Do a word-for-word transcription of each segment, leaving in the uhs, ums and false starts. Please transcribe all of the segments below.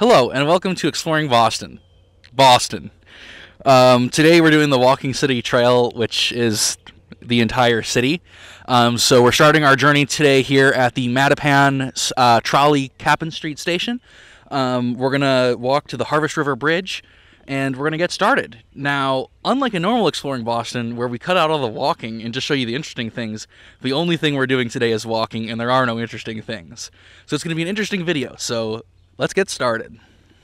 Hello, and welcome to Exploring Boston. Boston. Um, today we're doing the Walking City Trail, which is the entire city. Um, so we're starting our journey today here at the Mattapan uh, Trolley Capon Street Station. Um, we're going to walk to the Harvest River Bridge, and we're going to get started. Now, unlike a normal Exploring Boston, where we cut out all the walking and just show you the interesting things, the only thing we're doing today is walking, and there are no interesting things. So it's going to be an interesting video, so let's get started.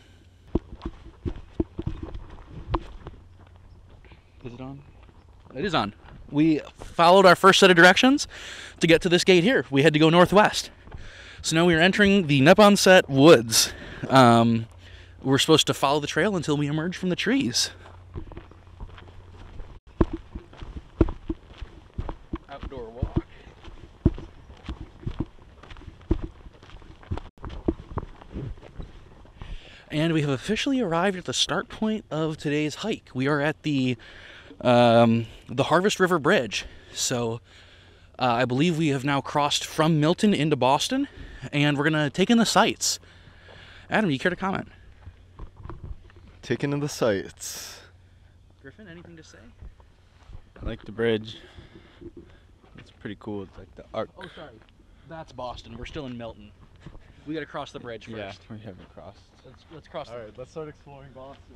Is it on? It is on. We followed our first set of directions to get to this gate here. We had to go northwest. So now we are entering the Neponset Woods. Um, we're supposed to follow the trail until we emerge from the trees. Outdoor walk. And we have officially arrived at the start point of today's hike. We are at the um, the Harvest River Bridge. So uh, I believe we have now crossed from Milton into Boston, and we're gonna take in the sights. Adam, you care to comment? Taking in the sights. Griffin, anything to say? I like the bridge. It's pretty cool. It's like the arc. Oh, sorry. That's Boston. We're still in Milton. We gotta cross the bridge first. Yeah, we haven't crossed. Let's, let's cross. All right, let's start exploring Boston.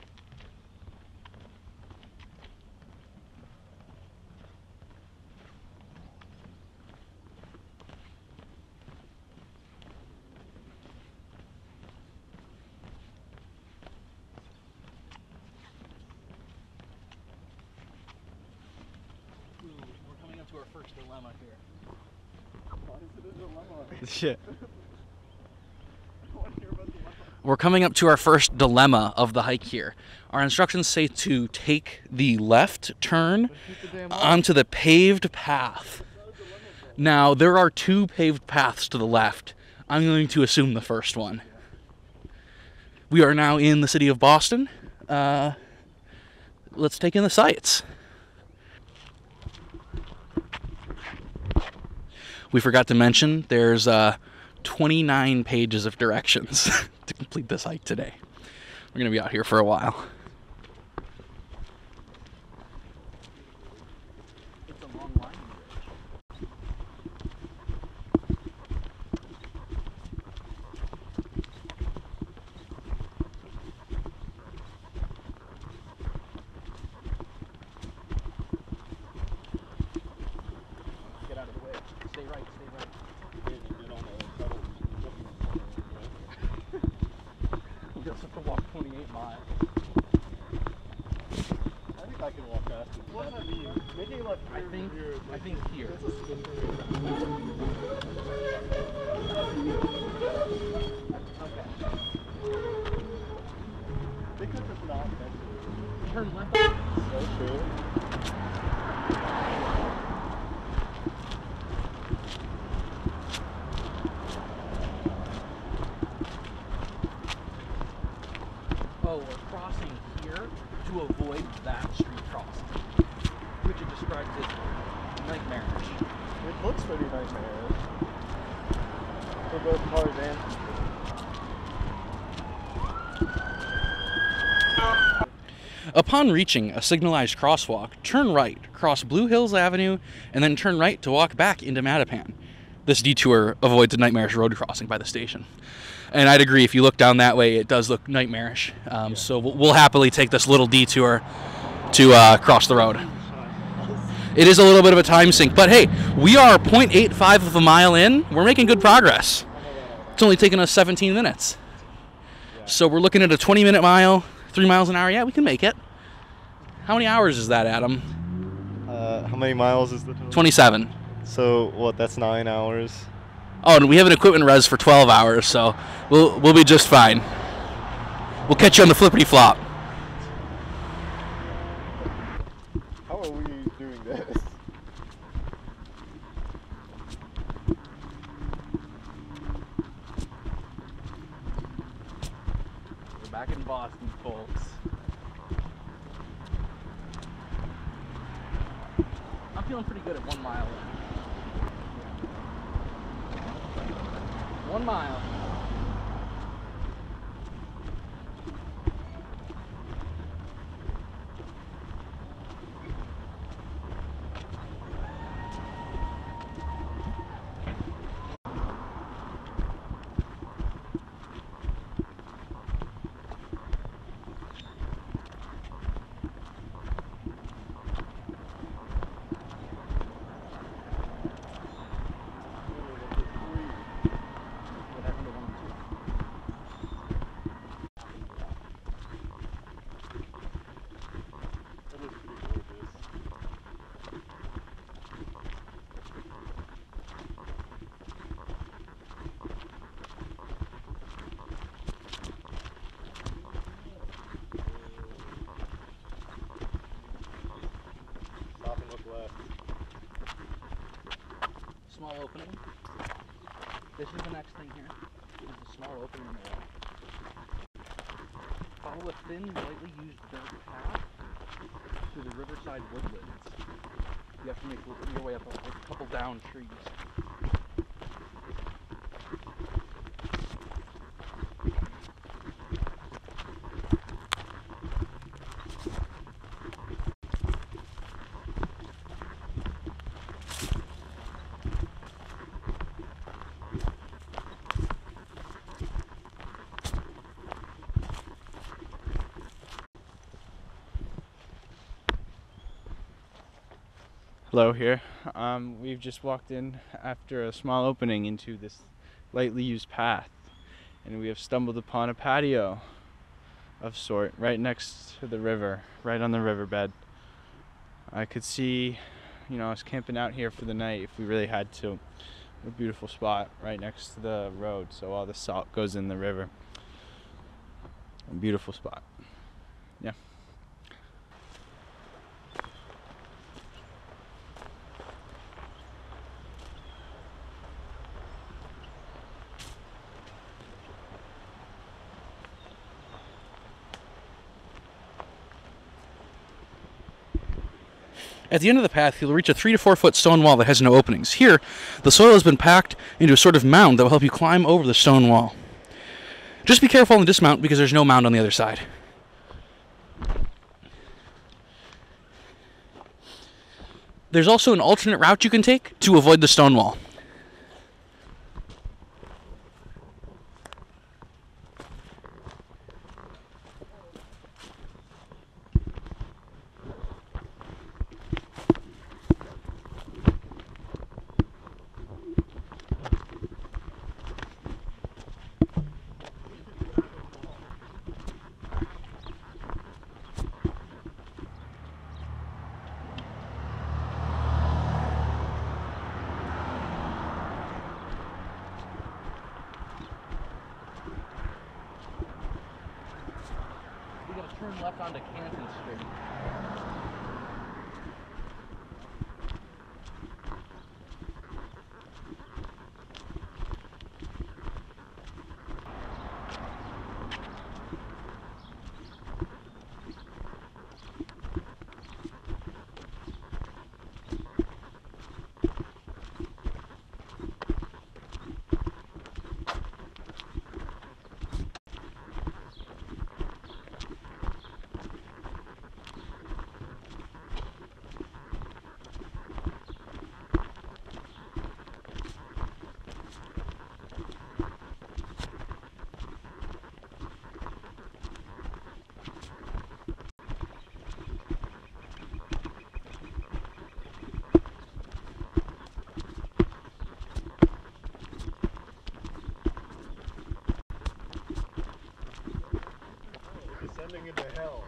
Ooh, we're coming up to our first dilemma here. Why is it a dilemma? Shit. I want to hear about dilemma. We're coming up to our first dilemma of the hike here. Our instructions say to take the left turn onto the paved path. Now, there are two paved paths to the left. I'm going to assume the first one. We are now in the city of Boston. Uh, let's take in the sights. We forgot to mention there's uh, twenty-nine pages of directions to complete this hike today. We're going to be out here for a while. It's a long line. Get out of the way. Stay right, stay right. We just have to walk twenty-eight miles. I think I can walk faster. What I mean, making like I think, I think here. They could just not eventually. Turn left. So true. Oh, we're crossing here to avoid that street crossing, which it describes as nightmarish. It looks pretty nightmarish. For both cars and people. Upon reaching a signalized crosswalk, turn right, cross Blue Hills Avenue, and then turn right to walk back into Mattapan. This detour avoids a nightmarish road crossing by the station. And I'd agree, if you look down that way, it does look nightmarish. Um, Yeah. So we'll, we'll happily take this little detour to uh, cross the road. It is a little bit of a time sink, but hey, we are zero point eight five of a mile in. We're making good progress. It's only taken us seventeen minutes. So we're looking at a twenty minute mile, three miles an hour. Yeah, we can make it. How many hours is that, Adam? Uh, how many miles is the total? twenty-seven. So what? That's nine hours. Oh, and we have an equipment res for twelve hours, so we'll we'll be just fine. We'll catch you on the flippity flop. How are we doing this? We're back in Boston, folks. I'm feeling pretty good at one mile in. One mile. opening. This is the next thing here. There's a small opening in the wall. Follow a thin, lightly used dirt path through the riverside woodlands. You have to make your way up a, a couple down trees. Hello here. Um, we've just walked in after a small opening into this lightly used path, and we have stumbled upon a patio of sort right next to the river, right on the riverbed. I could see, you know, I was camping out here for the night if we really had to. A beautiful spot right next to the road, so all the salt goes in the river. A beautiful spot. Yeah. At the end of the path, you'll reach a three to four foot stone wall that has no openings. Here, the soil has been packed into a sort of mound that will help you climb over the stone wall. Just be careful on the dismount because there's no mound on the other side. There's also an alternate route you can take to avoid the stone wall. Turn left onto Canton Street. Descending into hell.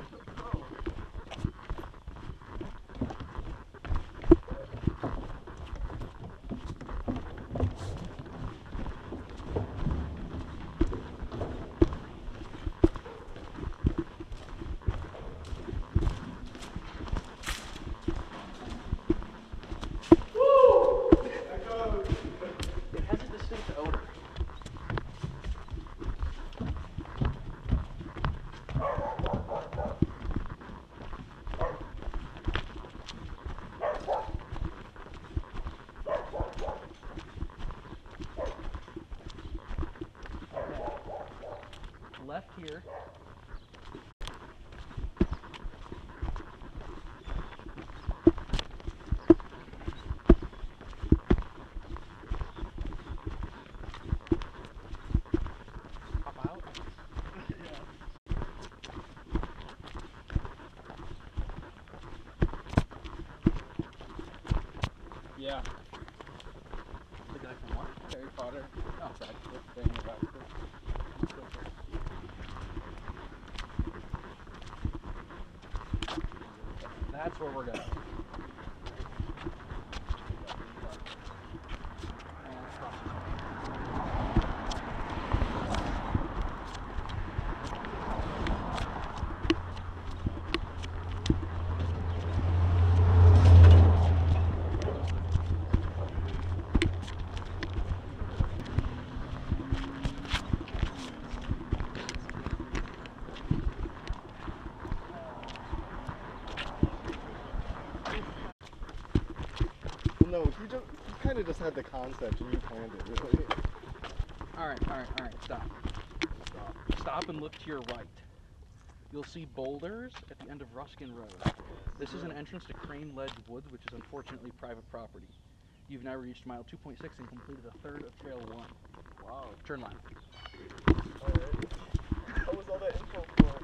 It has a distinct odor. Left here. Pop out. Yeah. The guy from what? Harry Potter. Oh, sorry. Daniel Radcliffe. That's where we're going. no, he just he kind of just had the concept and you planned it, really. All right, all right, all right. Stop. Stop. Stop and look to your right. You'll see boulders at the end of Ruskin Road. This is an entrance to Crane Ledge Woods, which is unfortunately private property. You've now reached mile two point six and completed a third of Trail one. Wow. Turn left. Alright. What was all that info for?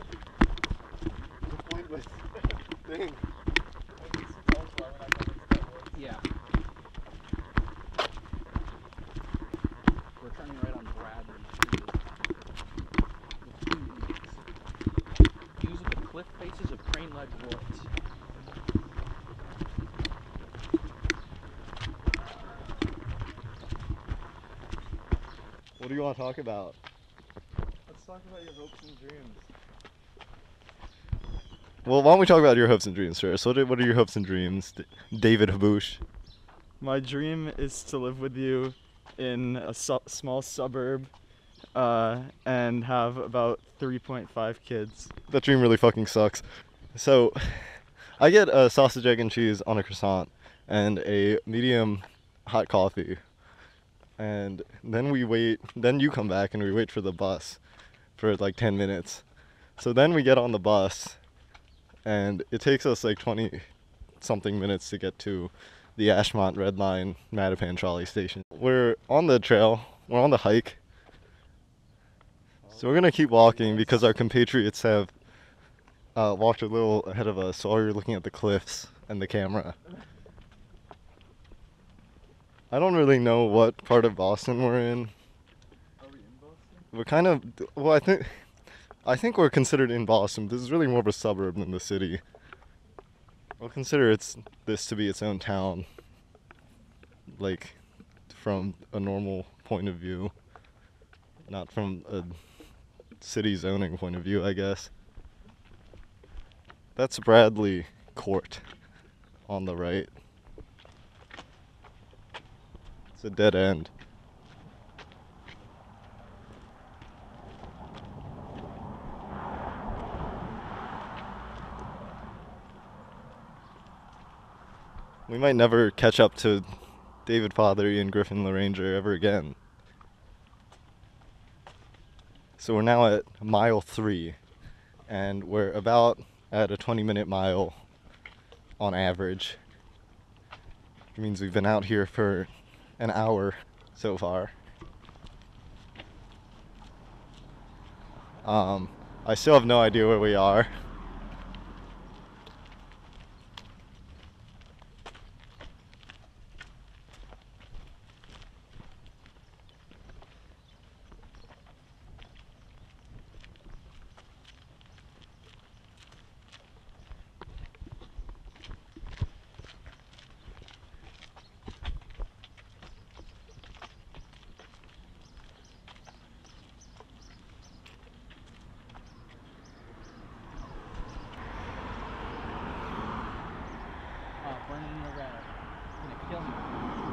The pointless thing. Yeah. We're turning right on Bradley Street. Views of the cliff faces of Crane Ledge Woods. What do you want to talk about? Let's talk about your hopes and dreams. Well, why don't we talk about your hopes and dreams first? What are, what are your hopes and dreams, D- David Haboosh? My dream is to live with you in a su- small suburb uh, and have about three point five kids. That dream really fucking sucks. So, I get a sausage, egg, and cheese on a croissant and a medium hot coffee. And then we wait, then you come back and we wait for the bus for like ten minutes. So then we get on the bus and it takes us like twenty something minutes to get to the Ashmont Red Line Mattapan trolley station. We're on the trail, we're on the hike. So we're gonna keep walking because our compatriots have uh, walked a little ahead of us while we were looking at the cliffs and the camera. I don't really know what part of Boston we're in. Are we in Boston? We're kind of, well, I think, I think we're considered in Boston. This is really more of a suburb than the city. I'll consider it's this to be its own town, like, from a normal point of view, not from a city zoning point of view, I guess. That's Bradley Court on the right. It's a dead end. We might never catch up to David Fothery and Griffin LaRanger ever again. So we're now at mile three, and we're about at a twenty minute mile on average. It means we've been out here for an hour so far. Um, I still have no idea where we are. Burning the red. Gonna kill me.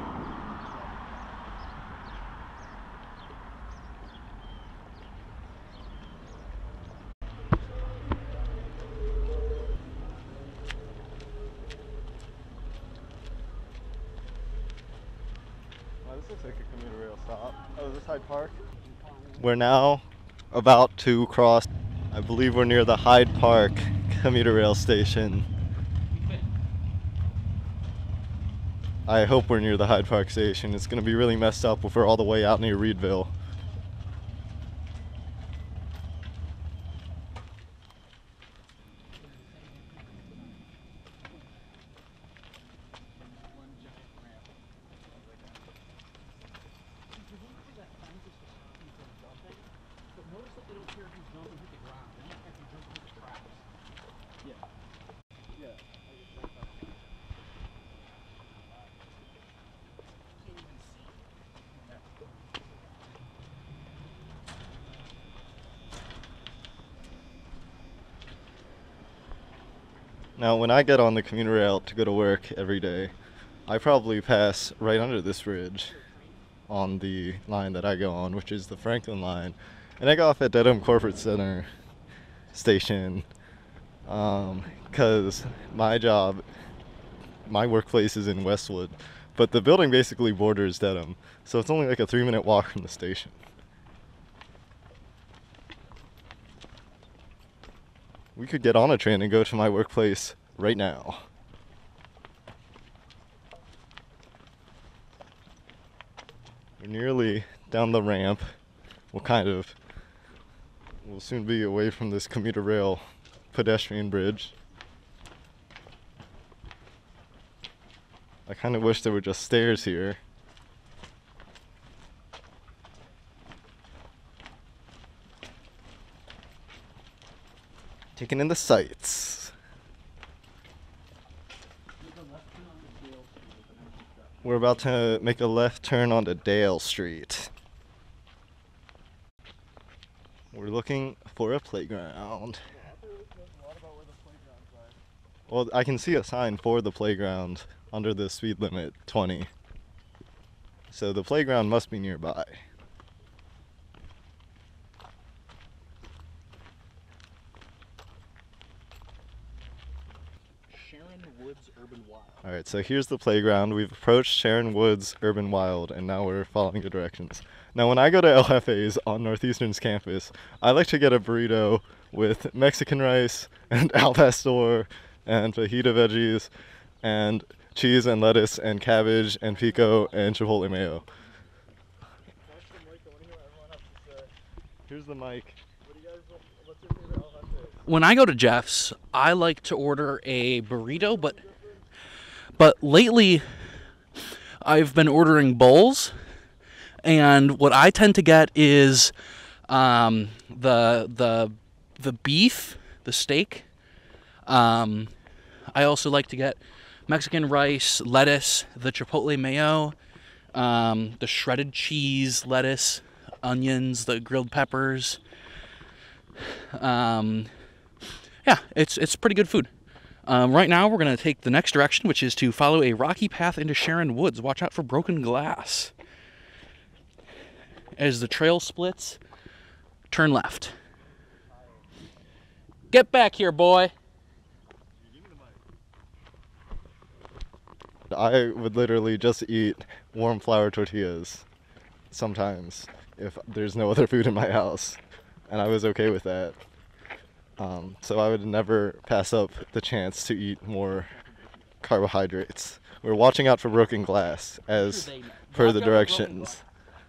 Oh, this looks like a commuter rail stop. Oh, is this Hyde Park? We're now about to cross, I believe we're near the Hyde Park commuter rail station. I hope we're near the Hyde Park station. It's going to be really messed up if we're all the way out near Reedville. Now, when I get on the commuter rail to go to work every day, I probably pass right under this bridge on the line that I go on, which is the Franklin line. And I go off at Dedham Corporate Center station because um, my job my workplace is in Westwood, but the building basically borders Dedham, so it's only like a three minute walk from the station. We could get on a train and go to my workplace right now. We're nearly down the ramp. We'll kind of, we'll soon be away from this commuter rail pedestrian bridge. I kind of wish there were just stairs here. Taking in the sights. We're about to make a left turn onto Dale Street. We're looking for a playground. Well, I can see a sign for the playground under the speed limit, twenty. So the playground must be nearby. Sharon Woods Urban Wild. Alright, so here's the playground. We've approached Sharon Woods Urban Wild, and now we're following the directions. Now, when I go to L F A's on Northeastern's campus, I like to get a burrito with Mexican rice and al pastor and fajita veggies and cheese and lettuce and cabbage and pico and chipotle mayo. Here's the mic. When I go to Jeff's, I like to order a burrito, but but lately I've been ordering bowls, and what I tend to get is um, the the the beef, the steak. Um, I also like to get Mexican rice, lettuce, the chipotle mayo, um, the shredded cheese, lettuce, onions, the grilled peppers. Um, yeah, it's it's pretty good food. Um, right now, we're going to take the next direction, which is to follow a rocky path into Sharon Woods. Watch out for broken glass. As the trail splits, turn left. Get back here, boy. I would literally just eat warm flour tortillas sometimes if there's no other food in my house, and I was okay with that. Um, so I would never pass up the chance to eat more carbohydrates. We're watching out for broken glass as per the directions.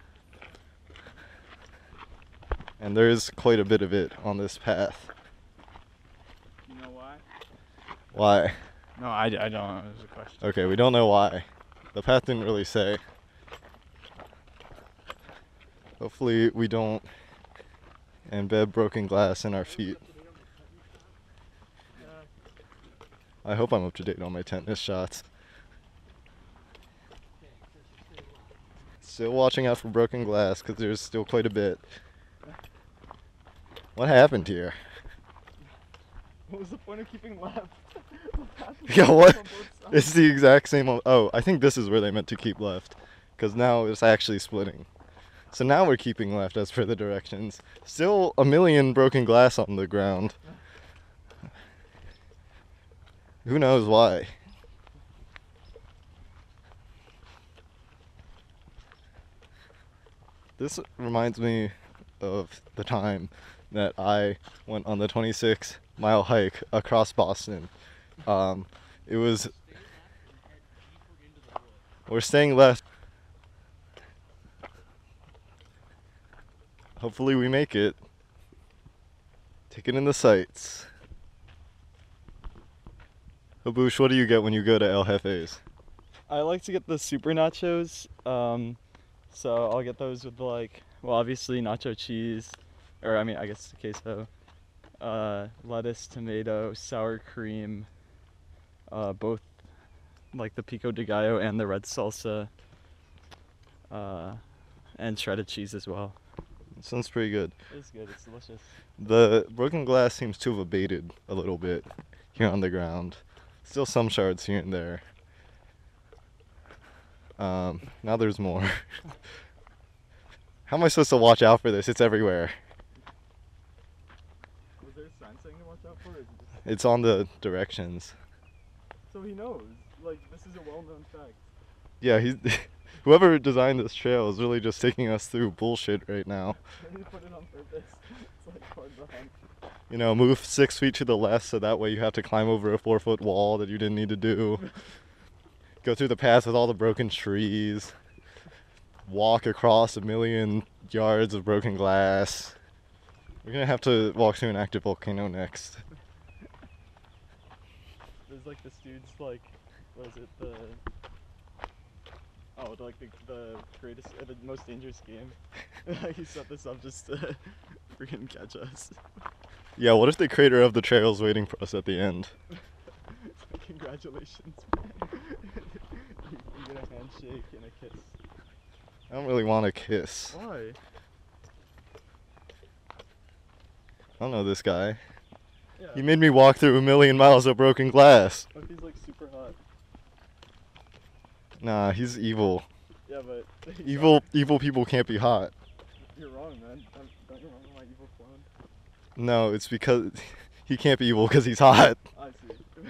And there is quite a bit of it on this path. You know why? Why? No, I, I don't know. It was a question. Okay, we don't know why. The path didn't really say. Hopefully we don't embed broken glass in our feet. I hope I'm up to date on my tennis shots. Still watching out for broken glass because there's still quite a bit. What happened here? What was the point of keeping left? Yeah, what? It's the exact same. o- Oh, I think this is where they meant to keep left, because now it's actually splitting. So now we're keeping left as per the directions. Still a million broken glass on the ground. Who knows why? This reminds me of the time that I went on the twenty-six mile hike across Boston. Um, it was, we're staying left. Hopefully we make it. Taking in the sights. Haboosh, what do you get when you go to El Jefe's? I like to get the super nachos. Um, so I'll get those with like, well, obviously nacho cheese, or I mean, I guess queso, uh, lettuce, tomato, sour cream, uh, both like the pico de gallo and the red salsa, uh, and shredded cheese as well. Sounds pretty good. It's good. It's delicious. The broken glass seems to have abated a little bit here on the ground. Still some shards here and there. Um, now there's more. How am I supposed to watch out for this? It's everywhere. Was there a sign saying to watch out for it? It's on the directions. So he knows. like, this is a well-known fact. Yeah, he's whoever designed this trail is really just taking us through bullshit right now. Maybe put it on purpose. It's like hard behind. You know, move six feet to the left so that way you have to climb over a four foot wall that you didn't need to do. Go through the path with all the broken trees. Walk across a million yards of broken glass. We're gonna have to walk through an active volcano next. There's like this dude's like, what is it, the, oh, like the, the greatest, uh, the most dangerous game. He set this up just to freaking catch us. Yeah, what if the creator of the trail's waiting for us at the end? Congratulations, man. you, you get a handshake and a kiss. I don't really want a kiss. Why? I don't know this guy. Yeah. He made me walk through a million miles of broken glass. What if he's like super hot? Nah, he's evil. Yeah, but he's Evil, hot. evil people can't be hot. You're wrong, man. Don't, don't you remember my evil clone? No, it's because he can't be evil because he's hot. I see.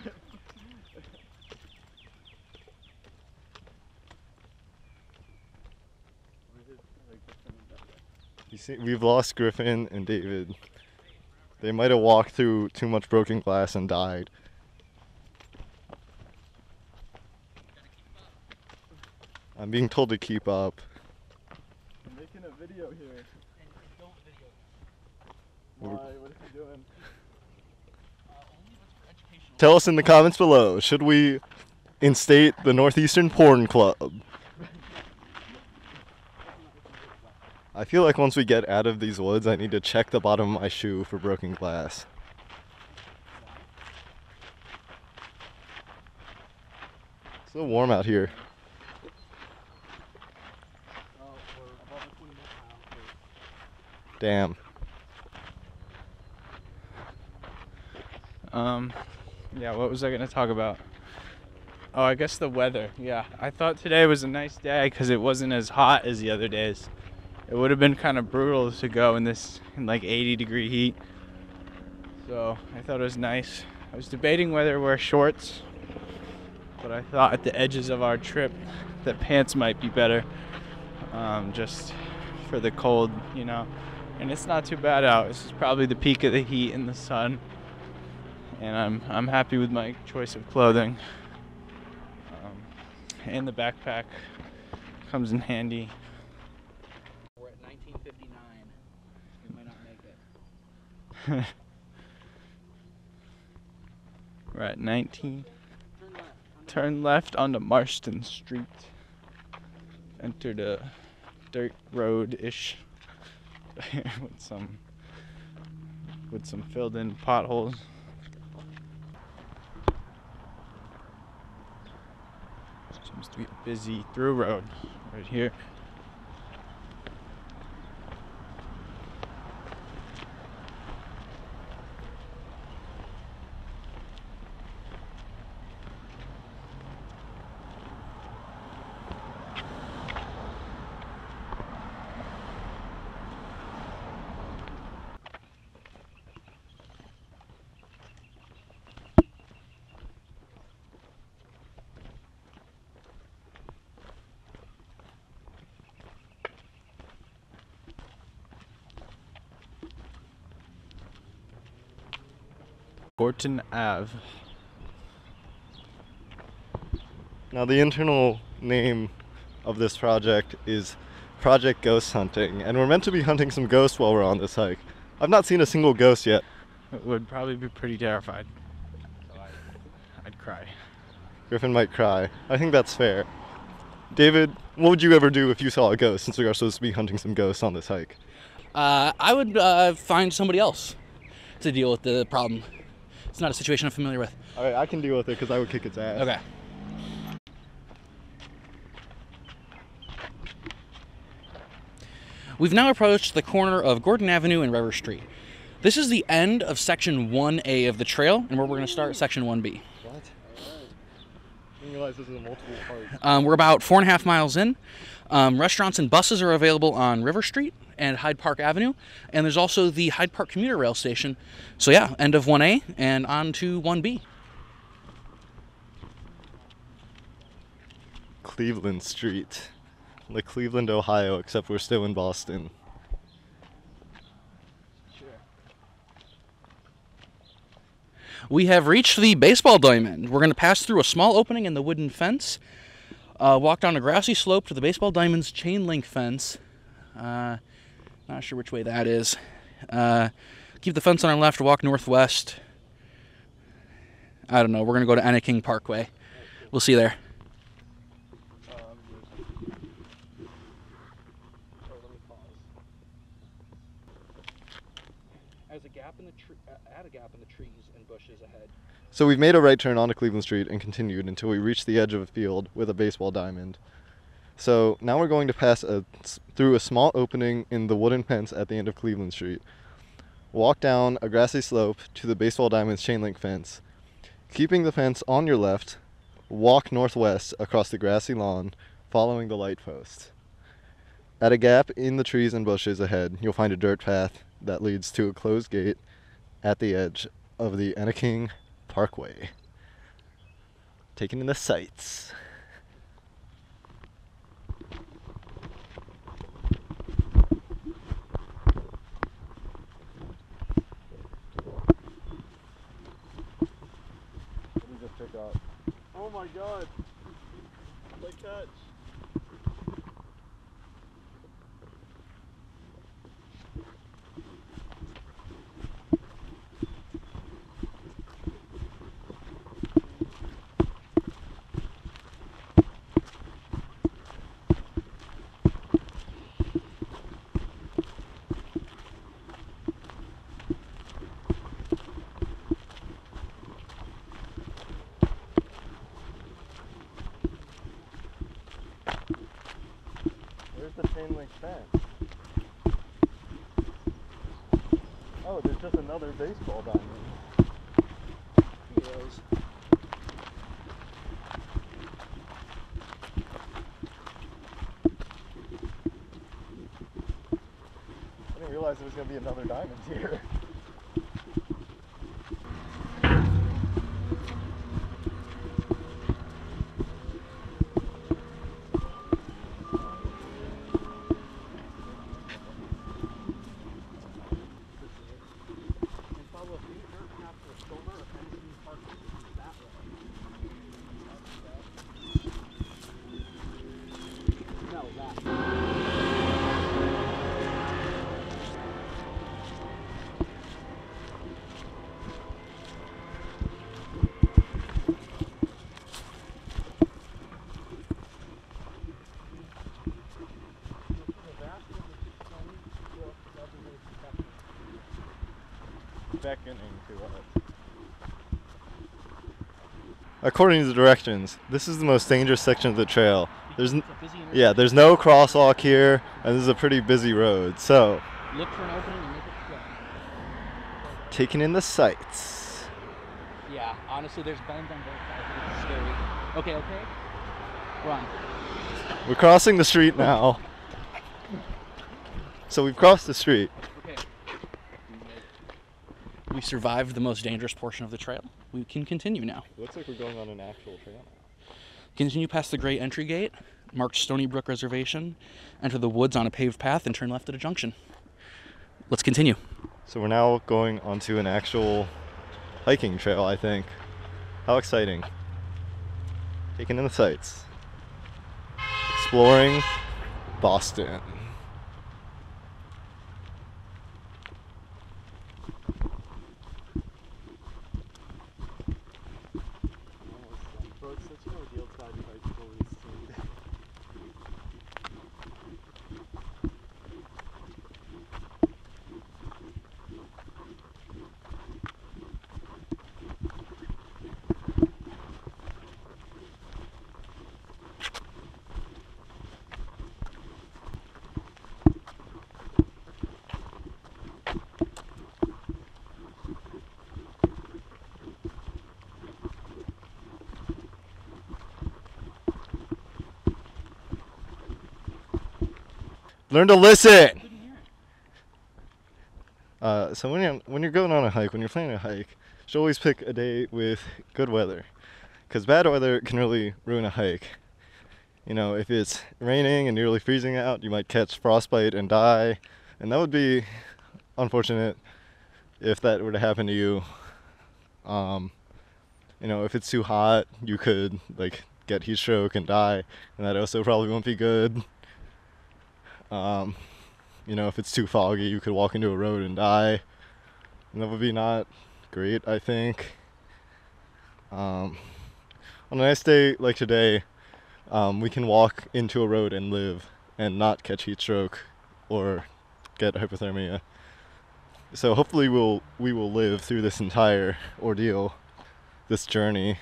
You see, we've lost Griffin and David. They might have walked through too much broken glass and died. I'm being told to keep up. I'm making a video here. And don't video. Why? What are you doing? Uh, only what's for educational. Tell us in the comments below, should we instate the Northeastern Porn Club? I feel like once we get out of these woods, I need to check the bottom of my shoe for broken glass. It's so warm out here. Damn. Um, yeah, what was I gonna talk about? Oh, I guess the weather. Yeah, I thought today was a nice day because it wasn't as hot as the other days. It would have been kind of brutal to go in this in like eighty degree heat. So I thought it was nice. I was debating whether to wear shorts, but I thought at the edges of our trip that pants might be better, um, just for the cold, you know. And it's not too bad out. This is probably the peak of the heat in the sun, and I'm I'm happy with my choice of clothing. Um, and the backpack comes in handy. We're at nineteen fifty-nine. We might not make it. We're at nineteen. Turn left. Turn left onto Marston Street. Entered a dirt road-ish with some with some filled-in potholes. Seems to be a busy through road right here. Gorton Ave. Now the internal name of this project is Project Ghost Hunting, and we're meant to be hunting some ghosts while we're on this hike. I've not seen a single ghost yet. It would probably be pretty terrified. So I'd, I'd cry. Griffin might cry. I think that's fair. David, what would you ever do if you saw a ghost, since we are supposed to be hunting some ghosts on this hike? Uh, I would uh, find somebody else to deal with the problem. It's not a situation I'm familiar with. Alright, I can deal with it because I would kick its ass. Okay. We've now approached the corner of Gordon Avenue and River Street. This is the end of section one A of the trail, and where we're going to start section one B. What? I didn't realize this was multiple parts. Um, we're about four and a half miles in. Um, restaurants and buses are available on River Street and Hyde Park Avenue, and there's also the Hyde Park commuter rail station. So yeah, end of one A and on to one B. Cleveland Street. Like Cleveland, Ohio, except we're still in Boston. We have reached the baseball diamond. We're going to pass through a small opening in the wooden fence, uh, walk down a grassy slope to the baseball diamond's chain link fence. Uh, not sure which way that is. Uh, keep the fence on our left, walk northwest. I don't know. We're going to go to Enneking Parkway. We'll see you there. There's a gap in the tree, add a gap in the trees and bushes ahead. So we've made a right turn onto Cleveland Street and continued until we reach the edge of a field with a baseball diamond. So now we're going to pass a, through a small opening in the wooden fence at the end of Cleveland Street, walk down a grassy slope to the baseball diamond's chain link fence. Keeping the fence on your left, walk northwest across the grassy lawn, following the light post. At a gap in the trees and bushes ahead, you'll find a dirt path that leads to a closed gate at the edge of the Enneking Parkway. Taking in the sights. What did we just pick up? Oh my god! Like catch! Where's the chain link fence? Oh, there's just another baseball diamond. Yes. I didn't realize there was going to be another diamond here. Beckoning to us. According to the directions, this is the most dangerous section of the trail. There's n yeah, there's no crosswalk here, and this is a pretty busy road. So, Look for an opening and make it quick. taking in the sights. Yeah, honestly, there's bends on both sides. It's scary. Okay, okay. Run. We're crossing the street now. So we've crossed the street. Okay. We survived the most dangerous portion of the trail. We can continue now. Looks like we're going on an actual trail. Continue past the Great Entry Gate, mark Stony Brook Reservation, enter the woods on a paved path, and turn left at a junction. Let's continue. So we're now going onto an actual hiking trail, I think. How exciting. Taking in the sights. Exploring Boston. Learn to listen. Uh, so when you're when you're going on a hike, when you're planning a hike, you should always pick a day with good weather, because bad weather can really ruin a hike. You know, if it's raining and nearly freezing out, you might catch frostbite and die, and that would be unfortunate if that were to happen to you. Um, you know, if it's too hot, you could like get heat stroke and die, and that also probably won't be good. Um, you know, if it's too foggy, you could walk into a road and die, and that would be not great, I think. Um, on a nice day like today, um, we can walk into a road and live and not catch heat stroke or get hypothermia. So hopefully we'll we will live through this entire ordeal, this journey,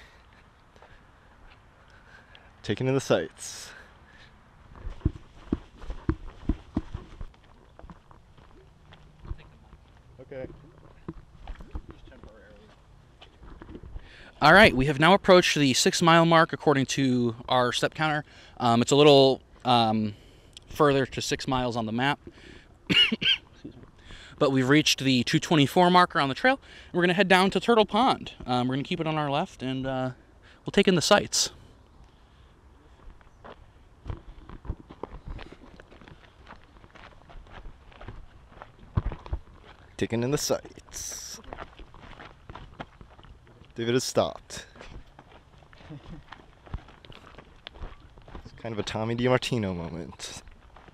taking in the sights. Okay. All right, we have now approached the six mile mark according to our step counter. Um, it's a little um, further to six miles on the map. But we've reached the two twenty-four marker on the trail, and we're going to head down to Turtle Pond. Um, we're going to keep it on our left, and uh, we'll take in the sights. Taking in the sights. David has stopped. It's kind of a Tommy DiMartino moment.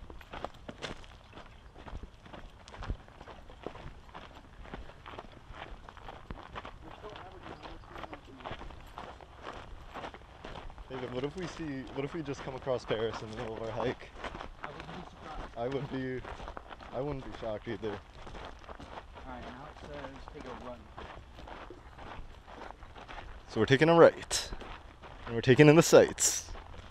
David, what if we see, what if we just come across Paris in the middle of our hike? I wouldn't be surprised. I would be, I wouldn't be shocked either. Alright, now it says take a run. So we're taking a right, and we're taking in the sights.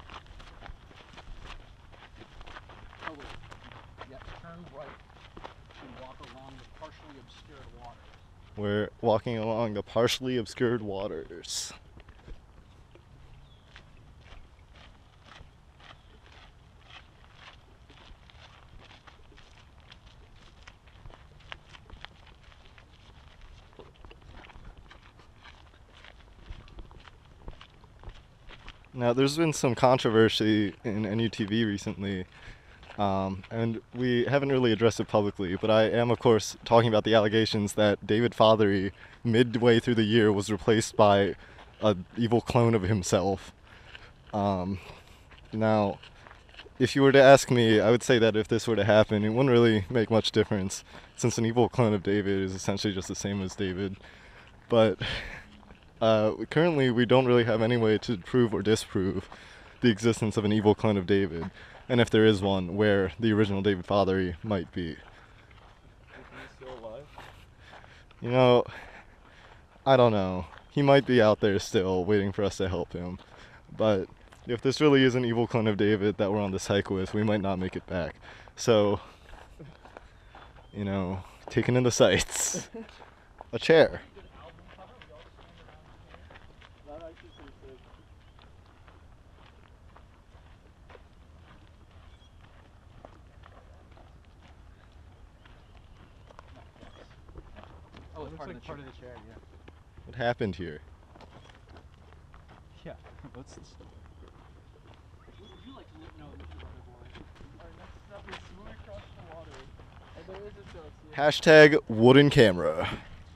Oh wait, yep, turn right and walk along the partially obscured waters. We're walking along the partially obscured waters. Now, there's been some controversy in N U T V recently, um, and we haven't really addressed it publicly, but I am, of course, talking about the allegations that David Fothery, midway through the year, was replaced by an evil clone of himself. Um, now, if you were to ask me, I would say that if this were to happen, it wouldn't really make much difference, since an evil clone of David is essentially just the same as David. But Uh, currently, we don't really have any way to prove or disprove the existence of an evil clone of David, and if there is one, where the original David Fothery might be. Is he still alive? You know, I don't know. He might be out there still, waiting for us to help him. But if this really is an evil clone of David that we're on this hike with, we might not make it back. So, you know, taking in the sights. A chair. Oh, it's part, like of the part chair. of the chair, yeah. What happened here? Yeah, what's this? Would you like to know, Mister Rubber Boy? Our next step is swimming across the water. And there is a Celsius. Hashtag wooden camera.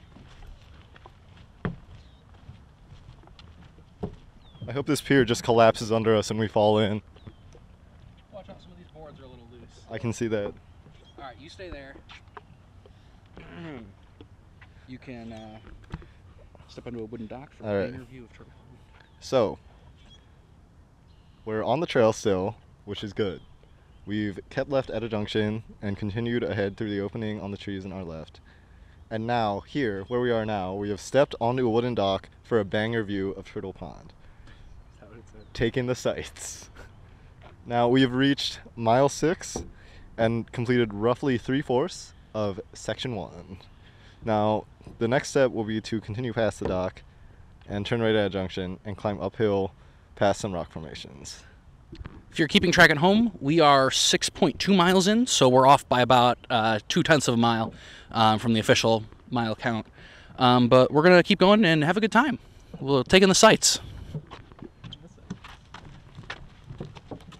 I hope this pier just collapses under us and we fall in. Watch out, some of these boards are a little loose. I can see that. Alright, you stay there. You can uh, step onto a wooden dock for All right. an interview of Turtle Pond. So, we're on the trail still, which is good. We've kept left at a junction and continued ahead through the opening on the trees on our left. And now, here, where we are now, we have stepped onto a wooden dock for a banger view of Turtle Pond. Is that what it said? Taking the sights. Now, we have reached mile six and completed roughly three-fourths of section one. Now, the next step will be to continue past the dock and turn right at a junction and climb uphill past some rock formations. If you're keeping track at home, we are six point two miles in, so we're off by about uh, two tenths of a mile um, from the official mile count. Um, but we're going to keep going and have a good time. We'll take in the sights.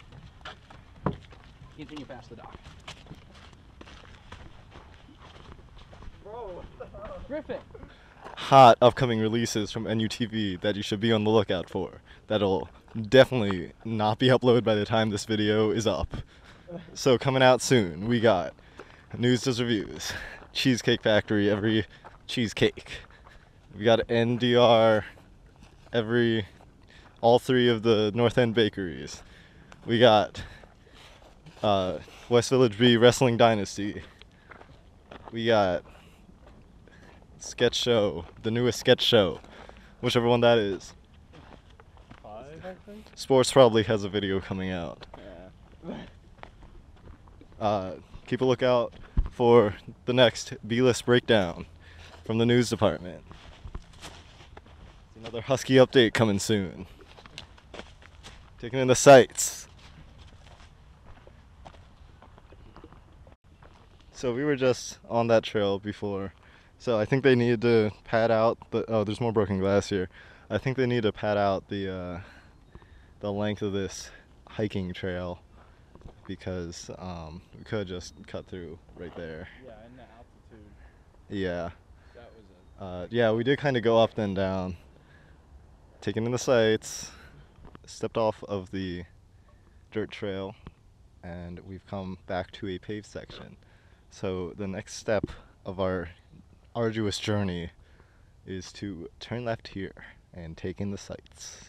Griffin. hot upcoming releases from N U T V that you should be on the lookout for. That'll definitely not be uploaded by the time this video is up. So coming out soon, we got News Does Reviews, Cheesecake Factory every cheesecake. We got N D R every, all three of the North End bakeries. We got uh, West Village B Wrestling Dynasty. We got Sketch Show, the newest sketch show, whichever one that is. Five, I think? Sports probably has a video coming out. Yeah. Uh, keep a lookout for the next B-list breakdown from the news department. Another Husky update coming soon. Taking in the sights. So we were just on that trail before. So I think they needed to pad out the, oh, there's more broken glass here. I think they need to pad out the, uh, the length of this hiking trail because um, we could just cut through right there. Yeah, and the altitude. Yeah. That was it. Uh, yeah, we did kind of go up then down. Taking in the sights, stepped off of the dirt trail, and we've come back to a paved section. So the next step of our arduous journey is to turn left here and take in the sights.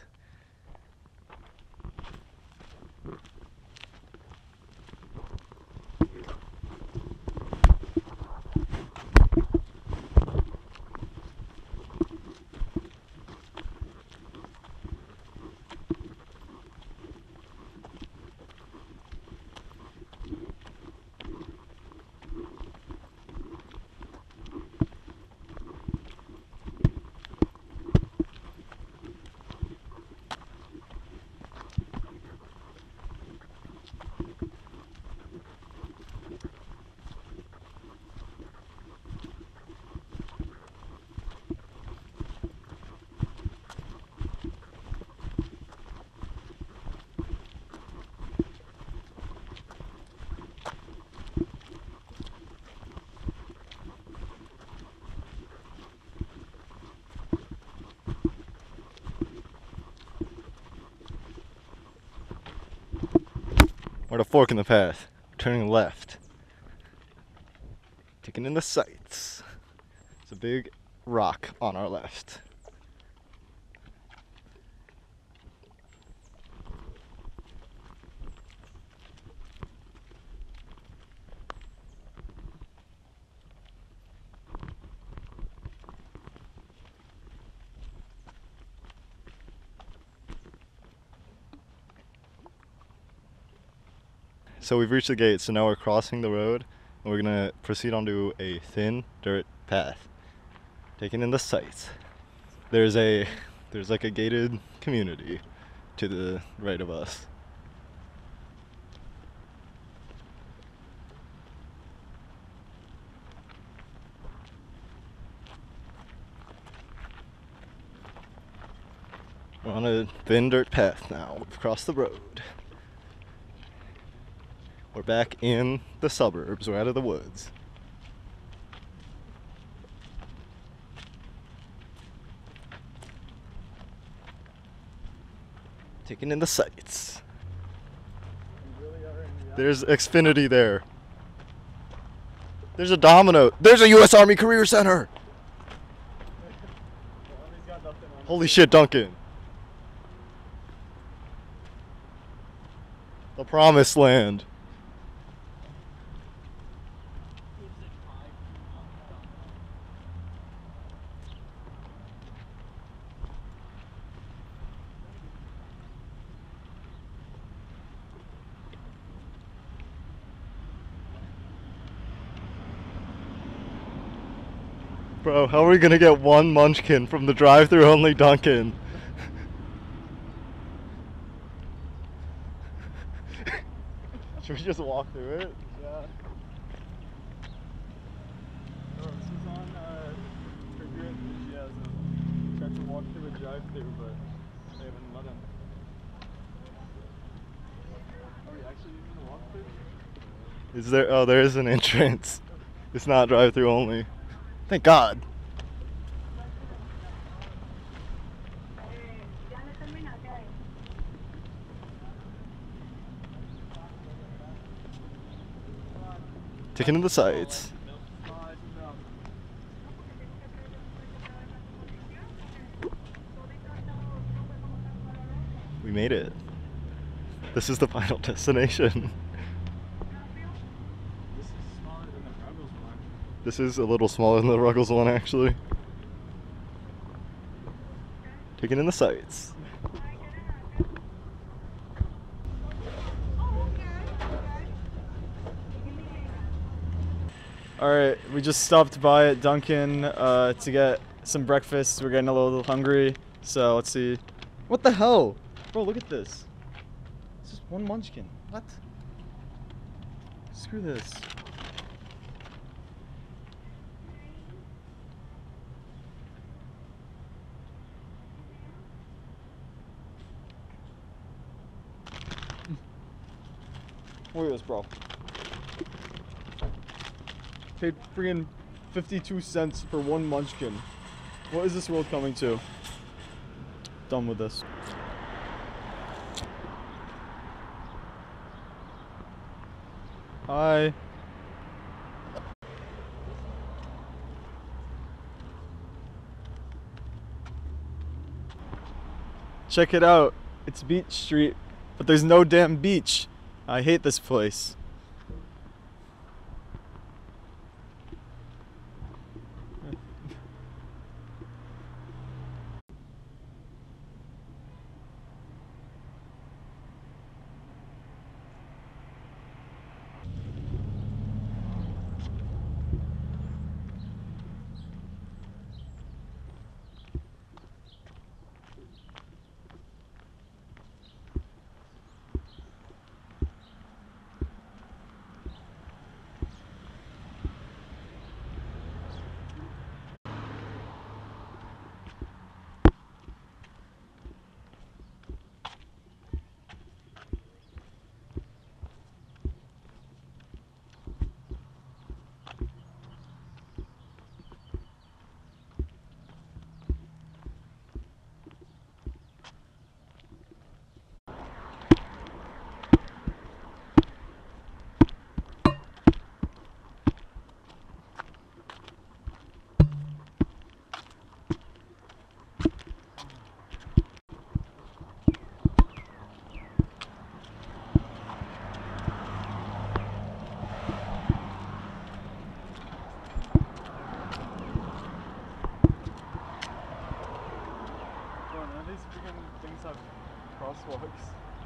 We're at a fork in the path, turning left. Taking in the sights. It's a big rock on our left. So we've reached the gate, so now we're crossing the road, and we're gonna proceed onto a thin dirt path. Taking in the sights. There's a, there's like a gated community to the right of us. We're on a thin dirt path now. We've crossed the road. We're back in the suburbs. We're out of the woods. Taking in the sights. There's Xfinity there. There's a Domino. There's a U S Army Career Center. Holy shit, Duncan. The Promised Land. Bro, how are we gonna get one munchkin from the drive-thru only Dunkin'? Should we just walk through it? Yeah. Oh, this is on uh, Trigger It. She has a, tried to walk through a drive-thru, but they haven't let him. Are we actually using the walk-through? Is there? Oh, there is an entrance. It's not drive-thru only. Thank God. Taking in the sights. We made it. This is the final destination. This is smaller than the Ruggles one. This is a little smaller than the Ruggles one, actually. Taking in the sights. Alright, we just stopped by at Dunkin' uh, to get some breakfast. We're getting a little hungry, so let's see. What the hell? Bro, look at this. It's just one munchkin. What? Screw this. Look at this, bro. Paid freaking fifty-two cents for one munchkin. What is this world coming to? Done with this. Hi. Check it out. It's Beach Street, but there's no damn beach. I hate this place. These freaking things have crosswalks.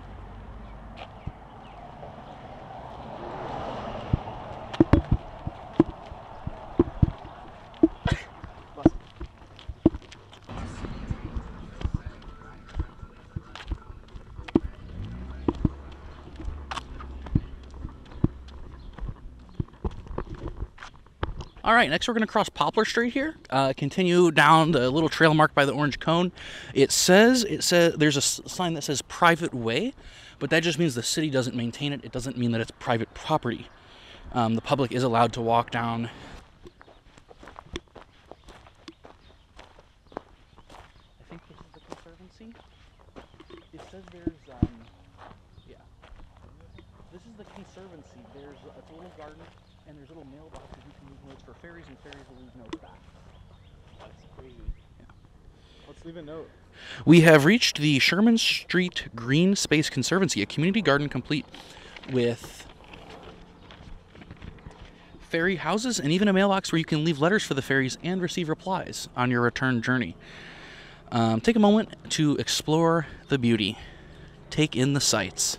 All right, next we're going to cross Poplar Street here. Uh, continue down the little trail marked by the orange cone. It says it says there's a s- sign that says private way, but that just means the city doesn't maintain it. It doesn't mean that it's private property. Um, the public is allowed to walk down. I think this is the Conservancy. It says there's um, yeah. This is the Conservancy. There's a, it's a little garden. And there's little mailboxes you can leave notes for ferries, and ferries will leave notes back. That's crazy. Yeah. Let's leave a note. We have reached the Sherman Street Green Space Conservancy, a community garden complete with ferry houses and even a mailbox where you can leave letters for the ferries and receive replies on your return journey. Um, take a moment to explore the beauty. Take in the sights.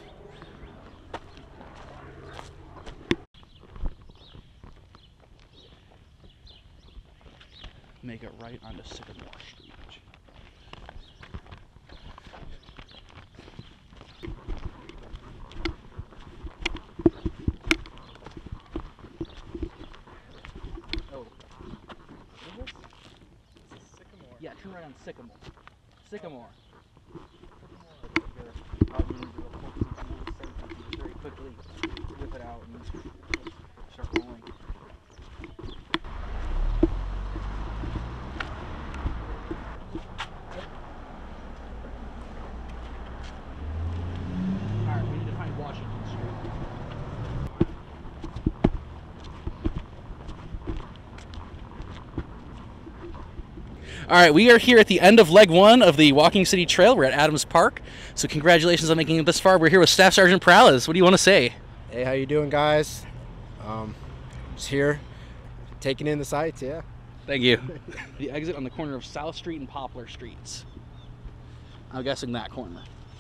Make it right onto Sycamore Street. Oh. What is this? This is Sycamore. Yeah, turn right on Sycamore. Sycamore. Very quickly whip it out and start rolling. All right, we are here at the end of leg one of the Walking City Trail. We're at Adams Park. So congratulations on making it this far. We're here with Staff Sergeant Perales. What do you want to say? Hey, how you doing, guys? Um, just here, taking in the sights, yeah. Thank you. The exit on the corner of South Street and Poplar Streets. I'm guessing that corner.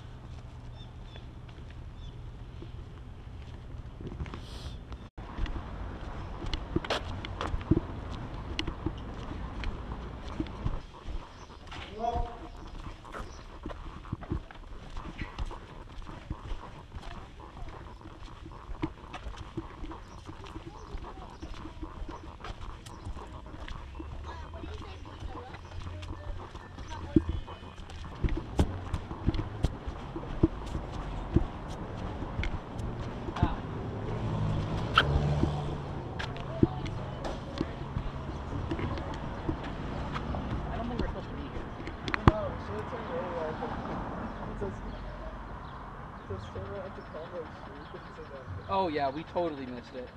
Oh yeah, we totally missed it.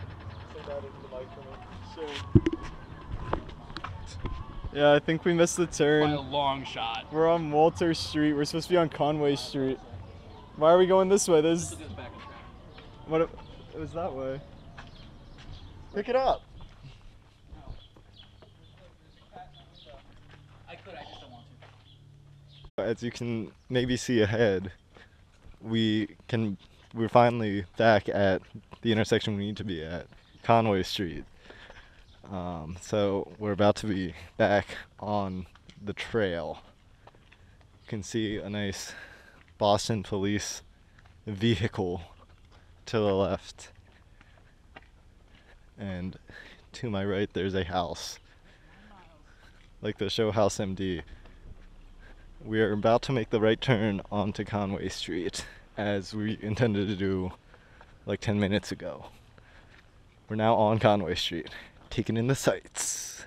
Yeah, I think we missed the By a turn. long shot. We're on Walter Street. We're supposed to be on Conway Street. Why are we going this way? There's This goes back on track. what? It, it was that way. Pick it up. I could, I just don't want to. As you can maybe see ahead, we can we're finally back at the intersection we need to be at, Conway Street. Um, so we're about to be back on the trail. You can see a nice Boston police vehicle to the left, and to my right there's a house, like the show House M D. We are about to make the right turn onto Conway Street, as we intended to do like ten minutes ago. We're now on Conway Street, taking in the sights.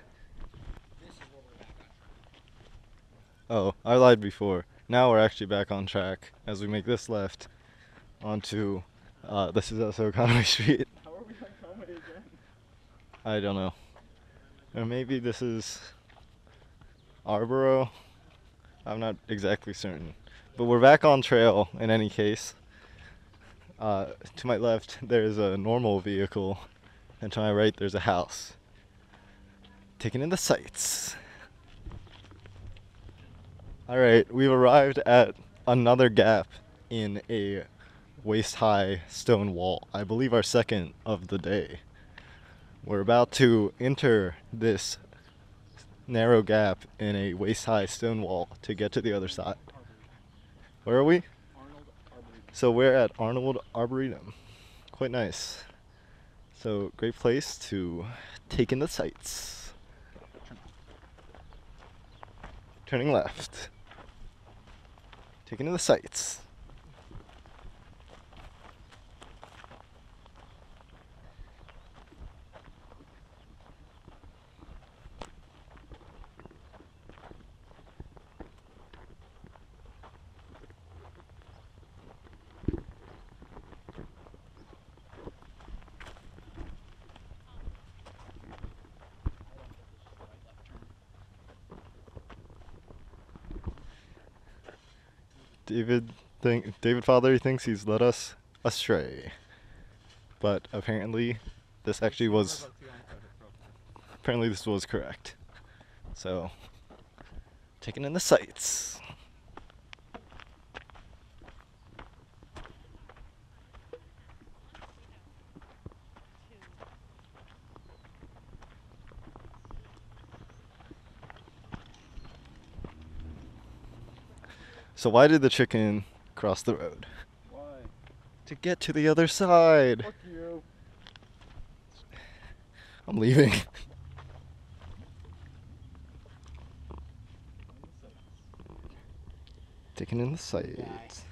Oh, I lied before. Now we're actually back on track as we make this left onto, uh, this is also Conway Street. How are we on Conway again? I don't know. Or maybe this is Arboro. I'm not exactly certain. But we're back on trail in any case. Uh, to my left, there's a normal vehicle, and to my right, there's a house. Taking in the sights. Alright, we've arrived at another gap in a waist-high stone wall. I believe our second of the day. We're about to enter this narrow gap in a waist-high stone wall to get to the other side. Where are we? So we're at Arnold Arboretum. Quite nice. So great place to take in the sights. Turning left. Taking in the sights. David think David Father thinks he's led us astray, but apparently this actually was apparently this was correct. So taking in the sights. So why did the chicken cross the road? Why? To get to the other side. Fuck you. I'm leaving. Taking in the sights.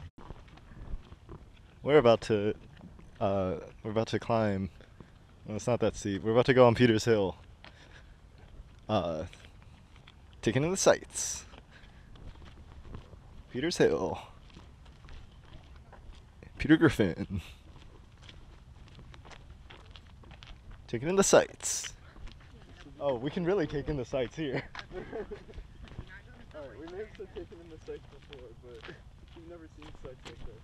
We're about to, uh, we're about to climb. Well, it's not that steep. We're about to go on Peters Hill. Uh, taking in the sights. Peters Hill. Peter Griffin. Taking in the sights. Oh, we can really take in the sights here. Alright, we may have said taken in the sights before, but we've never seen sights like this.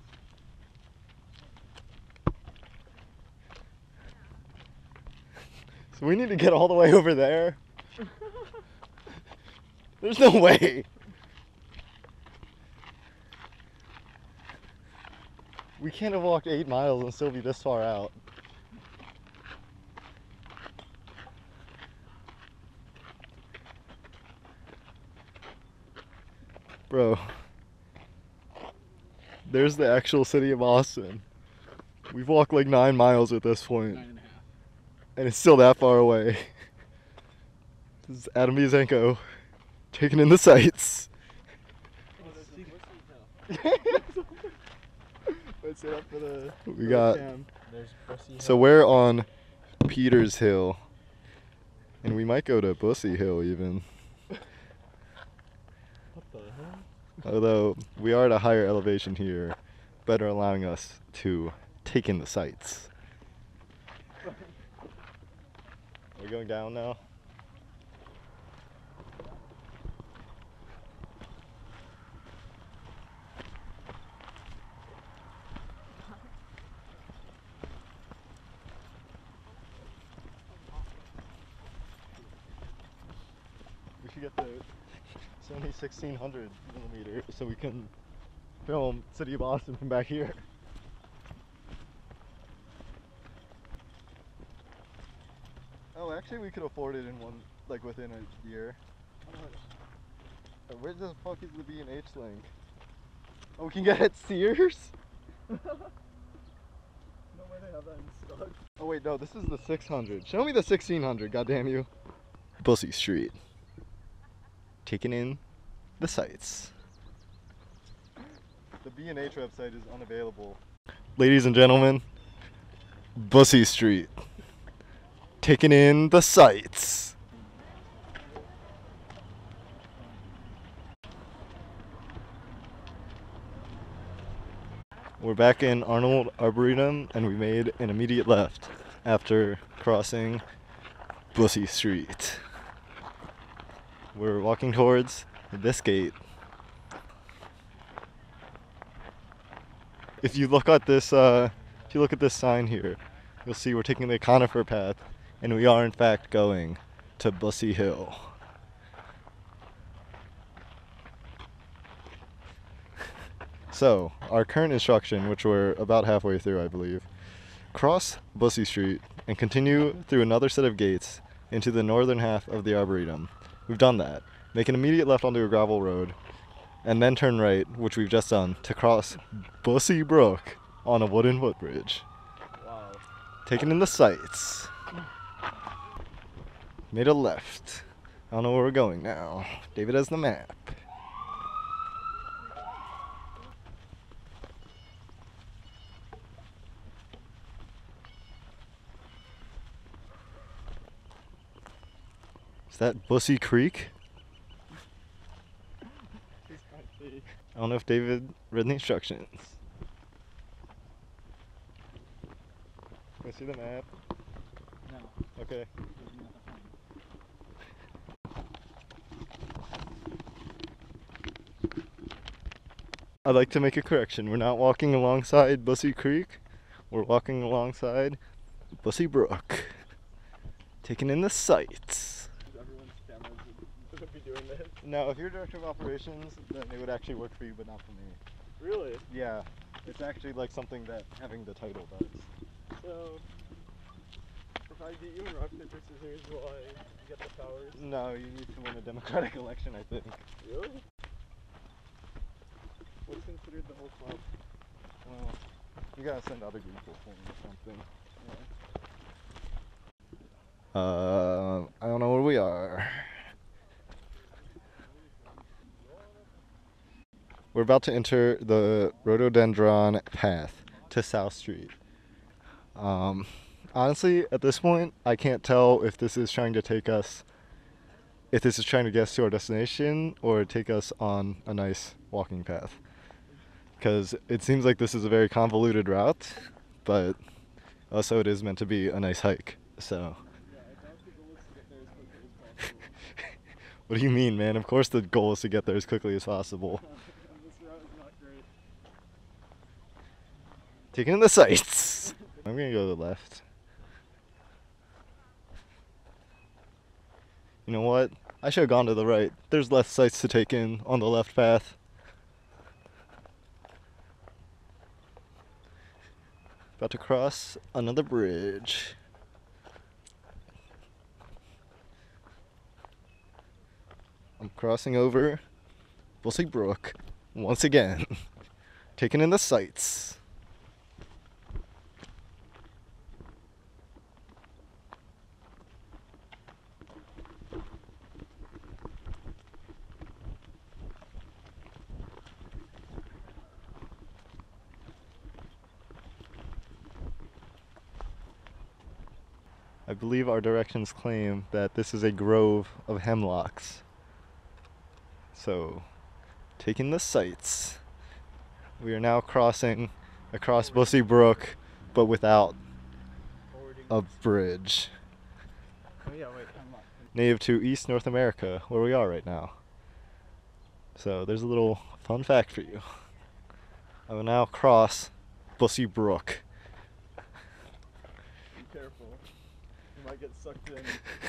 So we need to get all the way over there. There's no way. We can't have walked eight miles and still be this far out. Bro, there's the actual city of Austin. We've walked like nine miles at this point, Nine and a half. and it's still that far away. This is Adam Buzenko taking in the sights. Let's set up for the We got, cam. so we're on Peters Hill, and we might go to Bussy Hill even. What the hell? Although we are at a higher elevation here, better allowing us to take in the sights. Are we going down now? We should get the Sony sixteen hundred millimeter so we can film City of Austin from back here. Oh, actually we could afford it in one, like within a year. Uh, Where the fuck is the B and H link? Oh, we can get it at Sears? No way they have that in stock. Oh wait, no, this is the six hundred. Show me the sixteen hundred, goddamn you. Bussy Street. Taking in the sights. The B and H website is unavailable. Ladies and gentlemen, Bussy Street. Taking in the sights. We're back in Arnold Arboretum, and we made an immediate left after crossing Bussy Street. We're walking towards this gate. If you look at this, uh, if you look at this sign here, you'll see we're taking the Conifer Path, and we are in fact going to Bussy Hill. So, our current instruction, which we're about halfway through, I believe, cross Bussy Street and continue through another set of gates into the northern half of the Arboretum. We've done that. Make an immediate left onto a gravel road, and then turn right, which we've just done, to cross Bussy Brook on a wooden footbridge. Wow. Taking in the sights. Made a left. I don't know where we're going now. David has the map. Is that Bussy Creek? I don't know if David read the instructions. Can I see the map? No. Okay. I'd like to make a correction. We're not walking alongside Bussy Creek. We're walking alongside Bussy Brook. Taking in the sights. Everyone's cameras would, would be doing this. No, if you're director of operations, then it would actually work for you, but not for me. Really? Yeah, it's actually like something that having the title does. So, if I beat you in rock, paper, scissors, will I get the powers? No, you need to win a democratic election, I think. Really? What's considered the whole club? Well, you gotta send other people for me or something. Yeah. Uh, I don't know where we are. We're about to enter the rhododendron path to South Street. Um, honestly, at this point, I can't tell if this is trying to take us, if this is trying to get us to our destination or take us on a nice walking path. Because it seems like this is a very convoluted route, but also it is meant to be a nice hike. So, Yeah, I doubt the goal is to get there as quickly as What do you mean, man? Of course the goal is to get there as quickly as possible. This route is not great. Taking in the sights. I'm gonna go to the left. You know what? I should have gone to the right. There's less sights to take in on the left path. About to cross another bridge. I'm crossing over Bussey Brook once again. Taking in the sights. I believe our directions claim that this is a grove of hemlocks. So, taking the sights. We are now crossing across Bussey Brook, but without a bridge. Oh yeah, wait, I'm not. Native to East North America, where we are right now. So, there's a little fun fact for you. I will now cross Bussey Brook. Be careful. You might get sucked in.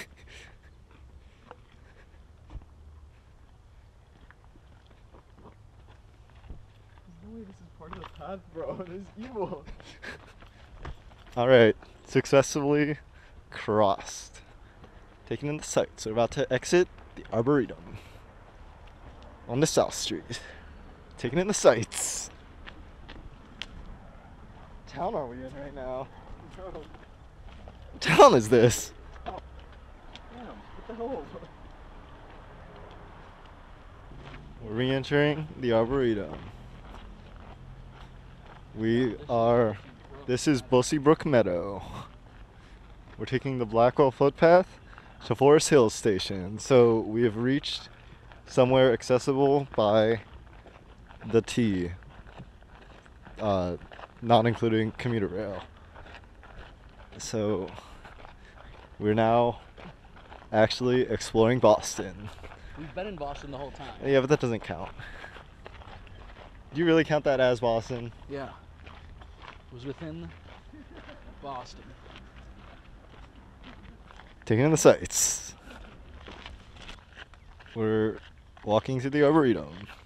There's no way this is part of the path, bro. This is evil. Alright, successfully crossed. Taking in the sights. We're about to exit the Arboretum on the South Street. Taking in the sights. Town are we in right now? Bro, What town is this? damn, what the hell? We're re-entering the Arboretum. We are, this is Bussey Brook Meadow. We're taking the Blackwell footpath to Forest Hills Station. So we have reached somewhere accessible by the T, uh, not including commuter rail. So we're now actually exploring Boston. We've been in Boston the whole time. Yeah, but that doesn't count. Do you really count that as Boston? Yeah. It was within Boston. Taking in the sights. We're walking through the Arboretum.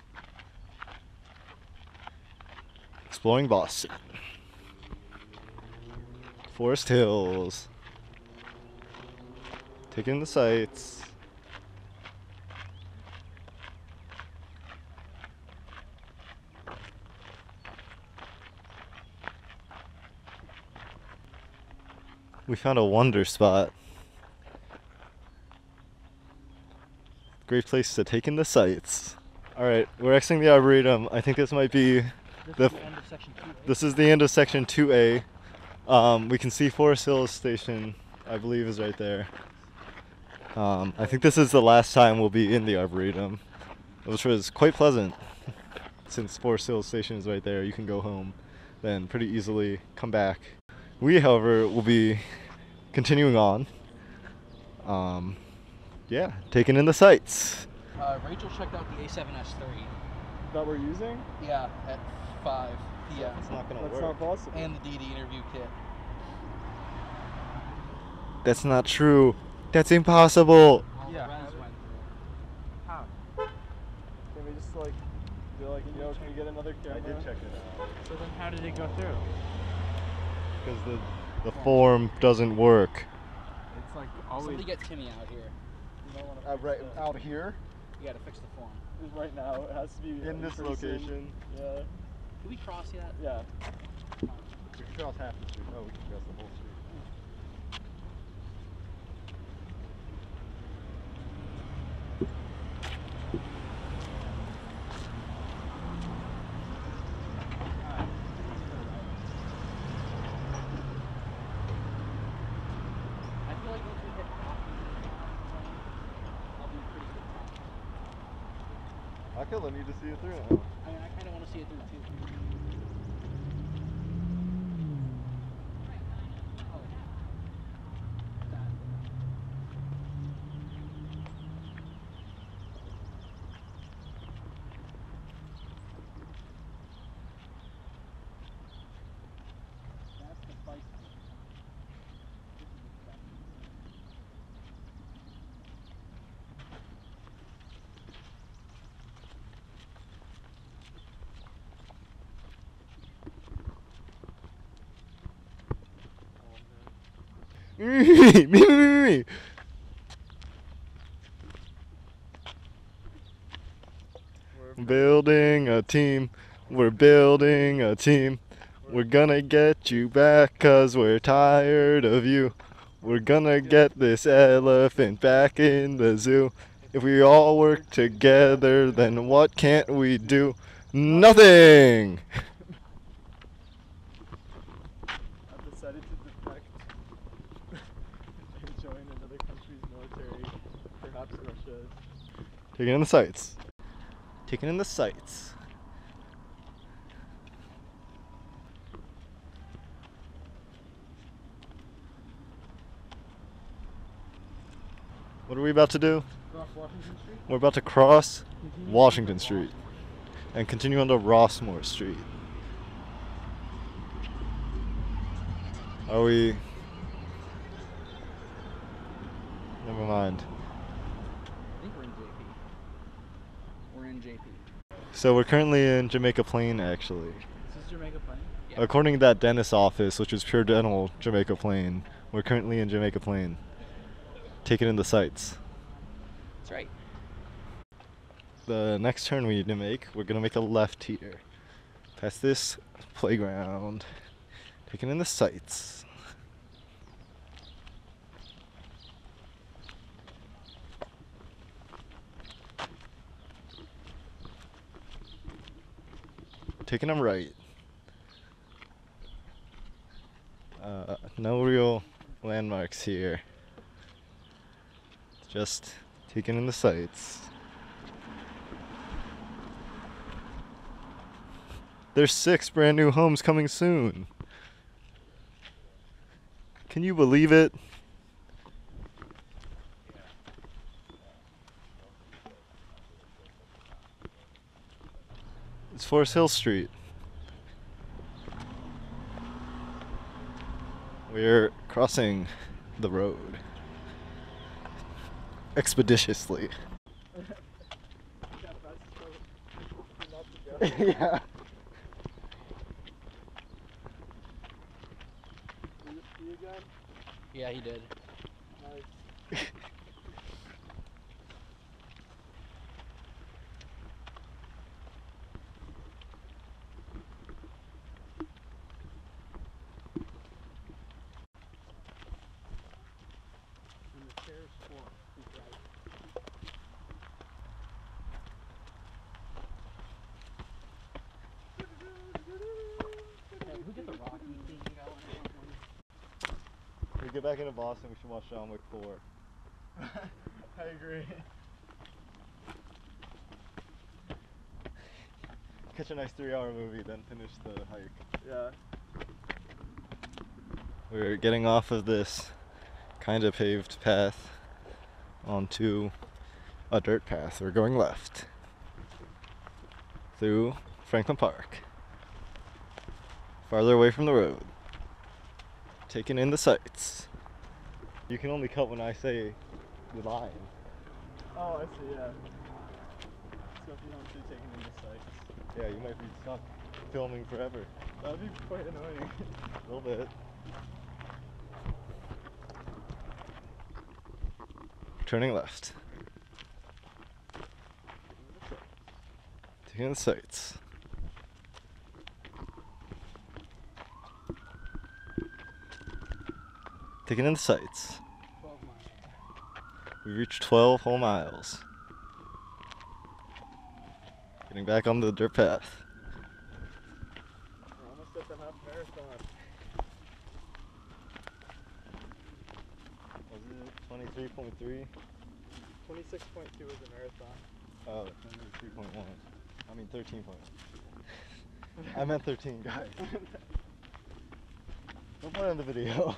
Exploring Boston. Forest Hills. Taking in the sights. We found a wonder spot. Great place to take in the sights. Alright, we're exiting the Arboretum. I think this might be This the is the end of section two. this is the end of section two A. Um, we can see Forest Hills Station, I believe, is right there. Um, I think this is the last time we'll be in the Arboretum, which was quite pleasant. Since Forest Hills Station is right there, you can go home, then pretty easily come back. We, however, will be continuing on. Um, yeah, taking in the sights. Uh, Rachel checked out the A seven S three. That we're using? Yeah, at five p m It's not gonna That's work. not possible. And the D D interview kit. That's not true. That's impossible. All Yeah. the Rens went through. How? Can we just like be like, yo, can we get another camera? it out. So then how did it go through? Because the, the form doesn't work. It's like always. Somebody get Timmy out here. You might wanna Uh, fix right that. out here? You gotta fix the form. Just right now, it has to be In this person. location. Yeah. Did we cross yet? Yeah. We can cross half the street. Oh, we can cross the whole street. I feel like once we hit half I'll be pretty good time. I feel I need to see it through now. I mean, I kind of want to see it through too. Me, me, me, me, me. Building a team. We're building a team. We're gonna get you back 'cause we're tired of you. We're gonna get this elephant back in the zoo. If we all work together, then what can't we do? Nothing! I've decided to defect and join another country's military, perhaps Russia's. Taking in the sights. Taking in the sights. What are we about to do? Cross Washington Street? We're about to cross Washington Street and continue on to Rossmore Street. Are we? Never mind. I think we're in J P. We're in J P. So we're currently in Jamaica Plain, actually. This is Jamaica Plain. Yeah. According to that dentist office, which is Pure Dental Jamaica Plain, we're currently in Jamaica Plain. Taking in the sights. That's right. The next turn we need to make, we're gonna make a left here. Past this playground. Taking in the sights. Taking them right. Uh, no real landmarks here. Just taking in the sights. There's six brand new homes coming soon. Can you believe it? It's Forest Hill Street. We're crossing the road expeditiously. Yeah. Yeah, he did. Who get the Rocky theme going? If we get back into Boston, we should watch John Wick four. I agree. Catch a nice three-hour movie, then finish the hike. Yeah. We're getting off of this kind of paved path onto a dirt path. We're going left through Franklin Park, farther away from the road, taking in the sights. You can only cut when I say the line. Oh, I see, yeah. So if you don't see taking in the sights. Yeah, you might be stuck filming forever. That'd be quite annoying. A little bit. Turning left. Taking the sights. Taking in the sights. twelve miles. We reached twelve whole miles. Getting back on the dirt path. We're almost at the half marathon. Was it twenty-three point three? twenty-six point two is a marathon. Oh, twenty-three point one. I mean thirteen point one. I meant thirteen, guys. Don't put it in the video.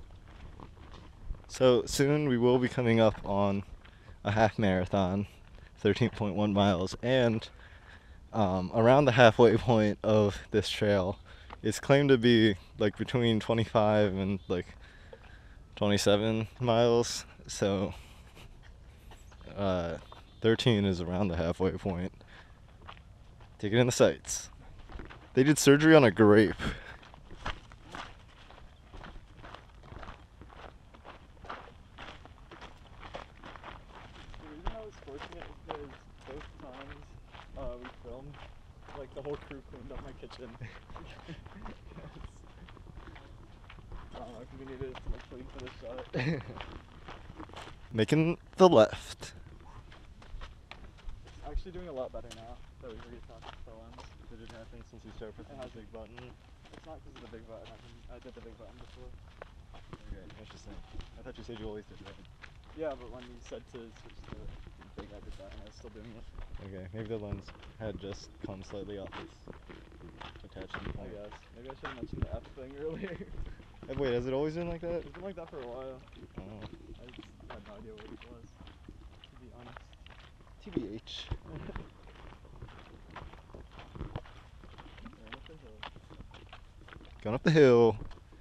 So soon we will be coming up on a half marathon. thirteen point one miles, and um, around the halfway point of this trail, it's claimed to be like between twenty-five and like twenty-seven miles. So uh, thirteen is around the halfway point. Take it in the sights. They did surgery on a grape. The reason I was fortunate is because both times uh, we filmed, like the whole crew cleaned up my kitchen. I don't know if we needed to like clean for the shot. Making the left. It's actually doing a lot better now that we've reattached the lens. Did it happen since you started pressing the big button? It's not because of the big button. I, can, I did the big button before. Okay, interesting. I thought you said you always did that. Yeah, but when you said to switch to big, I did that, and I was still doing it. Okay, maybe the lens had just come slightly off its attachment I point. guess. Maybe I should have mentioned the F thing earlier. Uh, Wait, has it always been like that? It's been like that for a while. Oh. I just had no idea what it was, to be honest. T B H. Going up the hill. Going up the hill.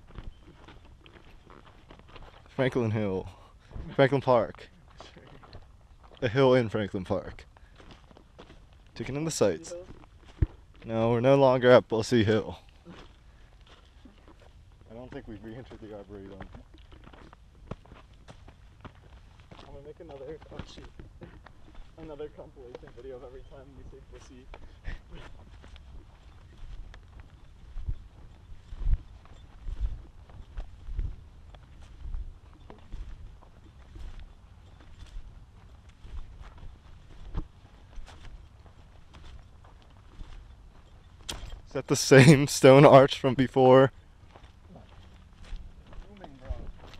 Franklin Hill. Franklin Park. A hill in Franklin Park. Taking in the sights. No, we're no longer at Bussey Hill. I don't think we've re-entered the Arboretum. I'm gonna make another, oh shoot, another compilation video of every time we say pussy. Is that the same stone arch from before? Booming, bro.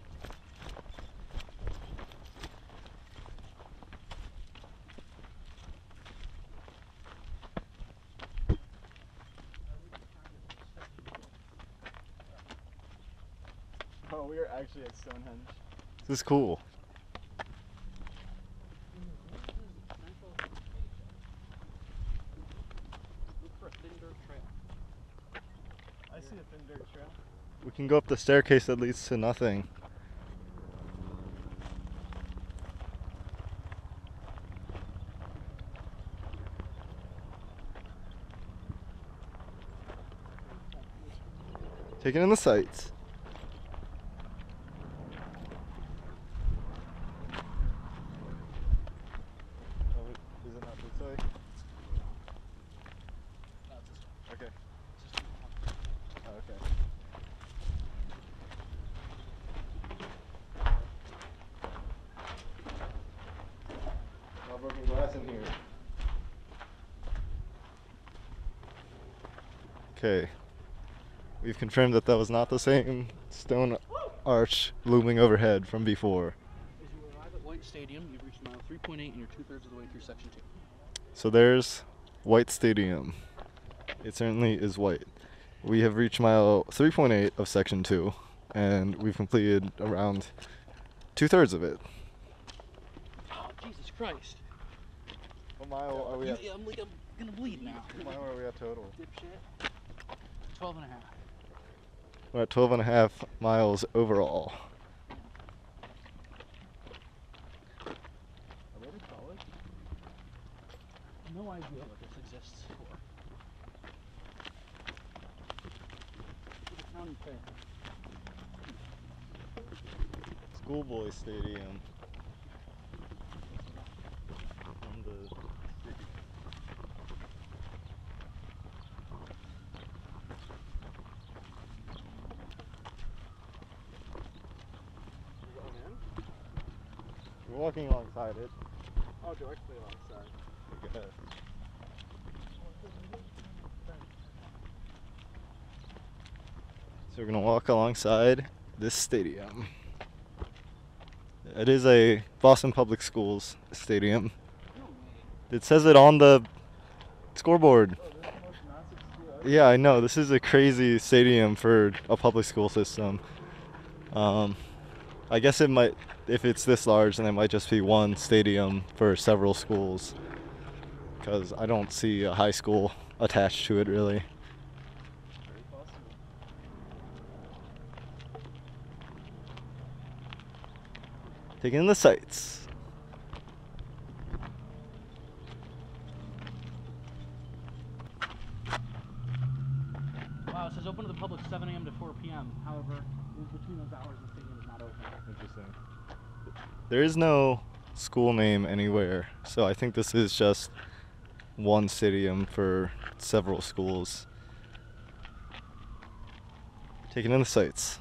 Oh, we are actually at Stonehenge. This is cool. I see a thin dirt trail. We can go up the staircase that leads to nothing. Taking in the sights. Oh, is it not this way? Okay. Oh, okay. No broken glass in here. Okay. We've confirmed that that was not the same stone arch looming overhead from before. As you arrive at White Stadium, you've reached mile three point eight and you're two-thirds of the way through section two. So there's White Stadium. It certainly is white. We have reached mile three point eight of section two, and we've completed around two-thirds of it. Oh, Jesus Christ. What mile are we You- at? I'm, like, I'm gonna bleed now. What mile are we at total? Dipshit. Twelve and a half. We're at twelve and a half miles overall. Are we at college? No idea what this exists for. It's a county fair. Schoolboy Stadium. On the We're walking alongside it. Oh, directly alongside. I guess. So we're gonna walk alongside this stadium. It is a Boston Public Schools stadium. It says it on the scoreboard. Oh, this is the most massive school ever. Yeah, I know. This is a crazy stadium for a public school system. Um, I guess it might, if it's this large, then it might just be one stadium for several schools. Because I don't see a high school attached to it, really. Very possible. Taking in the sights. Wow, it says open to the public seven a m to four p m However, between those hours, the stadium is not open. Interesting. There is no school name anywhere, so I think this is just one stadium for several schools. Taking in the sights.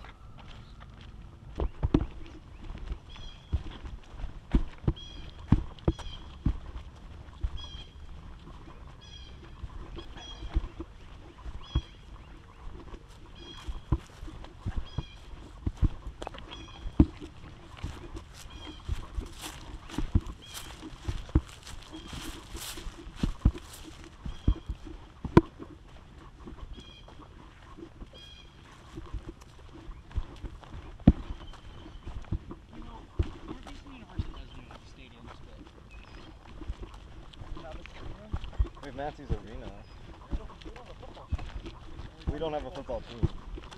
We have Matthews Arena. We don't have a football team.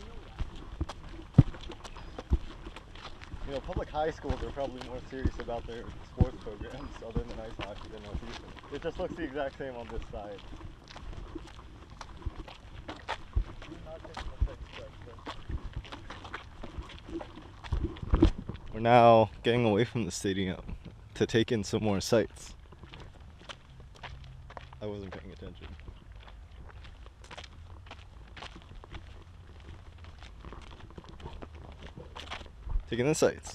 You know, public high schools are probably more serious about their sports programs other than ice hockey than Northeastern. It just looks the exact same on this side. We're now getting away from the stadium to take in some more sights. I wasn't paying attention. Taking the sights.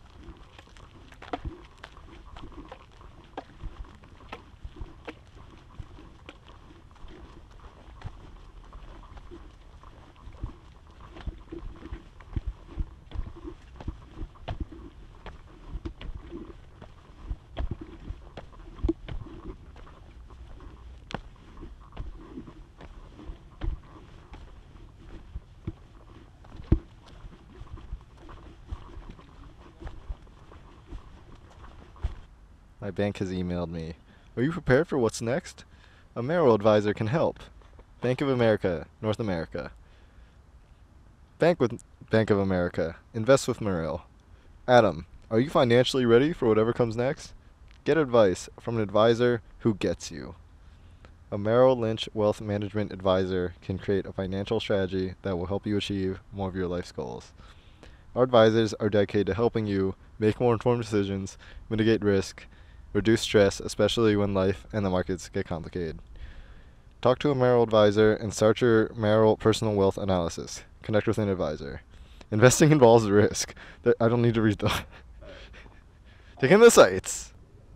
My bank has emailed me. Are you prepared for what's next? A Merrill advisor can help. Bank of America, North America. Bank with Bank of America. Invest with Merrill. Adam, are you financially ready for whatever comes next? Get advice from an advisor who gets you. A Merrill Lynch Wealth Management Advisor can create a financial strategy that will help you achieve more of your life's goals. Our advisors are dedicated to helping you make more informed decisions, mitigate risk, reduce stress, especially when life and the markets get complicated. Talk to a Merrill advisor and start your Merrill personal wealth analysis. Connect with an advisor. Investing involves risk. I don't need to read the... Taking the sights.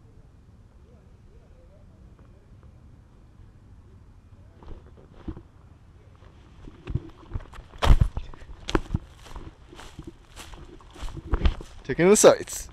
Taking the sights.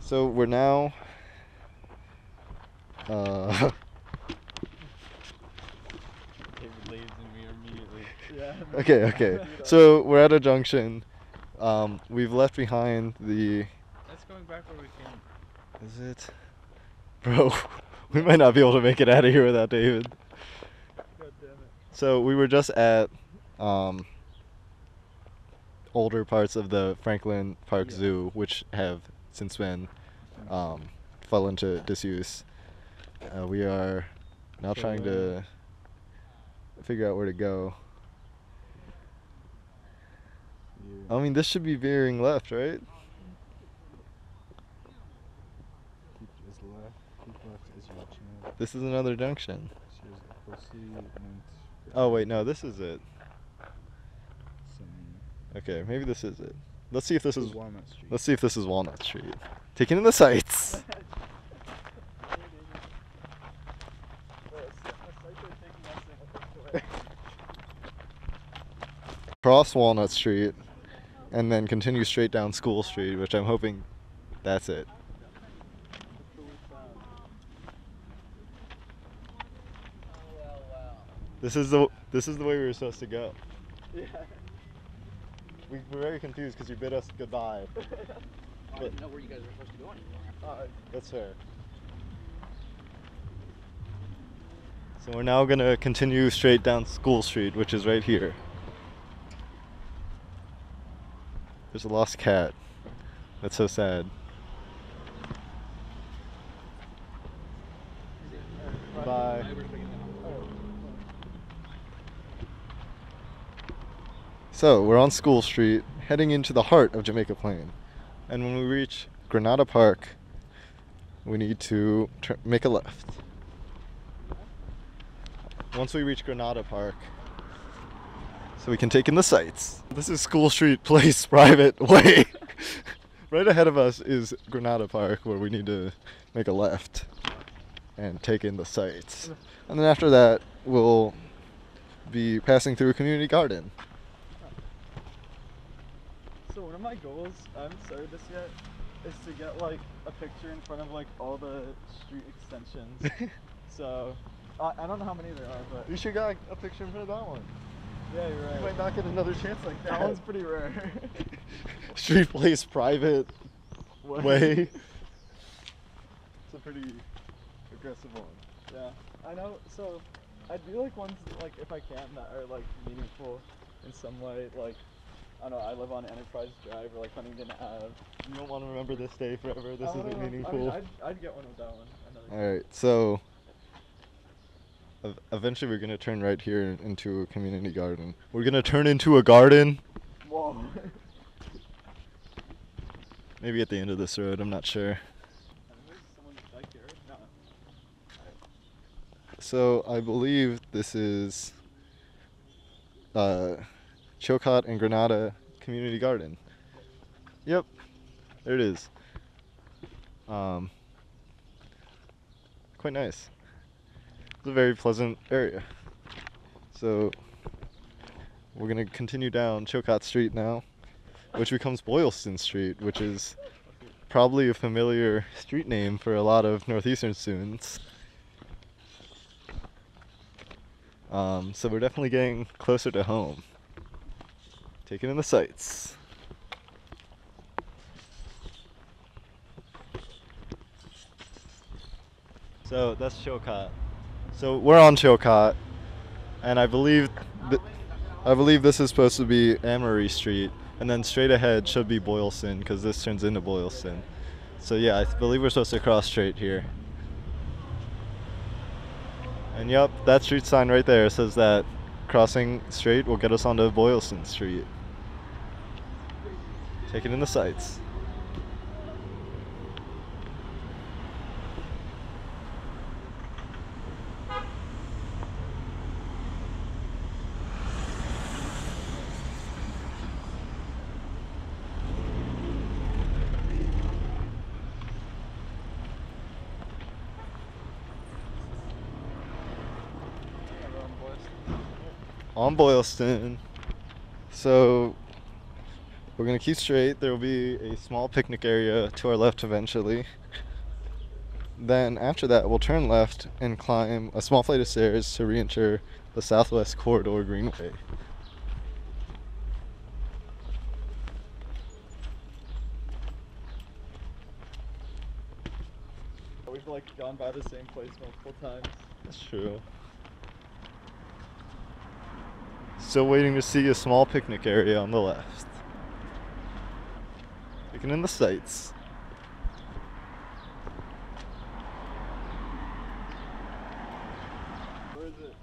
So we're now. Uh, David leaves and we are immediately. Yeah. okay, okay. So we're at a junction. Um, we've left behind the. That's going back where we came. Is it? Bro, we might not be able to make it out of here without David. God damn it. So we were just at um, older parts of the Franklin Park Yeah. Zoo, which have since been um, fell into disuse. Uh, we are now trying to figure out where to go. I mean, this should be veering left, right? Keep as left, keep left as you watch now. This is another junction. Here's the pussy and Oh wait, no, this is it. some Okay, maybe this is it. Let's see if this is. Walnut Street. Let's see if this is Walnut Street. Taking in the sights. Cross Walnut Street, and then continue straight down School Street, which I'm hoping that's it. This is the this is the way we were supposed to go. Yeah. We were very confused because you bid us goodbye. I didn't know where you guys were supposed to go anymore. Uh, That's fair. So we're now gonna continue straight down School Street, which is right here. There's a lost cat. That's so sad. Bye. So we're on School Street, heading into the heart of Jamaica Plain. And when we reach Granada Park, we need to tur- make a left. Once we reach Granada Park, so we can take in the sights. This is School Street Place Private Way. Right ahead of us is Granada Park, where we need to make a left and take in the sights. And then after that, we'll be passing through a community garden. So one of my goals, I haven't started this yet, is to get like a picture in front of like all the street extensions. So I I don't know how many there are, but You should get a picture in front of that one. yeah, you're right. You might not get another chance like that. That one's pretty rare. Street Place Private Way. Way. It's a pretty aggressive one. Yeah, I know. So I do like ones like if I can that are like meaningful in some way. Like I don't know. I live on Enterprise Drive or like Huntington Ave. You don't want to remember this day forever. This I don't isn't know, meaningful. I mean, I'd, I'd get one with that one. Another All right, so ev- eventually we're gonna turn right here into a community garden. We're gonna turn into a garden. Whoa. Maybe at the end of this road. I'm not sure. There's someone's bike here. No. So I believe this is uh, Chilcot and Granada Community Garden. Yep, there it is. Um, quite nice. It's a very pleasant area. So we're gonna continue down Chilcot Street now, which becomes Boylston Street, which is probably a familiar street name for a lot of Northeastern students. Um, so we're definitely getting closer to home. Taking in the sights. So that's Chilcot. So we're on Chilcot, and I believe th- I believe this is supposed to be Amory Street, and then straight ahead should be Boylston, because this turns into Boylston. So yeah, I th- believe we're supposed to cross straight here. And yep, that street sign right there says that crossing straight will get us onto Boylston Street. Taking in the sights. On Boylston. So We're gonna keep straight. There will be a small picnic area to our left eventually. Then after that, we'll turn left and climb a small flight of stairs to re-enter the Southwest Corridor Greenway. We've like gone by the same place multiple times. That's true. Still waiting to see a small picnic area on the left. Taking in the sights. Where is it?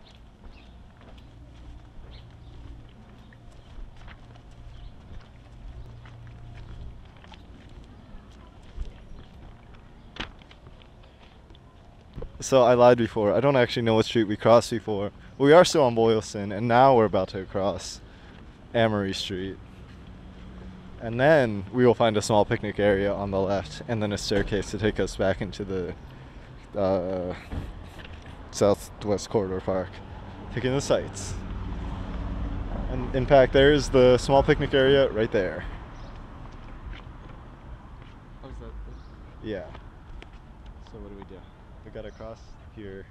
So I lied before. I don't actually know what street we crossed before. We are still on Boylston, and now we're about to cross Amory Street. And then we will find a small picnic area on the left, and then a staircase to take us back into the uh, Southwest Corridor Park. Taking the sights. And in fact, there's the small picnic area right there. How's that? Yeah. So what do we do? We gotta cross here.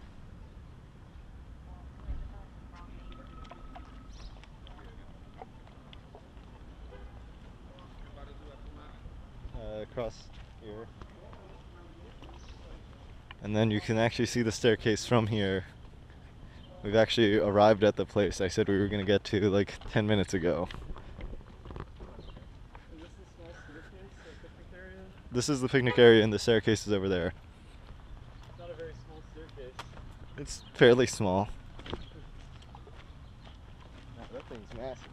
Uh, across here. And then you can actually see the staircase from here. We've actually arrived at the place I said we were gonna get to like ten minutes ago. Is this the small staircase, the picnic area? This is the picnic area and the staircase is over there. It's not a very small staircase. It's fairly small. Oh, that thing's massive.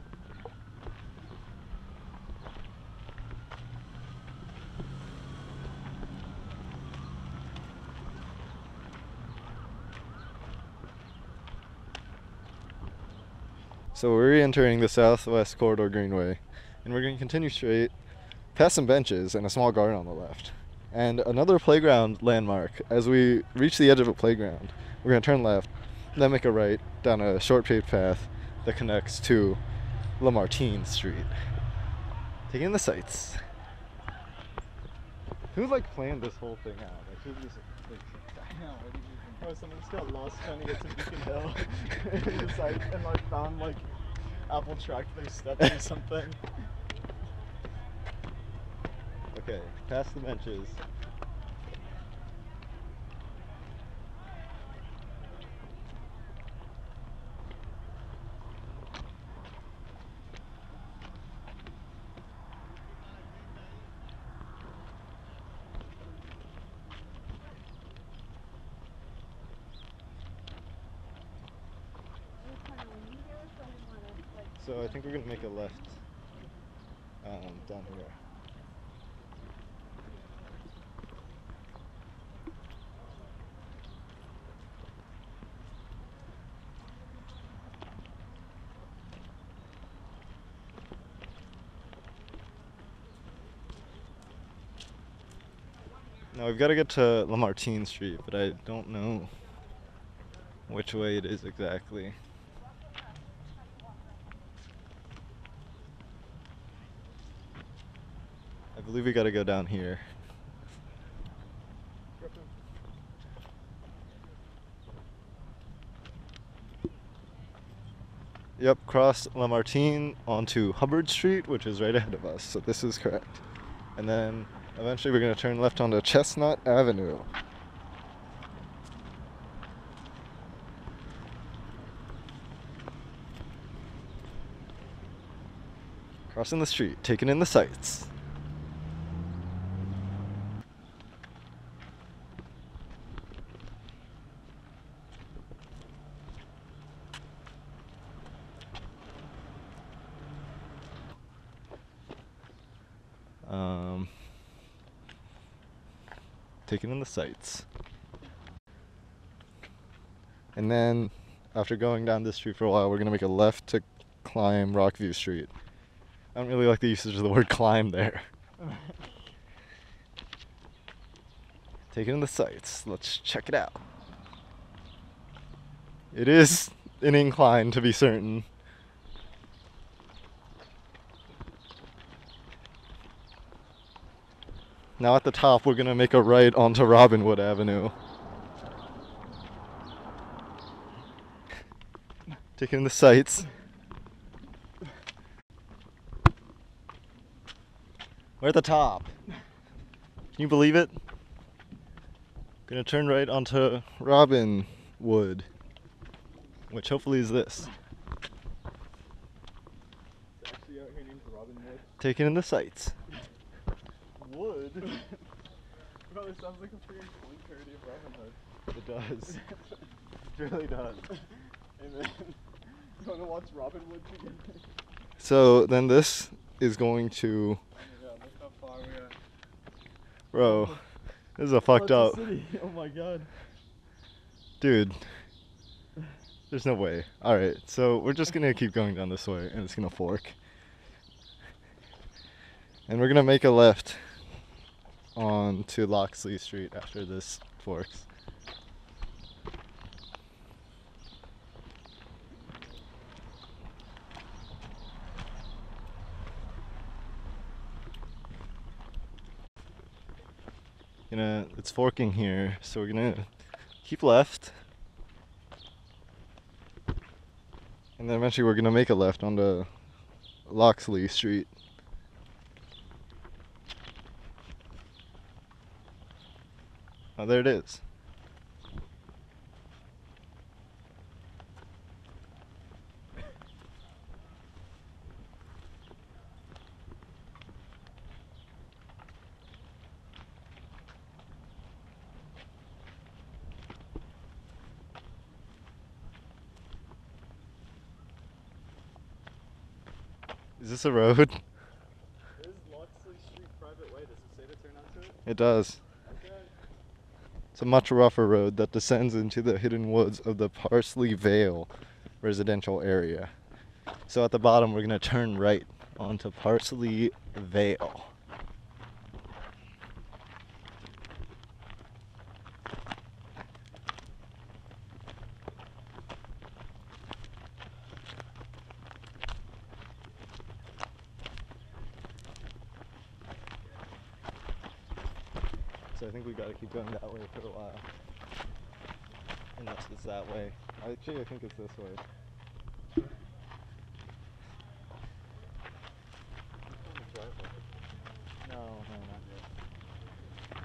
So we're re-entering the Southwest Corridor Greenway, and we're going to continue straight past some benches and a small garden on the left. And another playground landmark. As we reach the edge of a playground, we're going to turn left, then make a right down a short paved path that connects to Lamartine Street. Taking the sights. Who like planned this whole thing out? Like, who just, like, I know. What do you think? Oh, someone just got lost trying to get to Beacon Hill and decided and like found like Apple tracked their steps or something. Okay, past the benches. So I think we're gonna make a left um, down here. Now we've got to get to Lamartine Street, but I don't know which way it is exactly. I believe we got to go down here. Yep, cross Lamartine onto Hubbard Street, which is right ahead of us, so this is correct. And then eventually we're going to turn left onto Chestnut Avenue. Crossing the street, taking in the sights. Um, taking in the sights. And then, after going down this street for a while, we're going to make a left to climb Rockview Street. I don't really like the usage of the word climb there. Taking in the sights. Let's check it out. It is an incline, to be certain. Now at the top, we're gonna make a right onto Robinwood Avenue. Taking the sights. We're at the top. Can you believe it? Gonna turn right onto Robinwood, which hopefully is this. It's actually out here named Robinwood. Taking in the sights. Wood? Bro, this sounds like a pretty cool parody of Robin Hood. It does. It really does. Hey man, you wanna watch Robinwood together? So then this is going to, Oh my god, look how far we are. bro, this is a fucked Oh, up, it's a city. Oh my god. dude. There's no way. All right, so we're just gonna keep going down this way, and it's gonna fork, and we're gonna make a left onto Loxley Street after this forks. Gonna, it's forking here, so we're gonna keep left, and then eventually we're gonna make a left onto Loxley Street. Oh, there it is. Is this a road? This is Loxley Street private way. Does it say to turn onto it? It does. Okay. It's a much rougher road that descends into the hidden woods of the Parsley Vale residential area. So at the bottom, we're gonna turn right onto Parsley Vale. So I think we gotta keep going that way for a while. Unless it's that way. Actually, I think it's this way. No, no, not yet.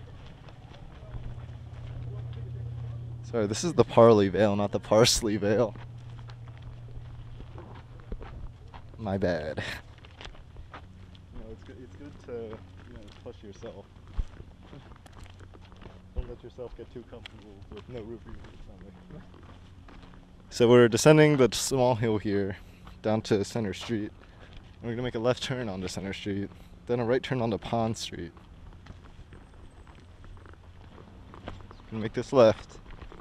Sorry, this is the Parley Vale, not the Parsley Vale. My bad. You know, it's good, it's good to, you know, push yourself. Don't let yourself get too comfortable with no roof over your stomach. So we're descending the small hill here down to Center Street. And we're gonna make a left turn onto Center Street, then a right turn onto Pond Street. We're gonna make this left.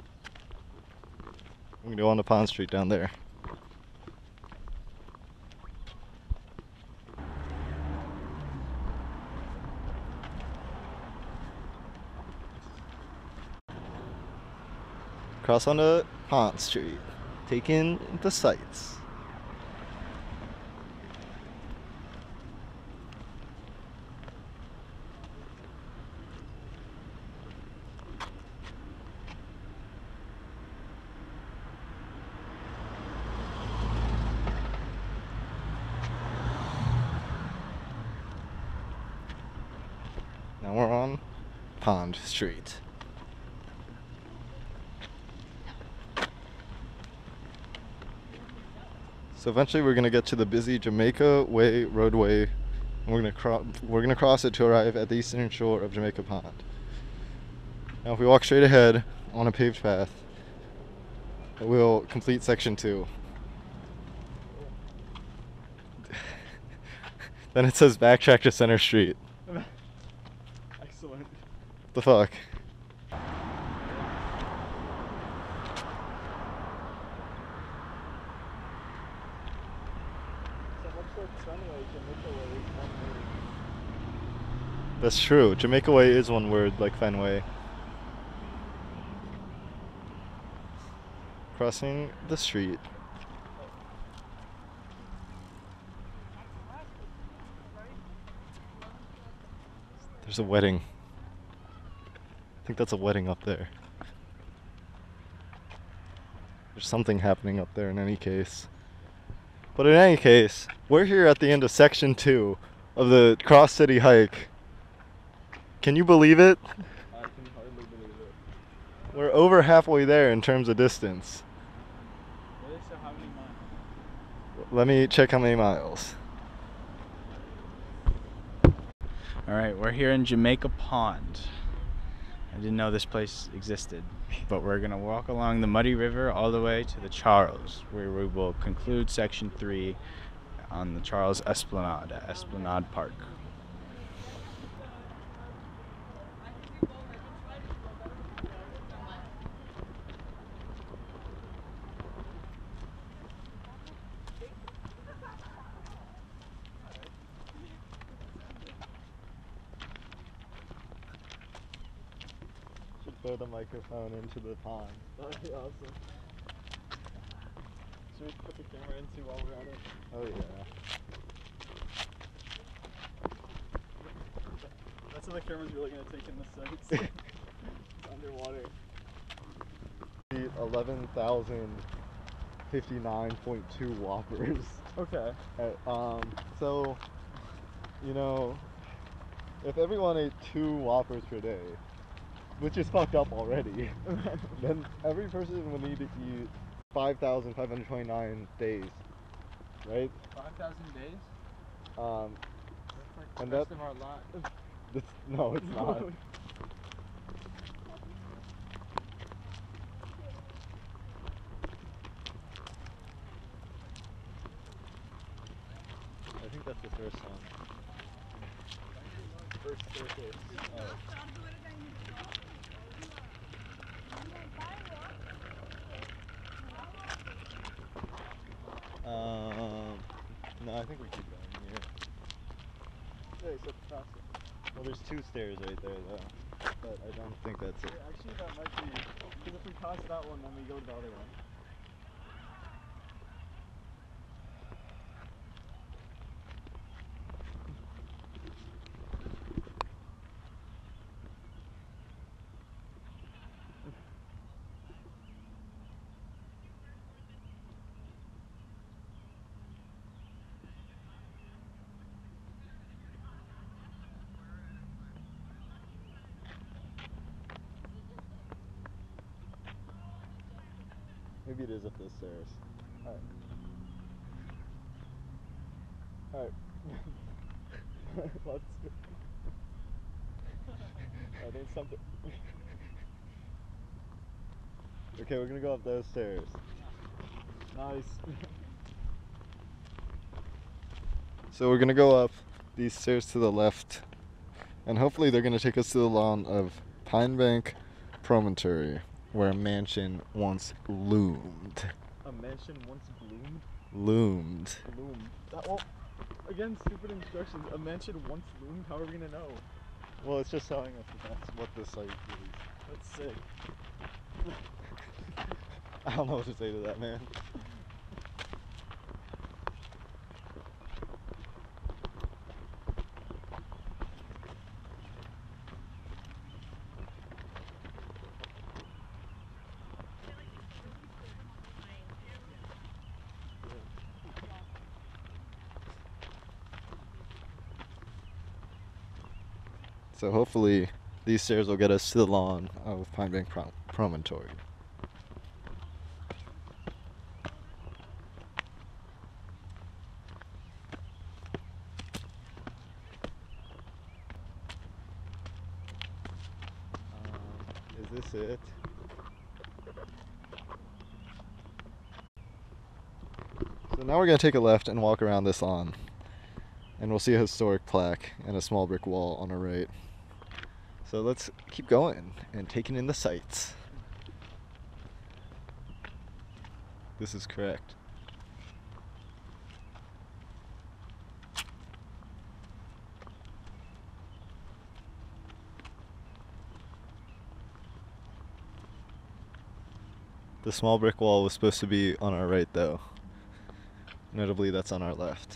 We're gonna go onto Pond Street down there. Cross onto Pond Street, take in the sights. Now we're on Pond Street. So eventually we're gonna get to the busy Jamaica Way roadway, and we're gonna cro- we're gonna cross it to arrive at the eastern shore of Jamaica Pond. Now if we walk straight ahead on a paved path, we'll complete section two. Then it says backtrack to Center Street. Excellent. The fuck? That's true. Jamaica Way is one word, like Fenway. Crossing the street. There's a wedding. I think that's a wedding up there. There's something happening up there in any case. But in any case, we're here at the end of section two of the Cross City hike. Can you believe it? I can hardly believe it. We're over halfway there in terms of distance. Really? So how many miles? Let me check how many miles. All right, we're here in Jamaica Pond. I didn't know this place existed, but we're gonna walk along the Muddy River all the way to the Charles, where we will conclude section three on the Charles Esplanade at Esplanade Park. Should throw the microphone into the pond. That'd be awesome. Should we put the camera in too while we're at it? Oh yeah. That's what the camera's really gonna take in the sights. It's underwater. eleven thousand fifty-nine point two whoppers. Okay. Uh, um, so, you know, if everyone ate two whoppers per day, which is fucked up already, then every person would need to eat five thousand five hundred twenty-nine days, right? Five thousand days? Um, That's like And the rest that- of our lives. this, no, it's not. I think that's the first one. First circus. Oh. Um, no, I think we keep going here. Yeah, so cross it. Well, there's two stairs right there, though. But I don't think that's it. Yeah, actually, that might be. Because if we cross that one, then we go to the other one. Maybe it is up those stairs. Alright. Alright. Let's. I need something. Okay, we're gonna go up those stairs. Nice. So we're gonna go up these stairs to the left, and hopefully they're gonna take us to the lawn of Pine Bank Promontory, where a mansion once loomed. A mansion once bloomed. Loomed. Loomed. That, well, again, stupid instructions. A mansion once loomed. How are we gonna know? Well, it's just telling us that that's what the site is. That's sick. I don't know what to say to that, man. So hopefully these stairs will get us to the lawn of Pine Bank Prom- Promontory. Um, is this it? So now we're going to take a left and walk around this lawn. And we'll see a historic plaque and a small brick wall on our right. So let's keep going and taking in the sights. This is correct. The small brick wall was supposed to be on our right, though. Notably, that's on our left.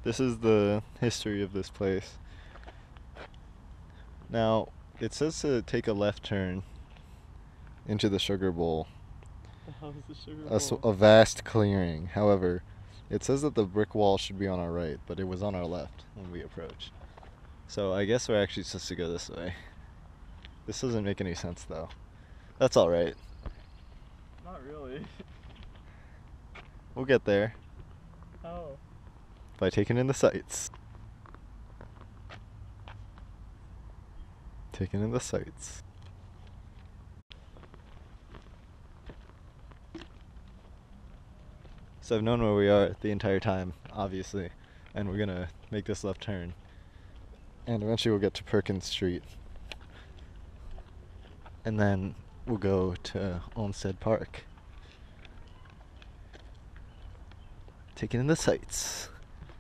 This is the history of this place. Now, it says to take a left turn into the sugar bowl. The hell is the sugar A, s- a vast clearing. However, it says that the brick wall should be on our right, but it was on our left when we approached. So I guess we're actually supposed to go this way. This doesn't make any sense though. That's alright. Not really. We'll get there How? by taking in the sights. Taking in the sights. So I've known where we are the entire time, obviously, and we're gonna make this left turn. And eventually we'll get to Perkins Street. And then we'll go to Olmsted Park. Taking in the sights.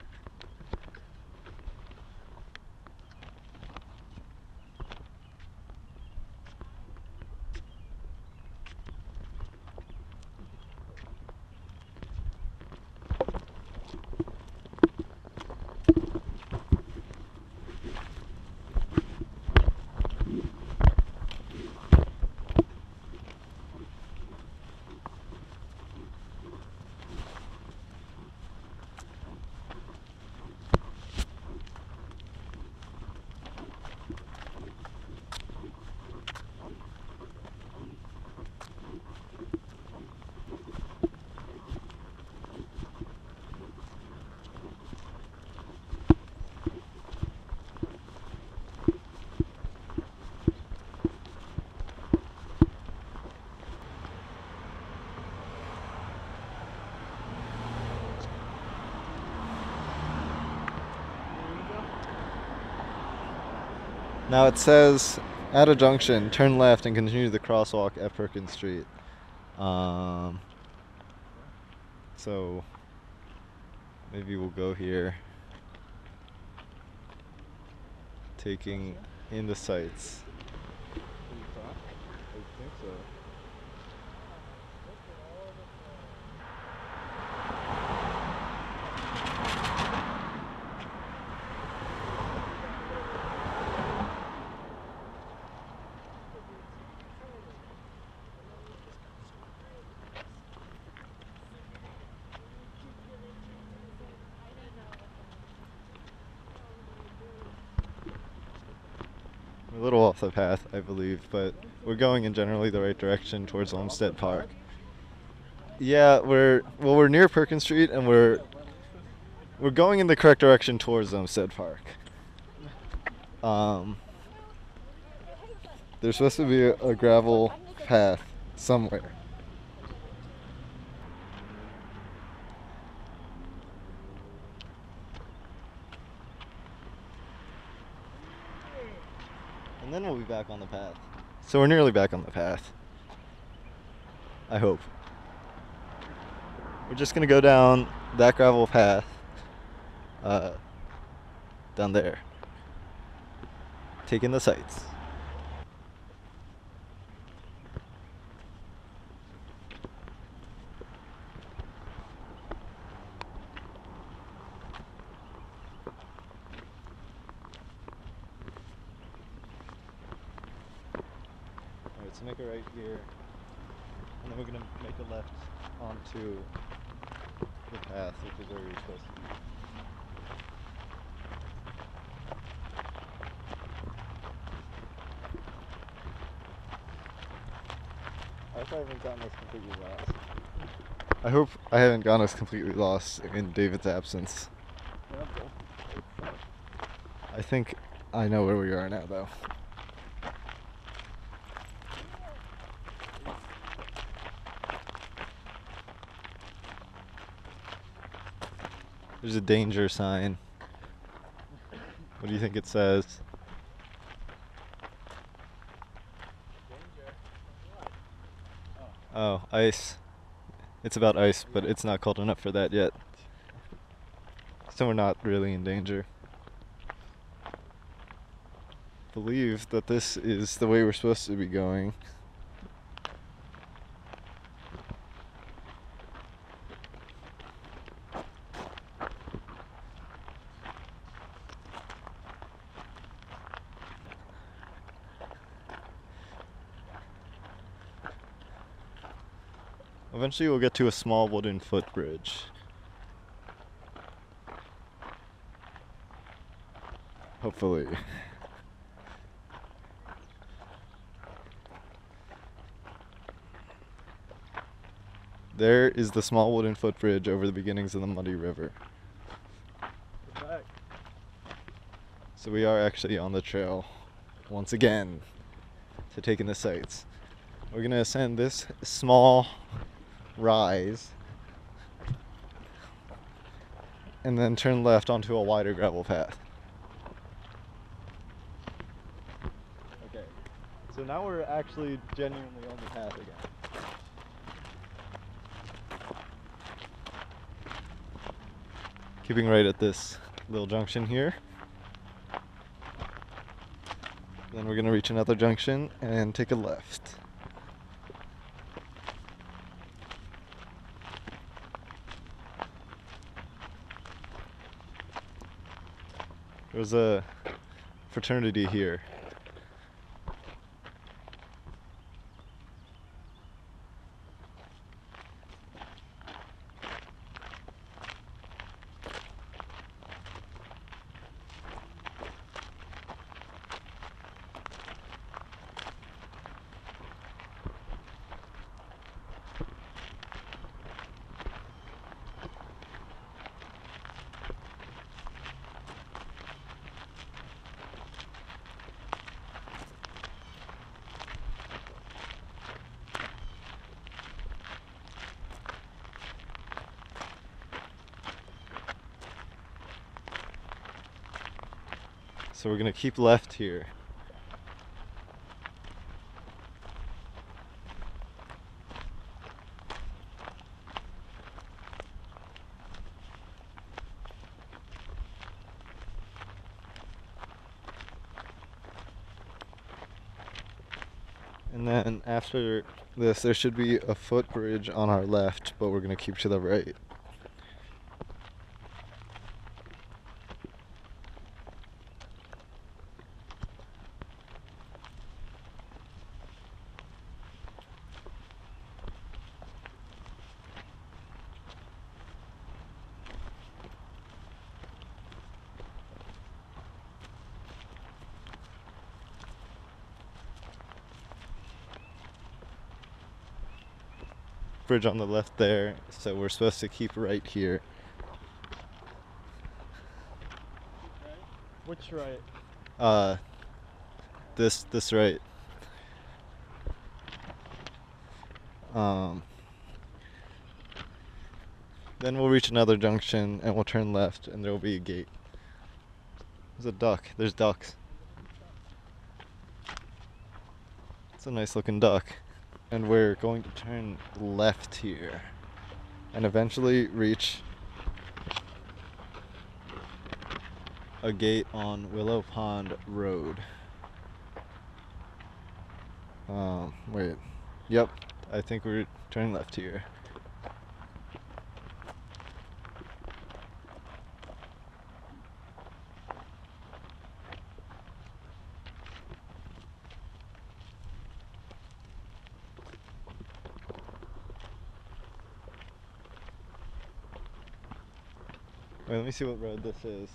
Now it says, at a junction, turn left and continue the crosswalk at Perkins Street. Um, so, maybe we'll go here. Taking in the sights. I think so. We're a little off the path, I believe, but we're going in generally the right direction towards Olmsted Park. Yeah, we're well, we're near Perkins Street, and we're we're going in the correct direction towards Olmsted Park. Um, there's supposed to be a, a gravel path somewhere. And then we'll be back on the path. So we're nearly back on the path. I hope. We're just gonna go down that gravel path. Uh, down there. Taking the sights. Alright, so make a right here. And then we're gonna make a left onto the path, which is where we're supposed to be. I hope I haven't gotten us completely lost. I hope I haven't gotten us completely lost in David's absence. I think I know where we are now, though. There's a danger sign. What do you think it says? Oh, ice. It's about ice, but it's not cold enough for that yet. So we're not really in danger. Believe that this is the way we're supposed to be going. Eventually we'll get to a small wooden footbridge. Hopefully. There is the small wooden footbridge over the beginnings of the Muddy River. So we are actually on the trail once again to take in the sights. We're gonna ascend this small rise and then turn left onto a wider gravel path. Okay, so now we're actually genuinely on the path again. Keeping right at this little junction here. Then we're gonna reach another junction and take a left. There's a fraternity here. So we're gonna keep left here. And then after this, there should be a footbridge on our left, but we're gonna keep to the right. Bridge on the left there, so we're supposed to keep right here. Which right? Uh, this this right. Um. Then we'll reach another junction and we'll turn left, and there will be a gate. There's a duck. There's ducks. It's a nice looking duck. And we're going to turn left here and eventually reach a gate on Willow Pond Road. Um, wait. Yep, I think we're turning left here. Wait, let me see what road this is.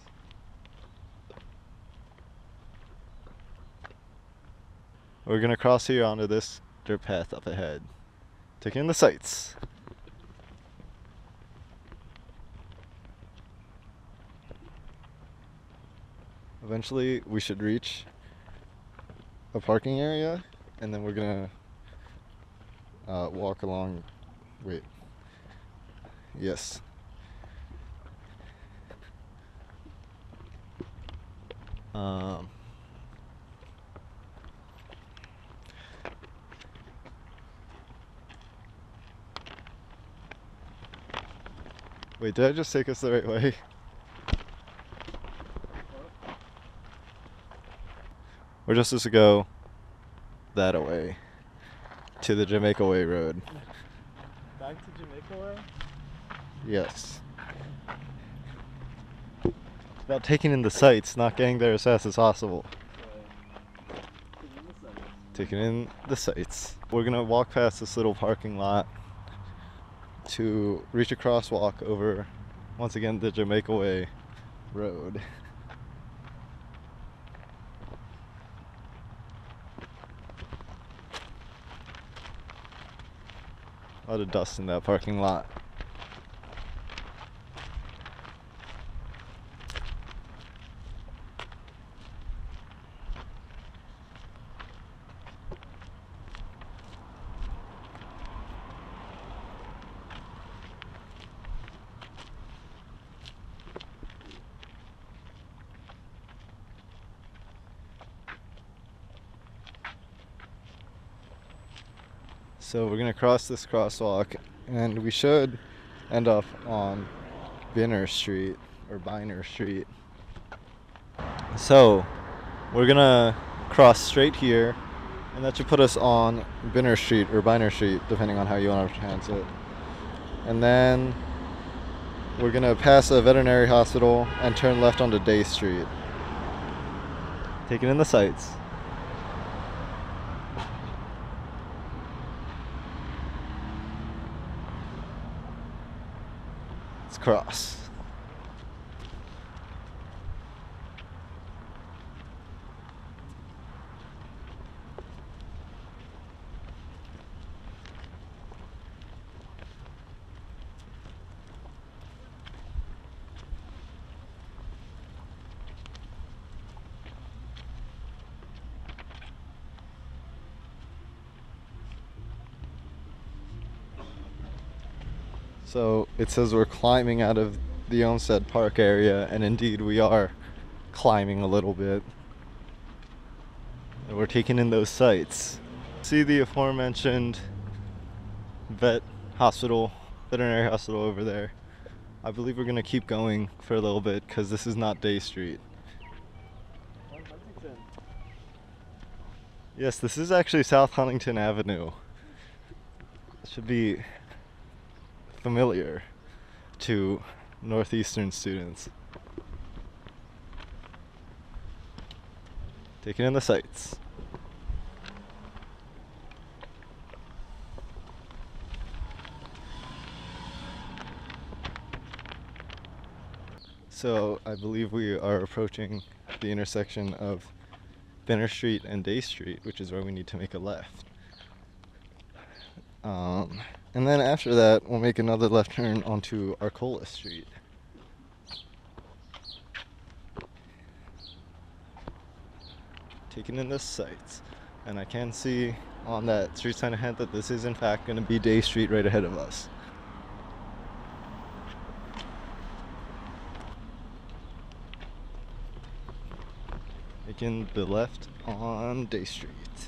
We're gonna cross here onto this dirt path up ahead. Taking in the sights. Eventually we should reach a parking area, and then we're gonna uh, walk along. Wait. Yes. Um, wait, did I just take us the right way? We're just supposed to go that way to the Jamaica Way Road. Back to Jamaica Way? Yes. It's about taking in the sights, not getting there as fast as possible. Taking in the sights. We're gonna walk past this little parking lot to reach a crosswalk over, once again, the Jamaica Way road. A lot of dust in that parking lot. So we're gonna cross this crosswalk and we should end up on Binner Street or Biner Street. So we're gonna cross straight here and that should put us on Binner Street or Biner Street, depending on how you want to pronounce it. And then we're gonna pass a veterinary hospital and turn left onto Day Street. Taking in the sights. Let's cross. So it says we're climbing out of the Olmsted Park area, and indeed we are climbing a little bit. And we're taking in those sights. See the aforementioned vet hospital, veterinary hospital over there. I believe we're gonna keep going for a little bit because this is not Day Street. Yes, this is actually South Huntington Avenue. It should be familiar to Northeastern students. Taking in the sights. So I believe we are approaching the intersection of Binner Street and Day Street, which is where we need to make a left. Um, and then after that, we'll make another left turn onto Arcola Street. Taking in the sights. And I can see on that street sign ahead that this is in fact going to be Day Street right ahead of us. Making the left on Day Street.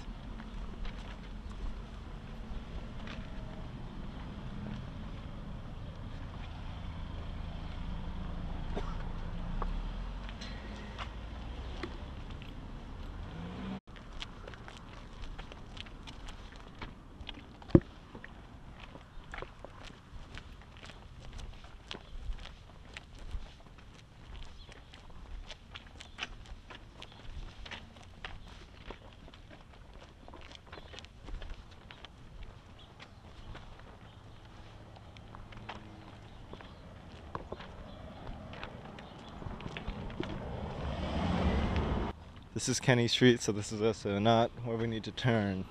This is Kenny Street, so this is also not where we need to turn.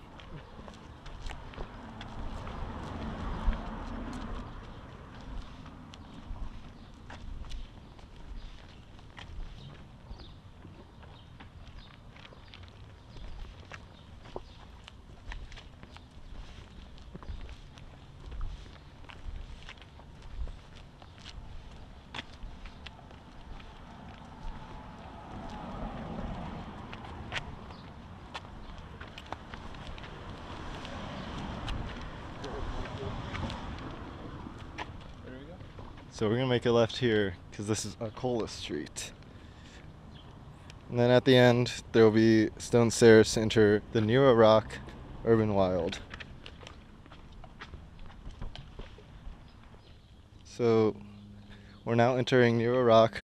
So we're gonna make a left here because this is Arcola Street. And then at the end, there will be stone stairs to enter the Nero Rock Urban Wild. So we're now entering Nero Rock.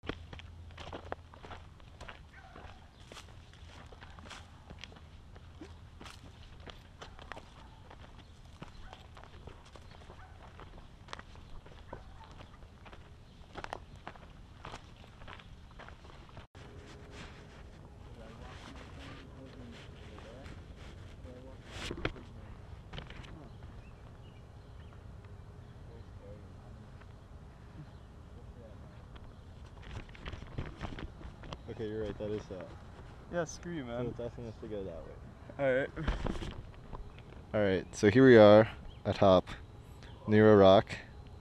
Okay, you're right. That is south. Yeah, screw you, So man. it's asking us to go that way. Alright. All right. So here we are atop Nero Rock.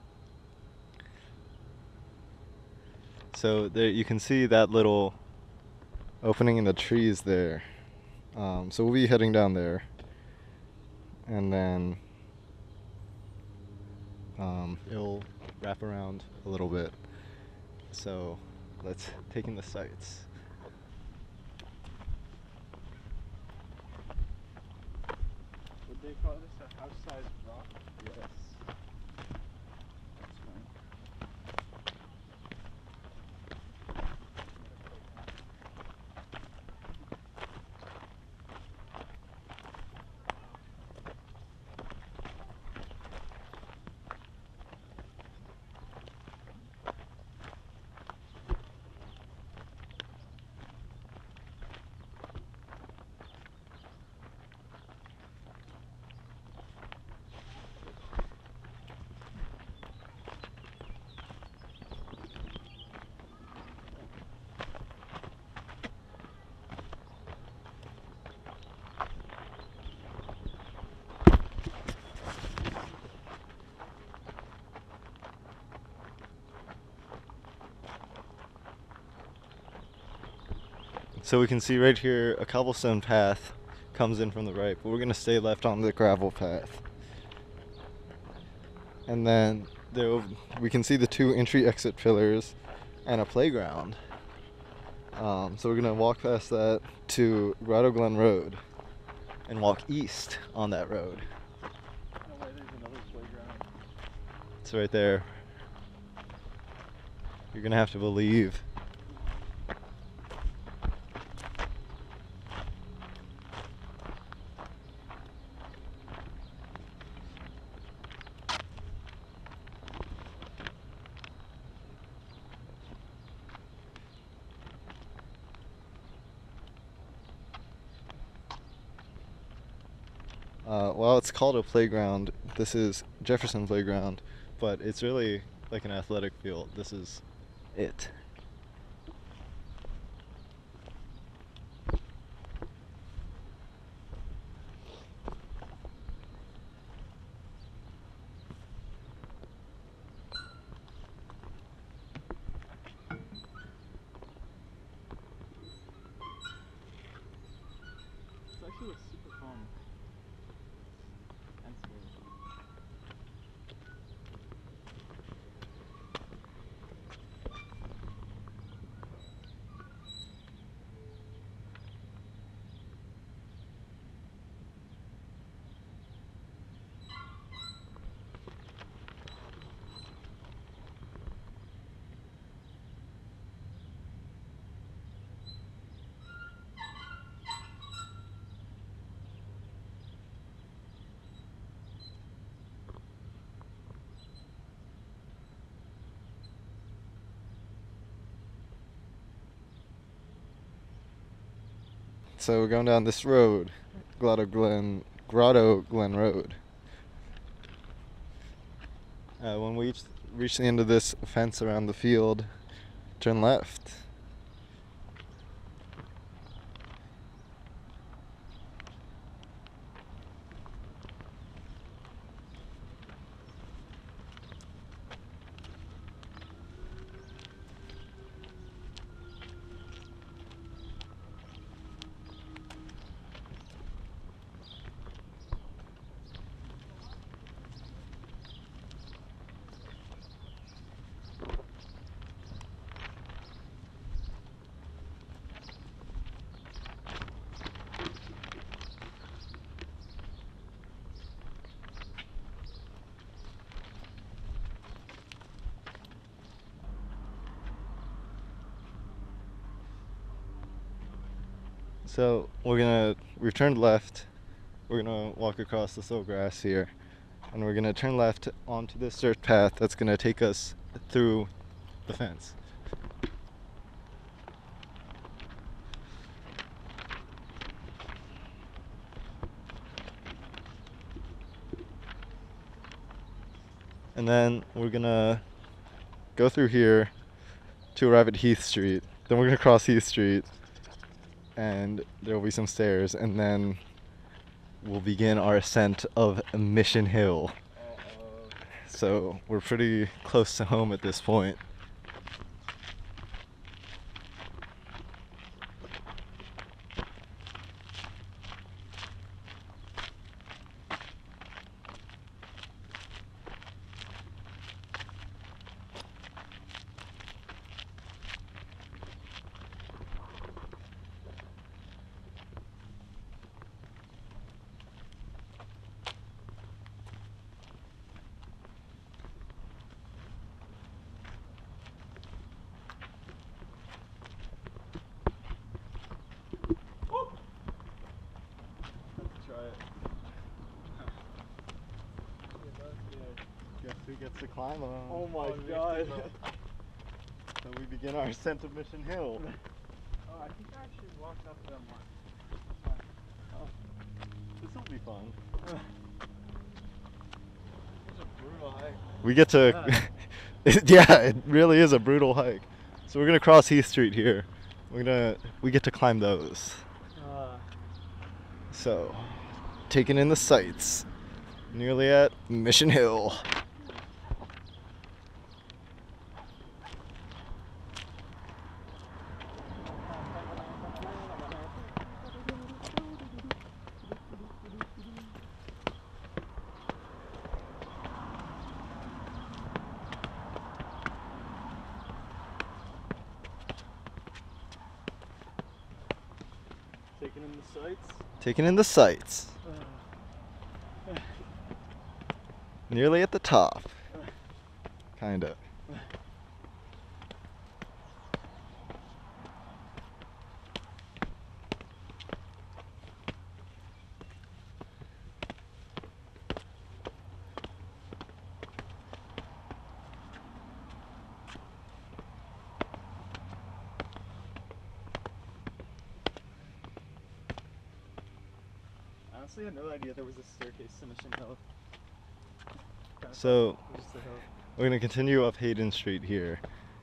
So there you can see that little opening in the trees there. Um, so we'll be heading down there, and then um, it'll wrap around a little bit. So let's take in the sights. Would they call this a house-sized rock? Yes. That's fine. So we can see right here a cobblestone path comes in from the right, but we're gonna stay left on the gravel path. And then there will- we can see the two entry-exit pillars and a playground. Um, so we're gonna walk past that to Grotto Glen Road and walk east on that road. No way, there's another playground. It's right there. You're gonna have to believe. Uh, well, it's called a playground. This is Jefferson Playground, but it's really like an athletic field. This is it. This actually looks super fun. And scary. So we're going down this road, Grotto Glen, Grotto Glen Road. Uh, when we reach, reach the end of this fence around the field, turn left. So we're gonna we've turned left. We're gonna walk across this little grass here, and we're gonna turn left onto this dirt path that's gonna take us through the fence. And then we're gonna go through here to arrive at Heath Street, then we're gonna cross Heath Street, and there will be some stairs, and then we'll begin our ascent of Mission Hill. So we're pretty close to home at this point. Guess who gets to climb on? Oh my god. So we begin our ascent of Mission Hill. Oh, I think I actually walked up them once. This will be fun. It's a brutal hike. We get to, yeah, it really is a brutal hike. So we're gonna cross Heath Street here. We're gonna, we get to climb those. Uh, So, taking in the sights. Nearly at Mission Hill. taking in the sights. Taking in the sights. Nearly at the top. Kinda. Honestly, I had no idea there was a staircase to Mission Hill. Kinda So, thought it was just a hill. we're gonna continue up Hayden Street here.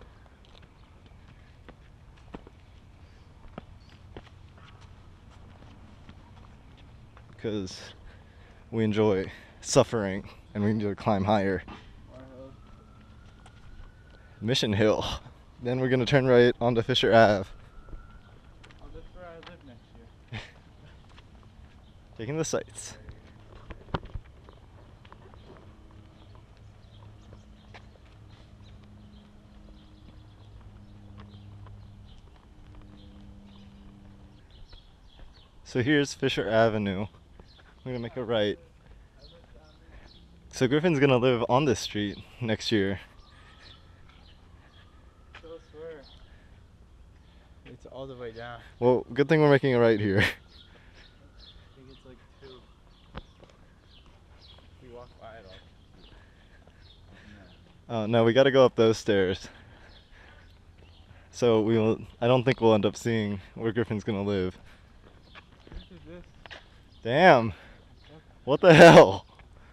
Because we enjoy suffering and we need to climb higher. More hill. Mission Hill. Then we're gonna turn right onto Fisher Ave. Oh, that's where I live next year. Taking the sights. So here's Fisher Avenue. We're gonna make a right. So Griffin's gonna live on this street next year. So I swear. It's all the way down. Well, good thing we're making a right here. I think it's like two. We walk by it all. Uh, no, we gotta go up those stairs. So we will. I don't think we'll end up seeing where Griffin's gonna live. What is this? Damn. What the hell?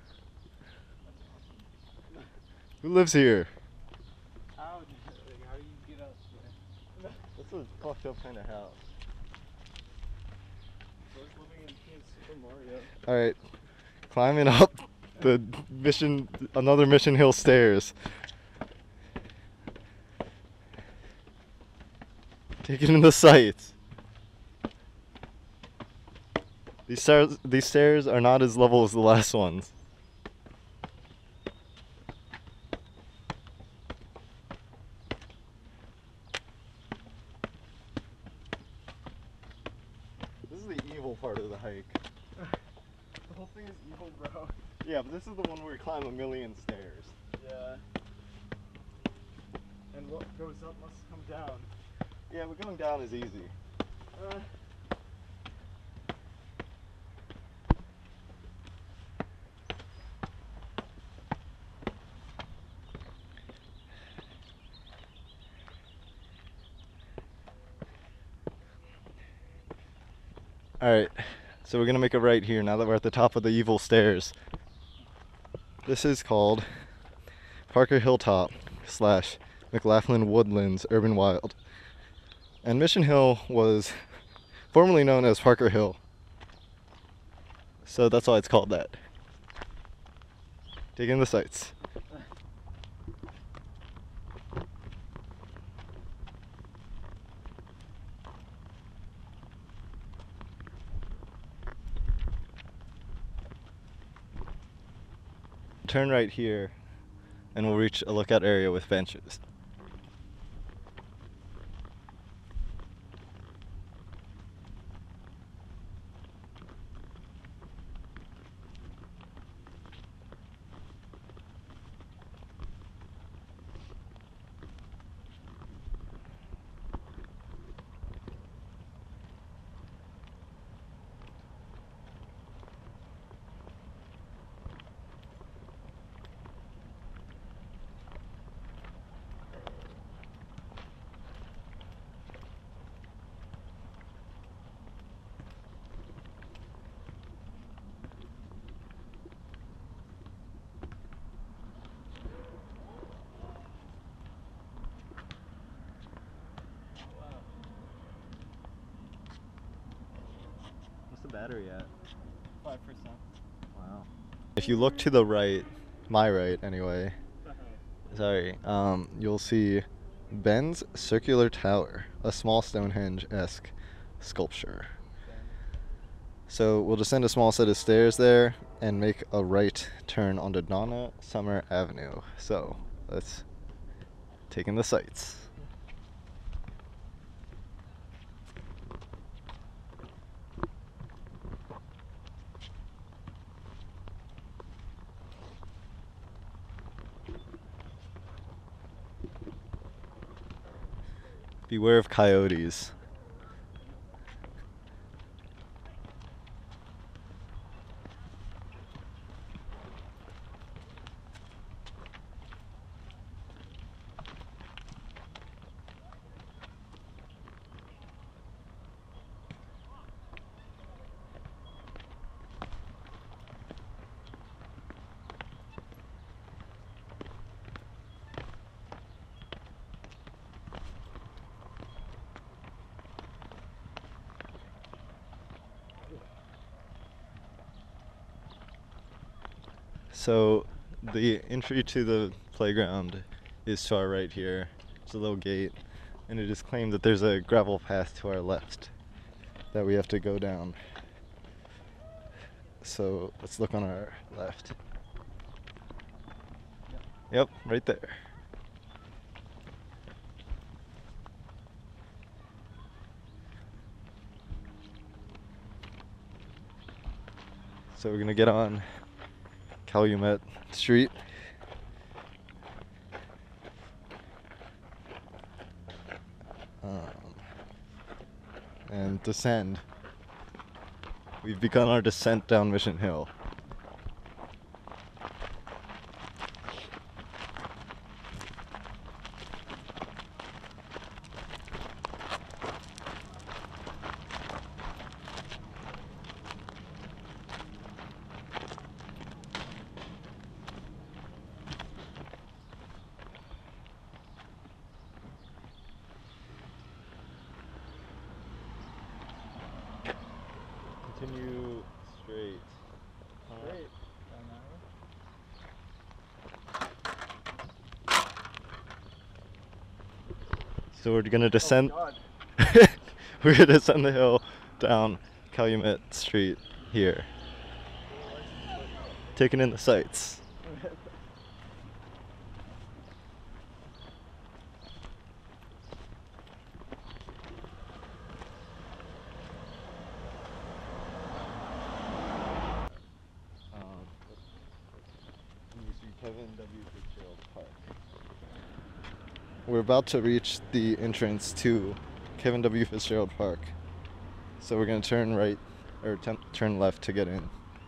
Who lives here? How, do you- like, how do you get up there? This is a fucked up kind of house. I was living in King Super Mario. Alright. Climbing up the mission, another Mission Hill stairs. Taking in the sights. These stairs, these stairs are not as level as the last ones. This is the evil part of the hike. The whole thing is evil, bro. Yeah, but this is the one where we climb a million stairs. Yeah. And what goes up must come down. Yeah, but going down is easy. Uh, Alright, so we're gonna make a right here now that we're at the top of the evil stairs. This is called Parker Hilltop slash McLaughlin Woodlands Urban Wild. And Mission Hill was formerly known as Parker Hill. So that's why it's called that. Take in the sights. Turn right here and we'll reach a lookout area with benches. What's the battery at? Five percent. Wow. If you look to the right, my right anyway, sorry, um, you'll see Ben's Circular Tower, a small Stonehenge-esque sculpture. So we'll descend a small set of stairs there and make a right turn onto Donna Summer Avenue. So let's take in the sights. Beware of coyotes. So the entry to the playground is to our right here. It's a little gate, and it is claimed that there's a gravel path to our left that we have to go down. So let's look on our left. Yep, right there. So we're gonna get on Calumet Street. Um, and descend. We've begun our descent down Mission Hill. Continue straight. Great. So we're gonna descend. Oh, We're gonna descend the hill down Calumet Street here. Taking in the sights. Kevin W. Fitzgerald Park. We're about to reach the entrance to Kevin W. Fitzgerald Park. So we're going to turn right, or t- turn left to get in.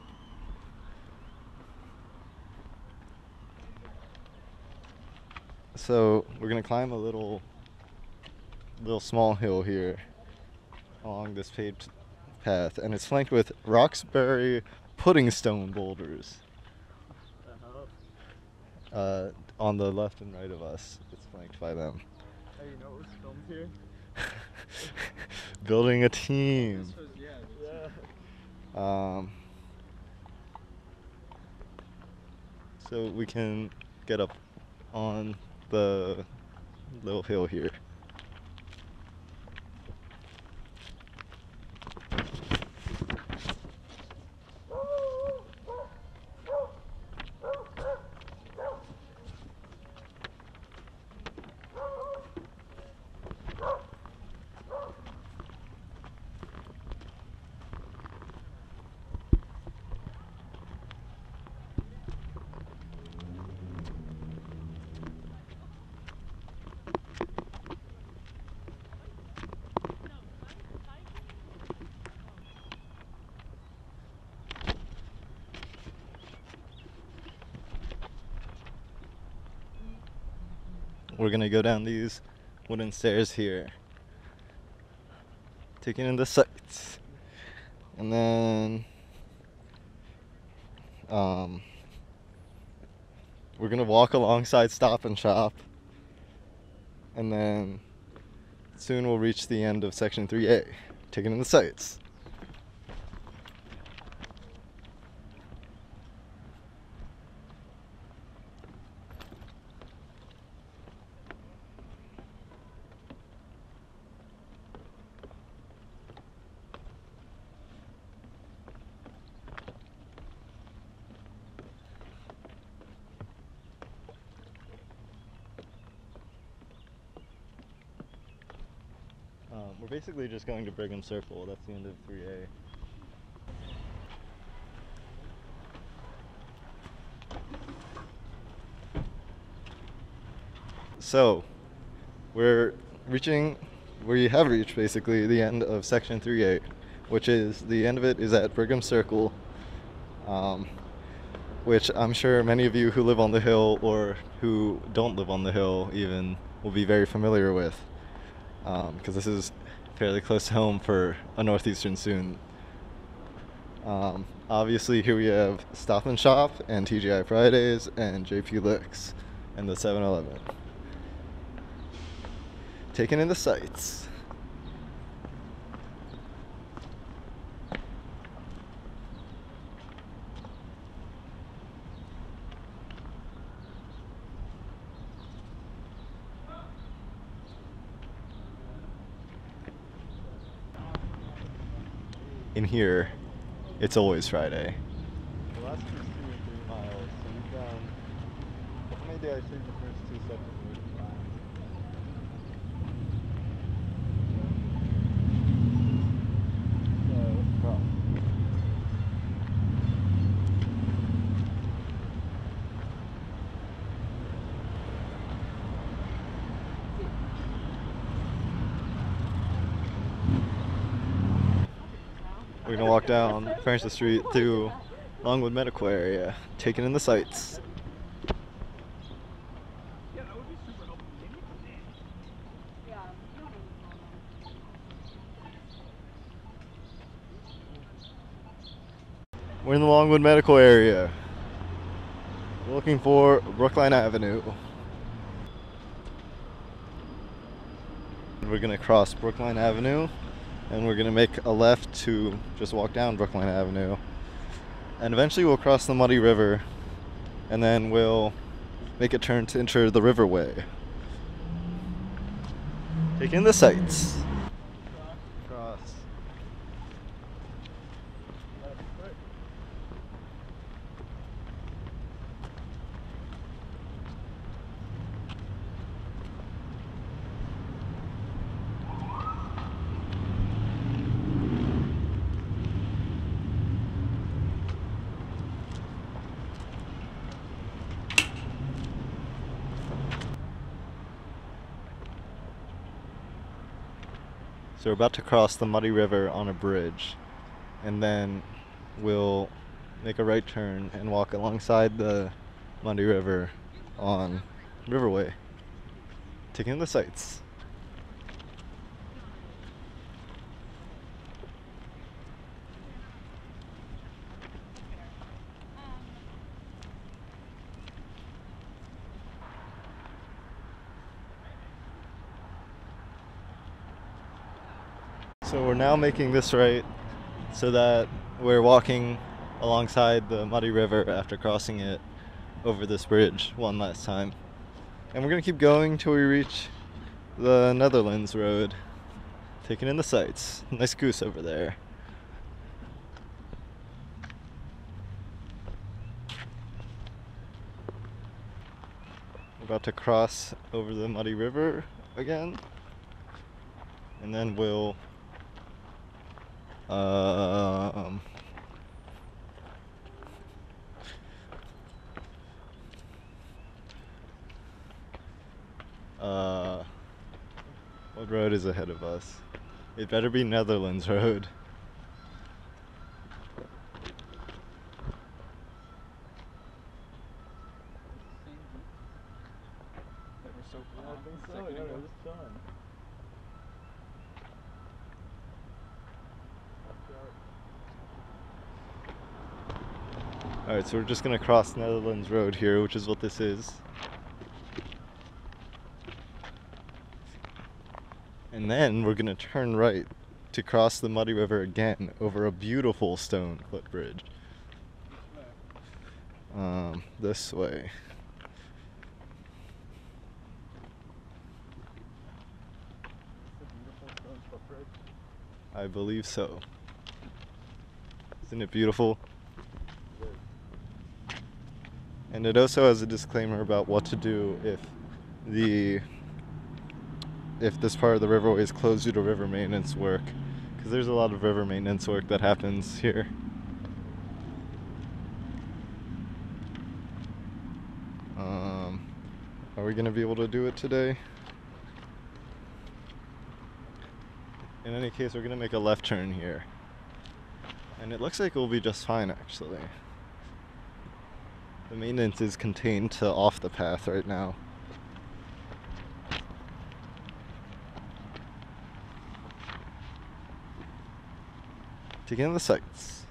So we're going to climb a little, little small hill here along this paved path, and it's flanked with Roxbury pudding stone boulders. Uh, on the left and right of us, it's flanked by them. Hey, you know what was filmed here? Building a team. Um, so we can get up on the little hill here. We're gonna go down these wooden stairs here, taking in the sights, and then um, we're gonna walk alongside Stop and Shop, and then soon we'll reach the end of section three A, taking in the sights. Um, we're basically just going to Brigham Circle. That's the end of three A. So, we're reaching, we have reached basically the end of section three A, which is, the end of it is at Brigham Circle, um, which I'm sure many of you who live on the hill or who don't live on the hill even will be very familiar with. Because um, this is fairly close to home for a Northeastern student. Um, obviously, here we have Stop and Shop and T G I Fridays and J P Licks and the seven eleven. Taking in the sights. In here, it's always Friday. The last two is two and three miles, so we've done, how many did I say the first two sections were? So, what's the problem? We're gonna walk down Francis Street through Longwood Medical area, taking in the sights. We're in the Longwood Medical area. We're looking for Brookline Avenue. We're gonna cross Brookline Avenue, and we're gonna make a left to just walk down Brookline Avenue. And eventually we'll cross the Muddy River, and then we'll make a turn to enter the Riverway. Take in the sights. Cross. So we're about to cross the Muddy River on a bridge, and then we'll make a right turn and walk alongside the Muddy River on Riverway, taking in the sights. So we're now making this right so that we're walking alongside the muddy river after crossing it over this bridge one last time. And we're going to keep going till we reach the Netherlands Road, taking in the sights. Nice goose over there. We're about to cross over the muddy river again, and then we'll um, uh, what road is ahead of us? It better be Netherlands Road. Alright, so we're just gonna cross Netherlands Road here, which is what this is. And then we're gonna turn right to cross the muddy river again over a beautiful stone footbridge. Um, this way. I believe so. Isn't it beautiful? And it also has a disclaimer about what to do if the if this part of the riverway is closed due to river maintenance work, because there's a lot of river maintenance work that happens here. Um, are we gonna be able to do it today? In any case, we're gonna make a left turn here, and it looks like we'll be just fine actually. The maintenance is contained to off the path right now. Taking in the sights.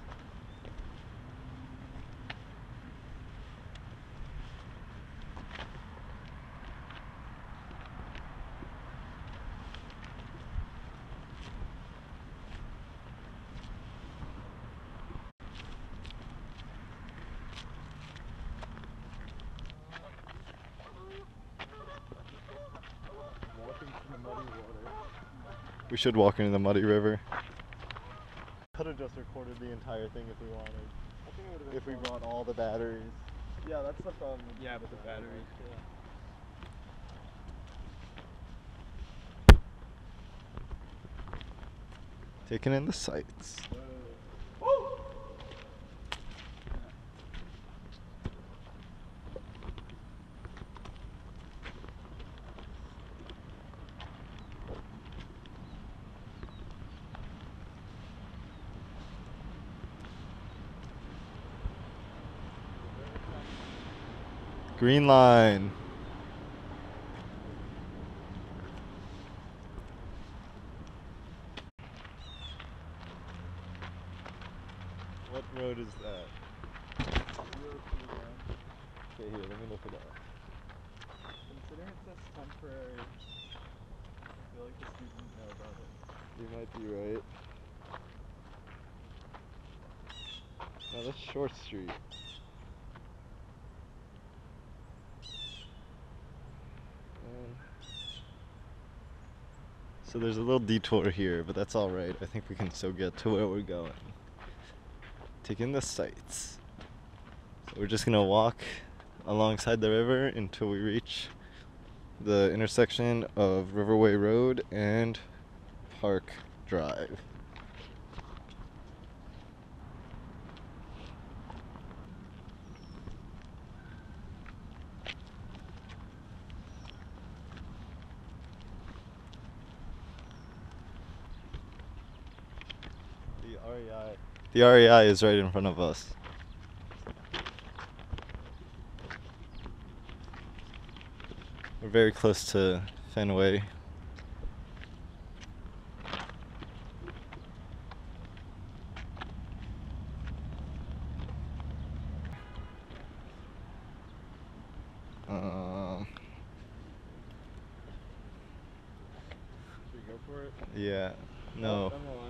We should walk into the muddy river. Could have just recorded the entire thing if we wanted. I think it would have been If we fun. brought all the batteries. Yeah, that's the problem. Yeah, with the batteries. Taking in the sights. Green line. What road is that? Okay, here, let me look it up. Considering it says temporary, I feel like the students know about it. You might be right. No, that's Short Street. Um, So there's a little detour here, but that's alright. I think we can still get to where we're going. Taking the sights. So we're just gonna walk alongside the river until we reach the intersection of Riverway Road and Park Drive. The R E I. The R E I is right in front of us. We're very close to Fenway. Um, Should we go for it? yeah. No. Oh, I'm alive.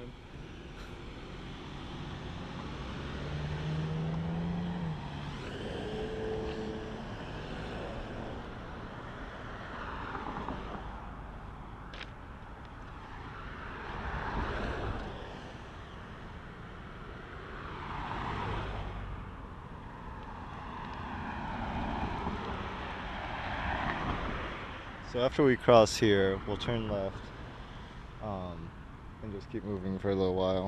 So after we cross here, we'll turn left um, and just keep moving for a little while.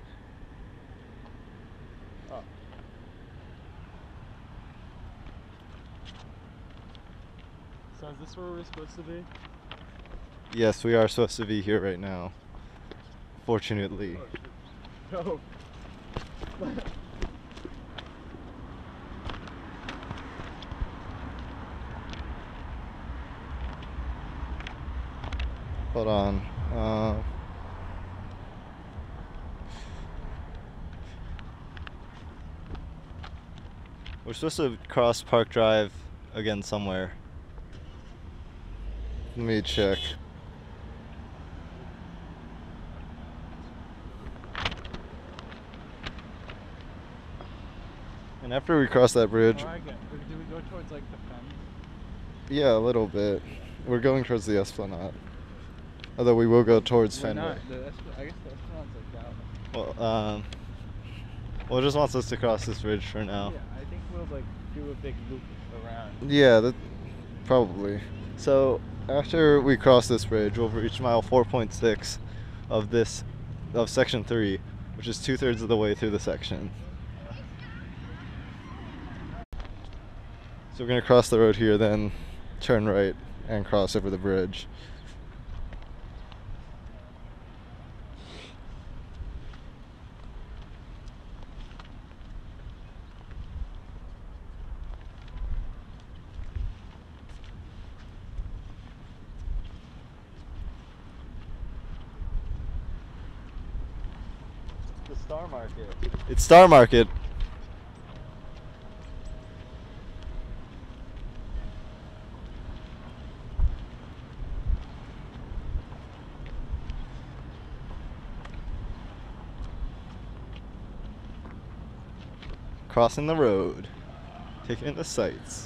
Oh. So is this where we're supposed to be? Yes, we are supposed to be here right now. Fortunately. No. Hold on. Uh, we're supposed to cross Park Drive again somewhere. Let me check. And after we cross that bridge, Oh, I get. Do we go towards like the fence? yeah, a little bit. We're going towards the Esplanade. Although we will go towards Why Fenway. not? The Espl- I guess the Esplanade's like that. Well, um, well, it just wants us to cross this bridge for now. Yeah, I think we'll like do a big loop around. Yeah, that probably. So after we cross this bridge, we'll reach mile four point six of this of section three, which is two thirds of the way through the section. So we're gonna cross the road here, then turn right and cross over the bridge. The Star Market. It's Star Market. Crossing the road, taking in the sights.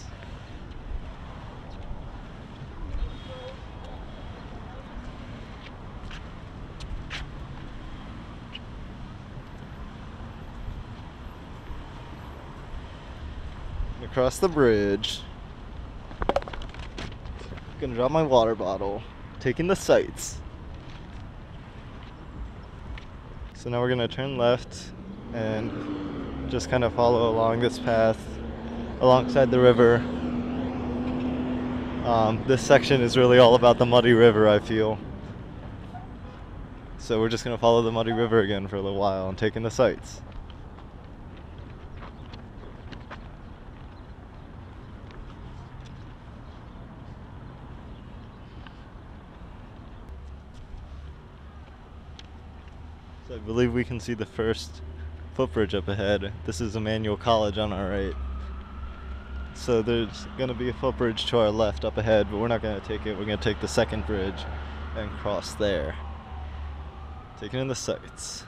Across the bridge. Gonna drop my water bottle, taking the sights. So now we're gonna turn left and just kind of follow along this path alongside the river. Um, this section is really all about the muddy river, I feel. So we're just gonna follow the muddy river again for a little while and take in the sights. So I believe we can see the first footbridge up ahead. This is Emmanuel College on our right. So there's going to be a footbridge to our left up ahead, but we're not going to take it. We're going to take the second bridge and cross there. Taking in the sights.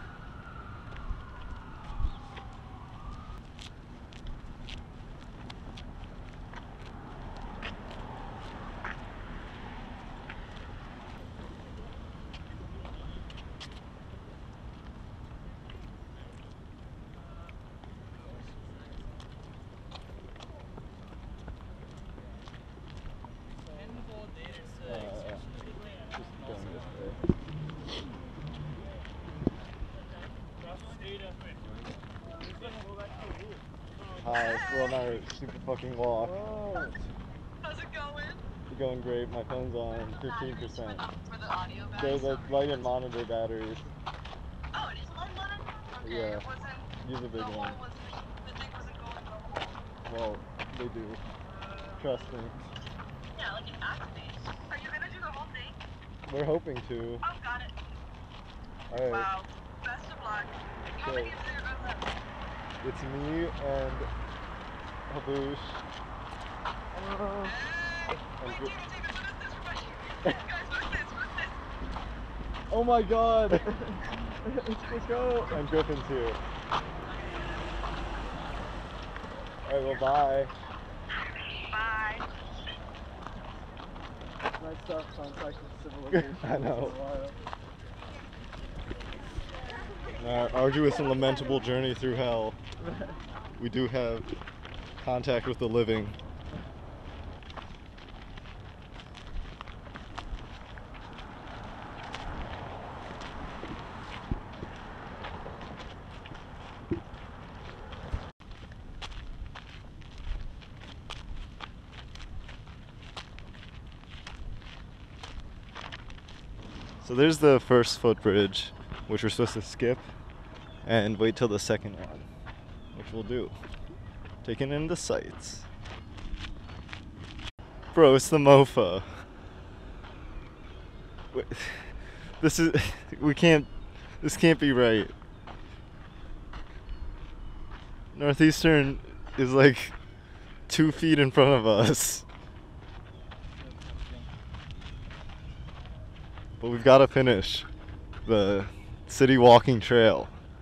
Hi, we're on our super fucking walk. How's it going? You're going great. My phone's on fifteen percent. For the audio There's batteries? a light and monitor batteries. Oh, it is one monitor? Okay, Yeah. it wasn't, Use a big the one. one was, the thing wasn't going the whole. Well, they do. Trust me. Yeah, like it activates. Are you gonna do the whole thing? We're hoping to. Oh, got it. Alright. Wow. Best of luck. How Okay. many of you are left? It's me and Haboosh. Uh, Hey! I'm Wait, good. David, David, what is this? What is this? Guys, what is this? What is this? Oh my god! Let's go! and Griffin's here. Alright, well, bye. Bye. Nice stuff, contact with civilization. I know. For a while. Our arduous and lamentable journey through hell. We do have contact with the living. So there's the first footbridge, which we're supposed to skip and wait till the second one, which we'll do. Taking in the sights. Bro, it's the MOFA. Wait, this is, we can't, this can't be right. Northeastern is like two feet in front of us. But we've got to finish the city walking trail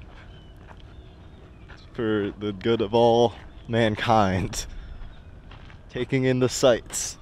for the good of all mankind. Taking in the sights.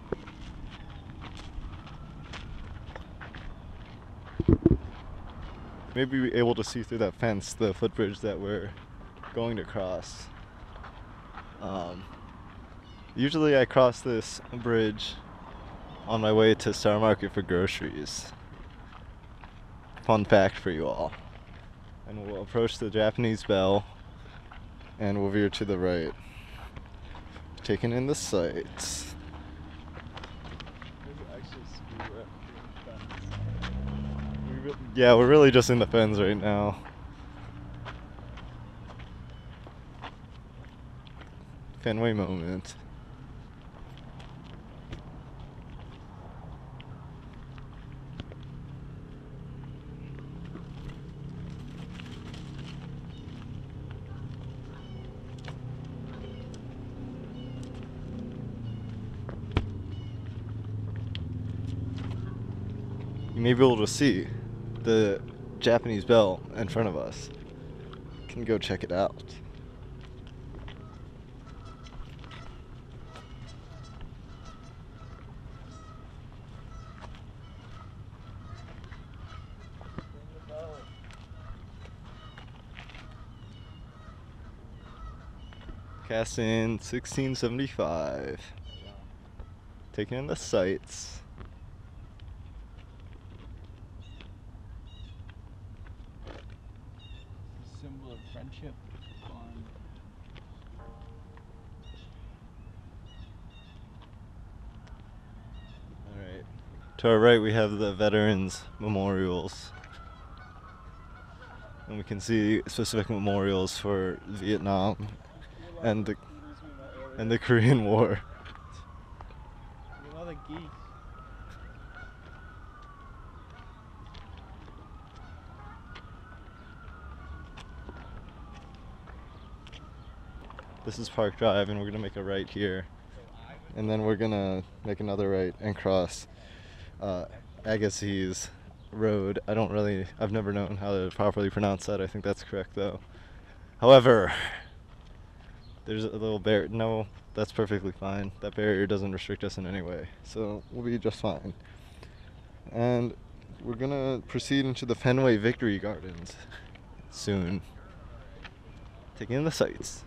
Maybe we're able to see through that fence the footbridge that we're going to cross. Um, usually I cross this bridge on my way to Star Market for groceries. Fun fact for you all. And we'll approach the Japanese Bell and we'll veer to the right. Taking in the sights. We re- yeah, we're really just in the fens right now. Fenway moment. You may be able to see the Japanese Bell in front of us. Can go check it out. Cast in sixteen seventy-five. Taking in the sights. Symbol of friendship, bond. Alright. To our right we have the veterans memorials. And we can see specific memorials for Vietnam and the and the Korean War. A lot of geese. This is Park Drive and we're gonna make a right here. And then we're gonna make another right and cross uh, Agassiz Road. I don't really, I've never known how to properly pronounce that. I think that's correct though. However, there's a little barrier. No, that's perfectly fine. That barrier doesn't restrict us in any way. So we'll be just fine. And we're gonna proceed into the Fenway Victory Gardens soon. Taking in the sights.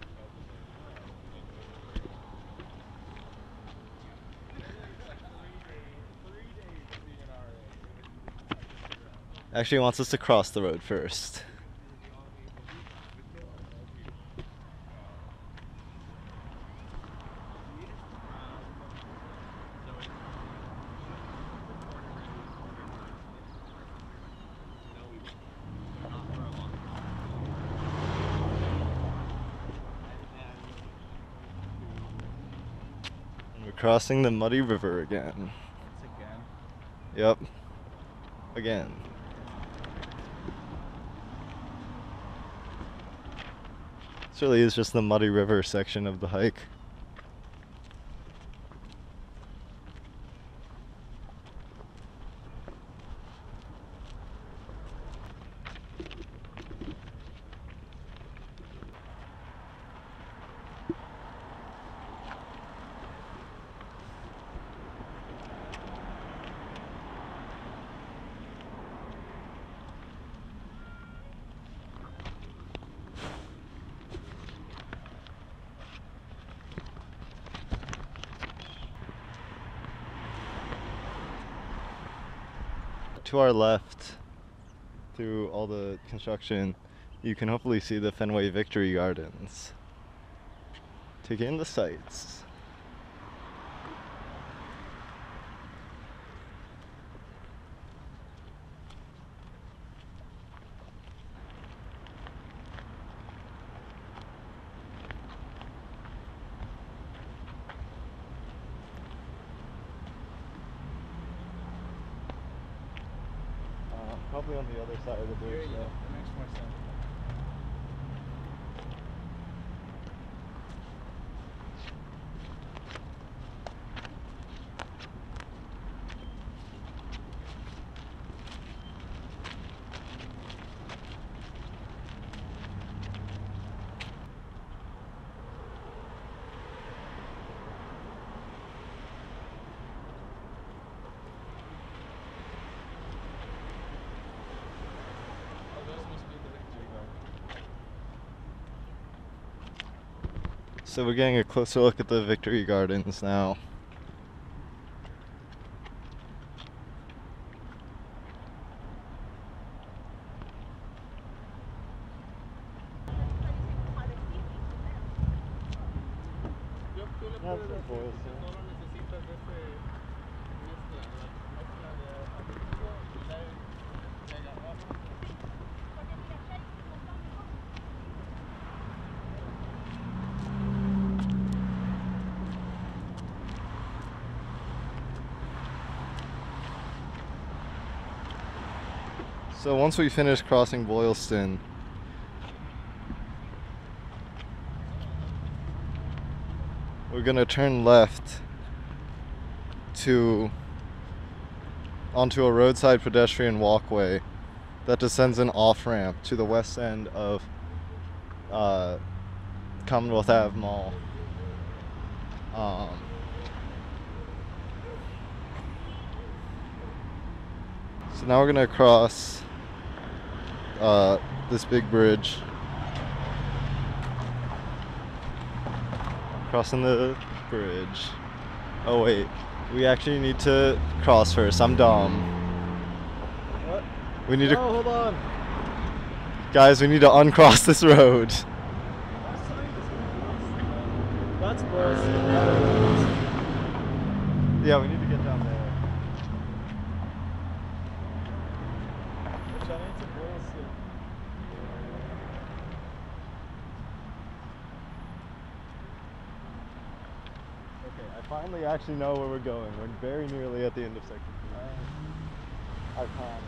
Actually wants us to cross the road first. And we're crossing the Muddy River again. That's again. Yep. Again. This really is just the Muddy River section of the hike. To our left, through all the construction, you can hopefully see the Fenway Victory Gardens. Take in the sights. probably on the other side of the bridge. Here you go. though. That makes more sense. So we're getting a closer look at the Victory Gardens now. So once we finish crossing Boylston, we're gonna turn left to onto a roadside pedestrian walkway that descends an off-ramp to the west end of uh, Commonwealth Avenue Mall. Um, so now we're gonna cross uh, this big bridge, crossing the bridge. Oh wait, we actually need to cross first. I'm dumb. What? We need No, to, hold on. guys. We need to uncross this road. That's bullshit. Yeah, we need to get down there. Which I need to bullshit. Okay, I finally actually know where we're going. We're very nearly at the end of section two. I promise.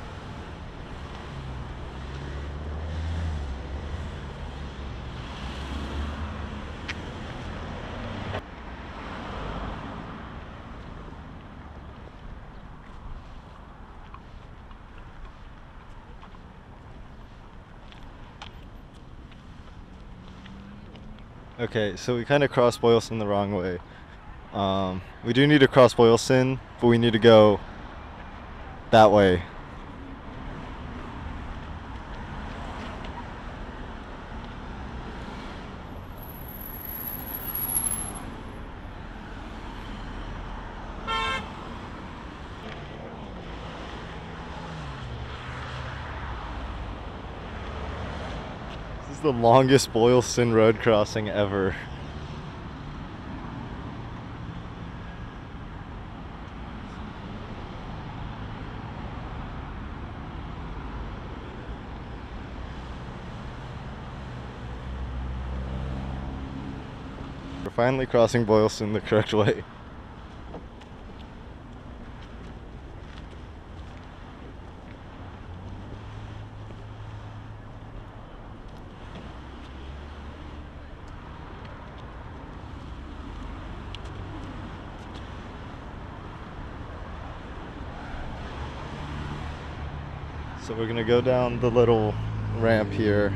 Okay, so we kind of crossed Boylston the wrong way. Um, we do need to cross Boylston, but we need to go that way. This is the longest Boylston road crossing ever. We're finally crossing Boylston the correct way. So we're gonna go down the little ramp here.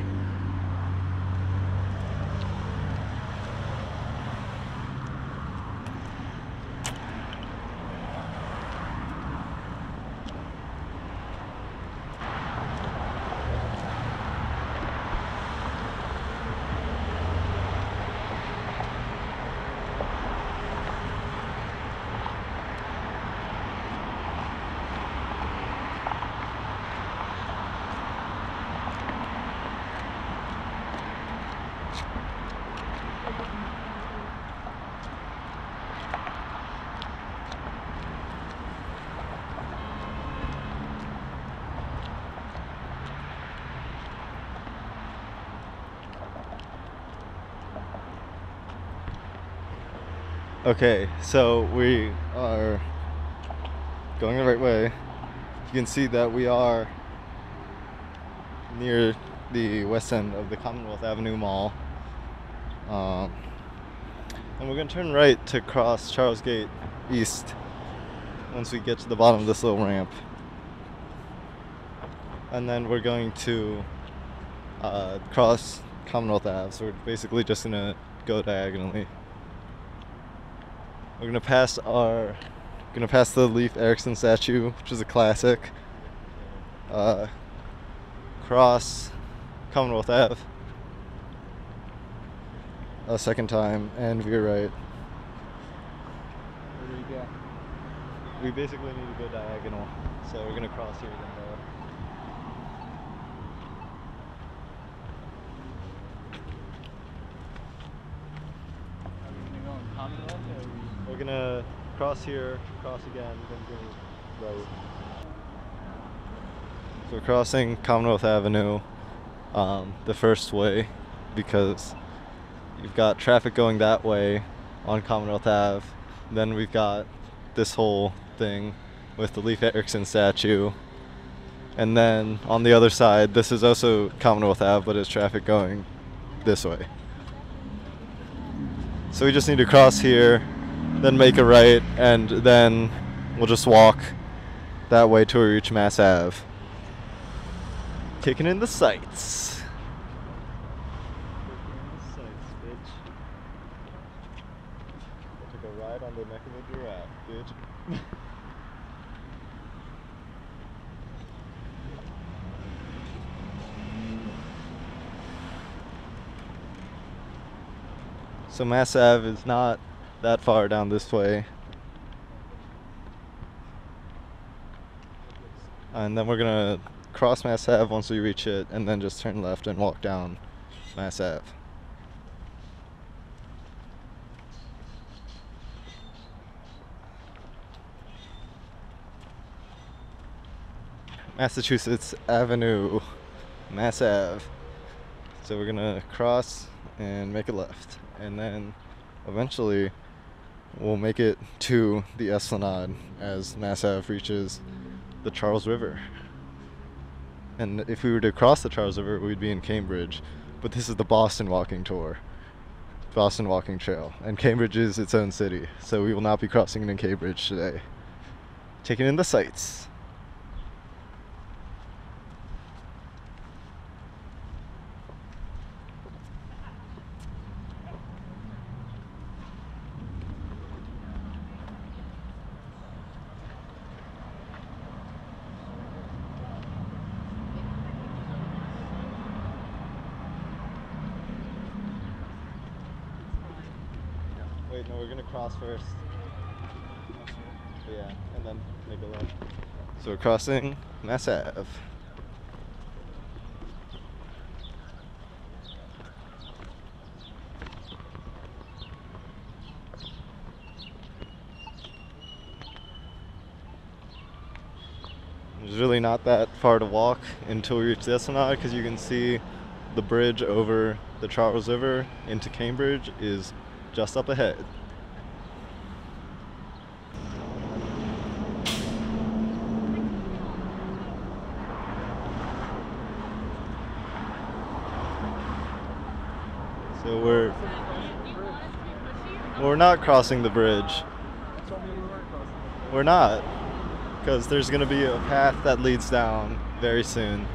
Okay, so we are going the right way. You can see that we are near the west end of the Commonwealth Avenue Mall. Um, and we're going to turn right to cross Charles Gate East once we get to the bottom of this little ramp. And then we're going to uh, cross Commonwealth Ave, so we're basically just going to go diagonally. We're going to pass our, going to pass the Leif Erikson statue, which is a classic. Uh, cross Commonwealth Ave a second time, and we're right. Where do we go? We basically need to go diagonal, so we're gonna cross here then go. Are we gonna go in Commonwealth or are we? We're gonna cross here, cross again, then go right. So we're crossing Commonwealth Avenue um, the first way because you've got traffic going that way on Commonwealth Ave. Then we've got this whole thing with the Leif Erikson statue. And then on the other side, this is also Commonwealth Ave, but it's traffic going this way. So we just need to cross here, then make a right, and then we'll just walk that way till we reach Mass Ave. Taking in the sights. I took a ride on the neck of a giraffe, bitch. So Mass Ave is not that far down this way. And then we're gonna cross Mass Ave once we reach it, and then just turn left and walk down Mass Ave. Massachusetts Avenue, Mass Ave. So we're gonna cross and make a left, and then eventually we'll make it to the Esplanade as Mass Ave reaches the Charles River. And if we were to cross the Charles River, we'd be in Cambridge. But this is the Boston Walking Tour, Boston Walking Trail, and Cambridge is its own city, so we will not be crossing in Cambridge today. Taking in the sights. Wait, no, we're gonna cross first. Yeah, and then make a left. So we're crossing Mass Ave. There's really not that far to walk until we reach the Esplanade, because you can see the bridge over the Charles River into Cambridge is just up ahead. So we're we're not crossing the bridge. We're not, because there's going to be a path that leads down very soon.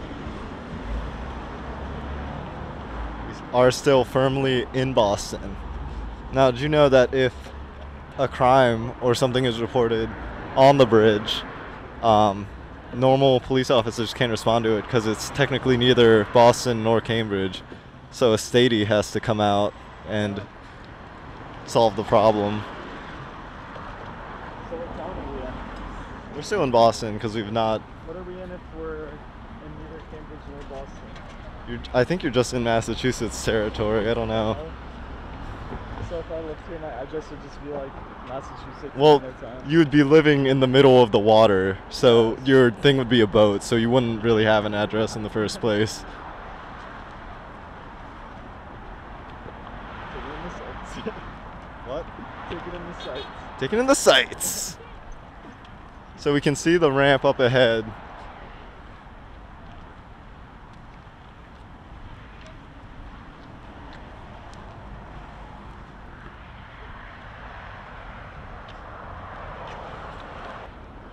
We are still firmly in Boston. Now, did you know that if a crime or something is reported on the bridge, um, normal police officers can't respond to it because it's technically neither Boston nor Cambridge. So a statey has to come out and solve the problem. So what town are we in? We're still in Boston because we've not. What are we in if we're in neither Cambridge nor Boston? You're, I think you're just in Massachusetts territory. I don't know. No? So if I lived here, my address would just be like Massachusetts. Well, no town. you would be living in the middle of the water, so your thing would be a boat, so you wouldn't really have an address in the first place. Take it in the sights. What? Take it in the sights. Taking in the sights. So we can see the ramp up ahead.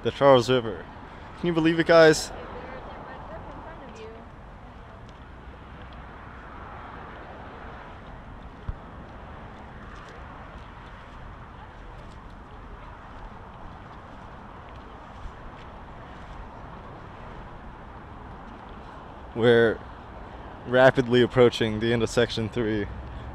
the Charles River. Can you believe it, guys? We're rapidly approaching the end of section three.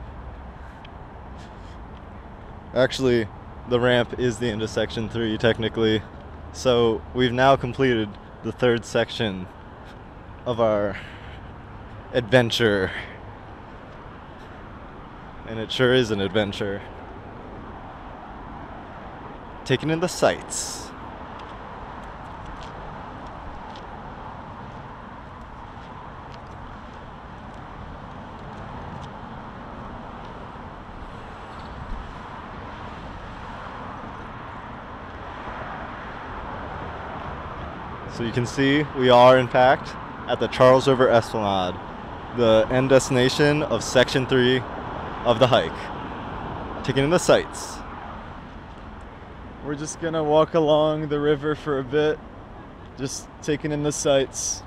Actually, the ramp is the end of section three, technically. So we've now completed the third section of our adventure. And it sure is an adventure. Taking in the sights. So you can see we are, in fact, at the Charles River Esplanade, the end destination of section three of the hike. Taking in the sights. We're just gonna walk along the river for a bit, just taking in the sights.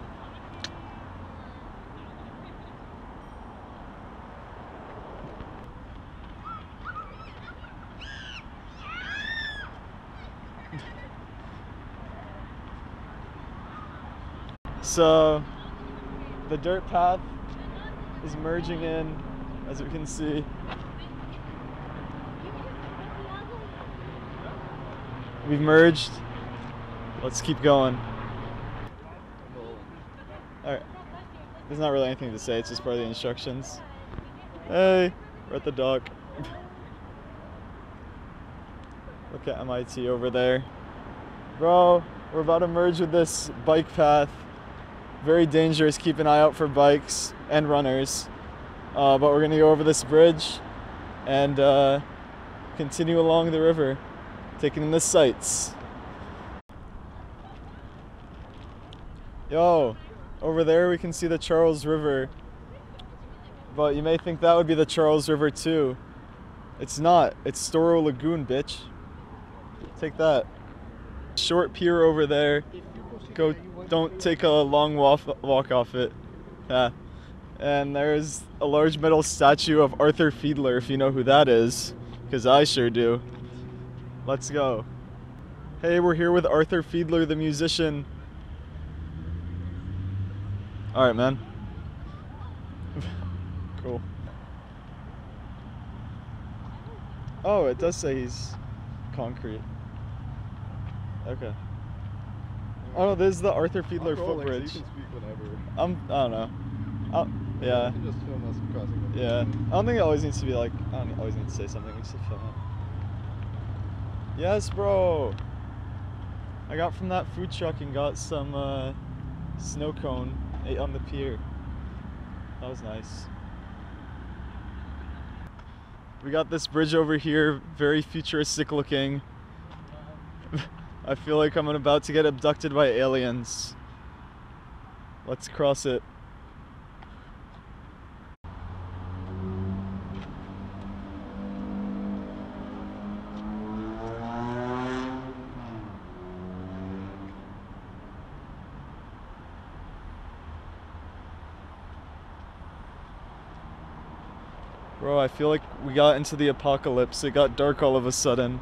So, the dirt path is merging in, as we can see. We've merged. Let's keep going. Alright. There's not really anything to say, it's just part of the instructions. Hey, we're at the dock. Look at M I T over there. Bro, we're about to merge with this bike path. Very dangerous, keep an eye out for bikes and runners. Uh, but we're gonna go over this bridge and uh, continue along the river, taking in the sights. Yo, over there we can see the Charles River. But you may think that would be the Charles River too. It's not, it's Storo Lagoon, bitch. Take that. Short pier over there. Go, don't take a long walk, walk off it. Yeah. And there's a large metal statue of Arthur Fiedler, if you know who that is, because I sure do. Let's go. Hey, we're here with Arthur Fiedler, the musician. All right, man. Cool. Oh, it does say he's concrete. Okay. Oh no, this is the Arthur Fiedler footbridge. So you can speak whenever. I'm, I don't know. I'll, yeah. You can just film us crossing the Yeah. I don't think it always needs to be like, I don't always need to say something, we just film it. Yes, bro! I got from that food truck and got some uh, snow cone, ate on the pier. That was nice. We got this bridge over here, very futuristic looking. I feel like I'm about to get abducted by aliens. Let's cross it. Bro, I feel like we got into the apocalypse. It got dark all of a sudden.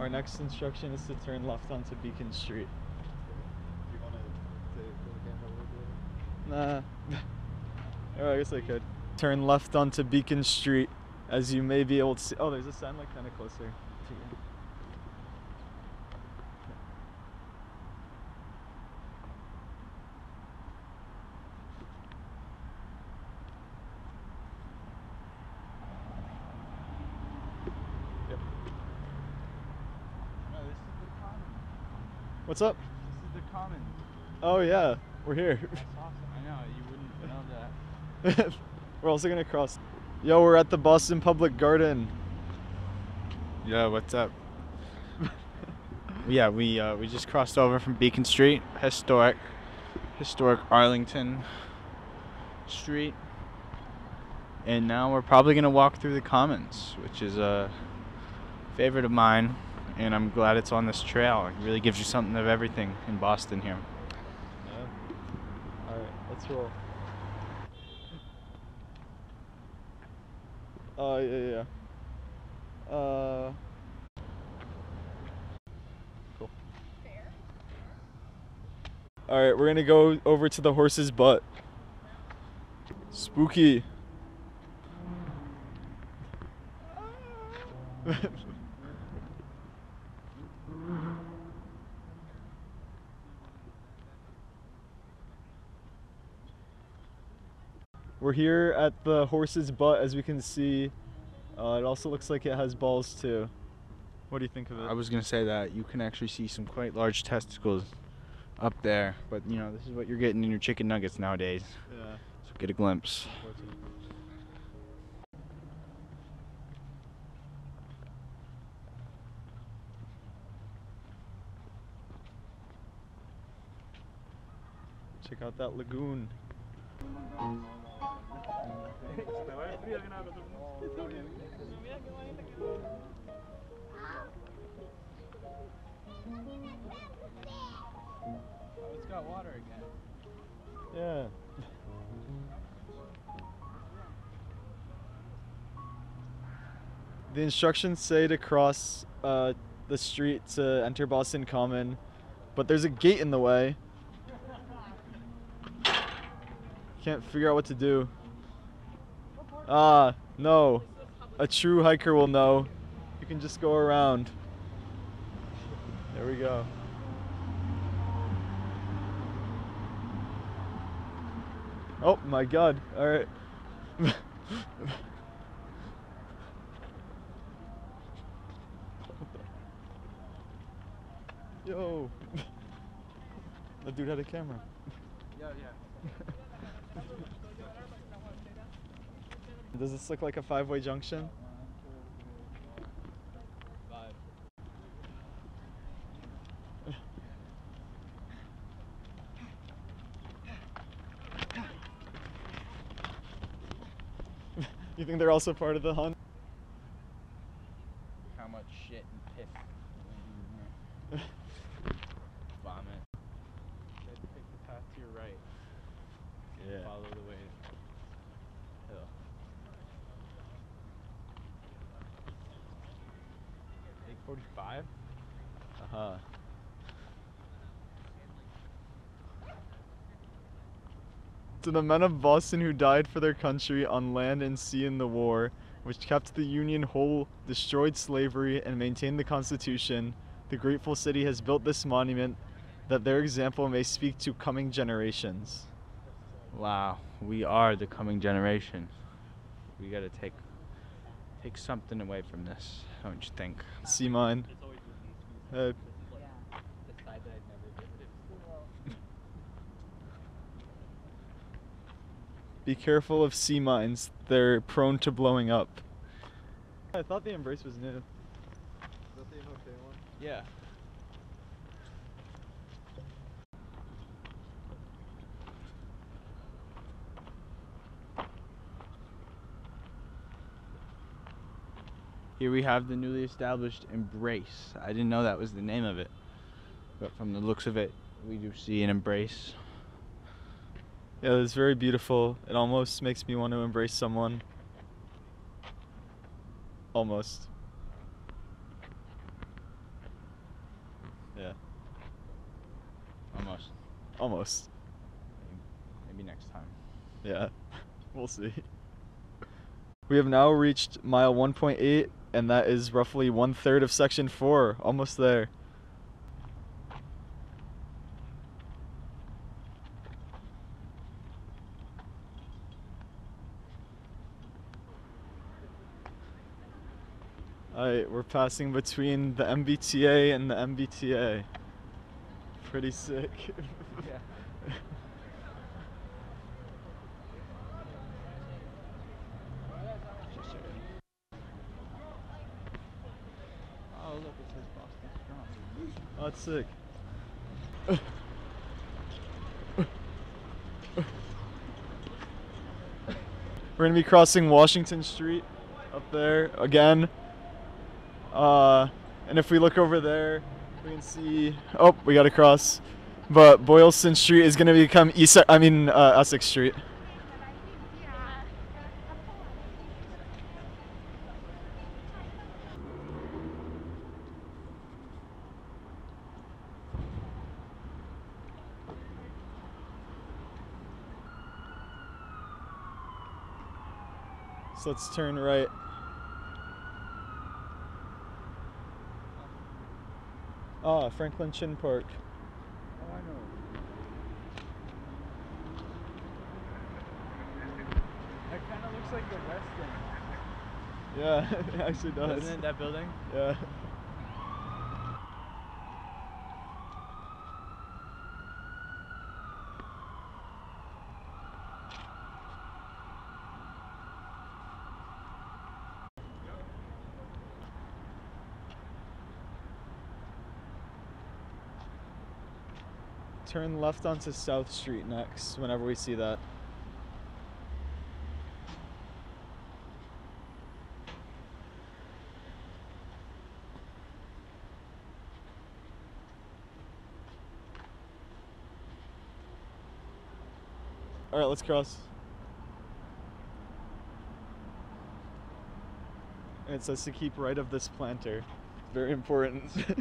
Our next instruction is to turn left onto Beacon Street. Do you want to the camera a little bit? Nah. Oh, I guess I could. Turn left onto Beacon Street, as you may be able to see. Oh, there's a sign like kind of closer to you. Yep. No, this is the common. What's up? This is the common. Oh yeah, we're here. That's awesome. I know, you wouldn't know that. We're also gonna cross. Yo, we're at the Boston Public Garden. Yo, what's up? Yeah, we uh, we just crossed over from Beacon Street, historic, historic Arlington Street, and now we're probably gonna walk through the Commons, which is a favorite of mine, and I'm glad it's on this trail. It really gives you something of everything in Boston here. Yeah. All right, let's roll. Oh yeah, yeah. Uh. Cool. All right, we're gonna go over to the horse's butt. Spooky. We're here at the horse's butt, as we can see. Uh, it also looks like it has balls too. What do you think of it? I was gonna say that you can actually see some quite large testicles up there, but you know, this is what you're getting in your chicken nuggets nowadays. Yeah. So get a glimpse. Check out that lagoon. Oh, it's got water again. Yeah. The instructions say to cross uh, the street to enter Boston Common, but there's a gate in the way. Can't figure out what to do. Ah, no. A true hiker will know. You can just go around. There we go. Oh my god. All right. Yo. The dude had a camera. Yeah, yeah. Does this look like a five-way junction? Five. You think they're also part of the hunt? How much shit and piss in here? Vomit. You had to take the path to your right. Yeah. Follow the way. Hill. eight forty-five? Uh-huh. To the men of Boston who died for their country on land and sea in the war, which kept the Union whole, destroyed slavery, and maintained the Constitution, the grateful city has built this monument that their example may speak to coming generations. Wow, we are the coming generation. We gotta take take something away from this, don't you think? See mine. Uh, Be careful of sea mines. They're prone to blowing up. I thought the Embrace was new. Is that the M O K one? Yeah. Here we have the newly established Embrace. I didn't know that was the name of it, but from the looks of it, we do see an Embrace. Yeah, it's very beautiful. It almost makes me want to embrace someone. Almost. Almost. Maybe next time. Yeah, we'll see. We have now reached mile one point eight, and that is roughly one third of section four. Almost there. Alright, we're passing between the M B T A and the M B T A. Pretty sick. Yeah. Oh, look, it says Boston Strong. Oh, that's sick. We're gonna be crossing Washington Street up there again. Uh, and if we look over there, we can see. Oh, we gotta cross. But Boylston Street is gonna become East. I mean uh, Essex Street. So let's turn right. Ah, Franklin Chin Park. Oh, I know. That kind of looks like the West End. Yeah, it actually does. Doesn't it, that building? Yeah. Turn left onto South Street next, whenever we see that. All right, let's cross. And it says to keep right of this planter. Very important.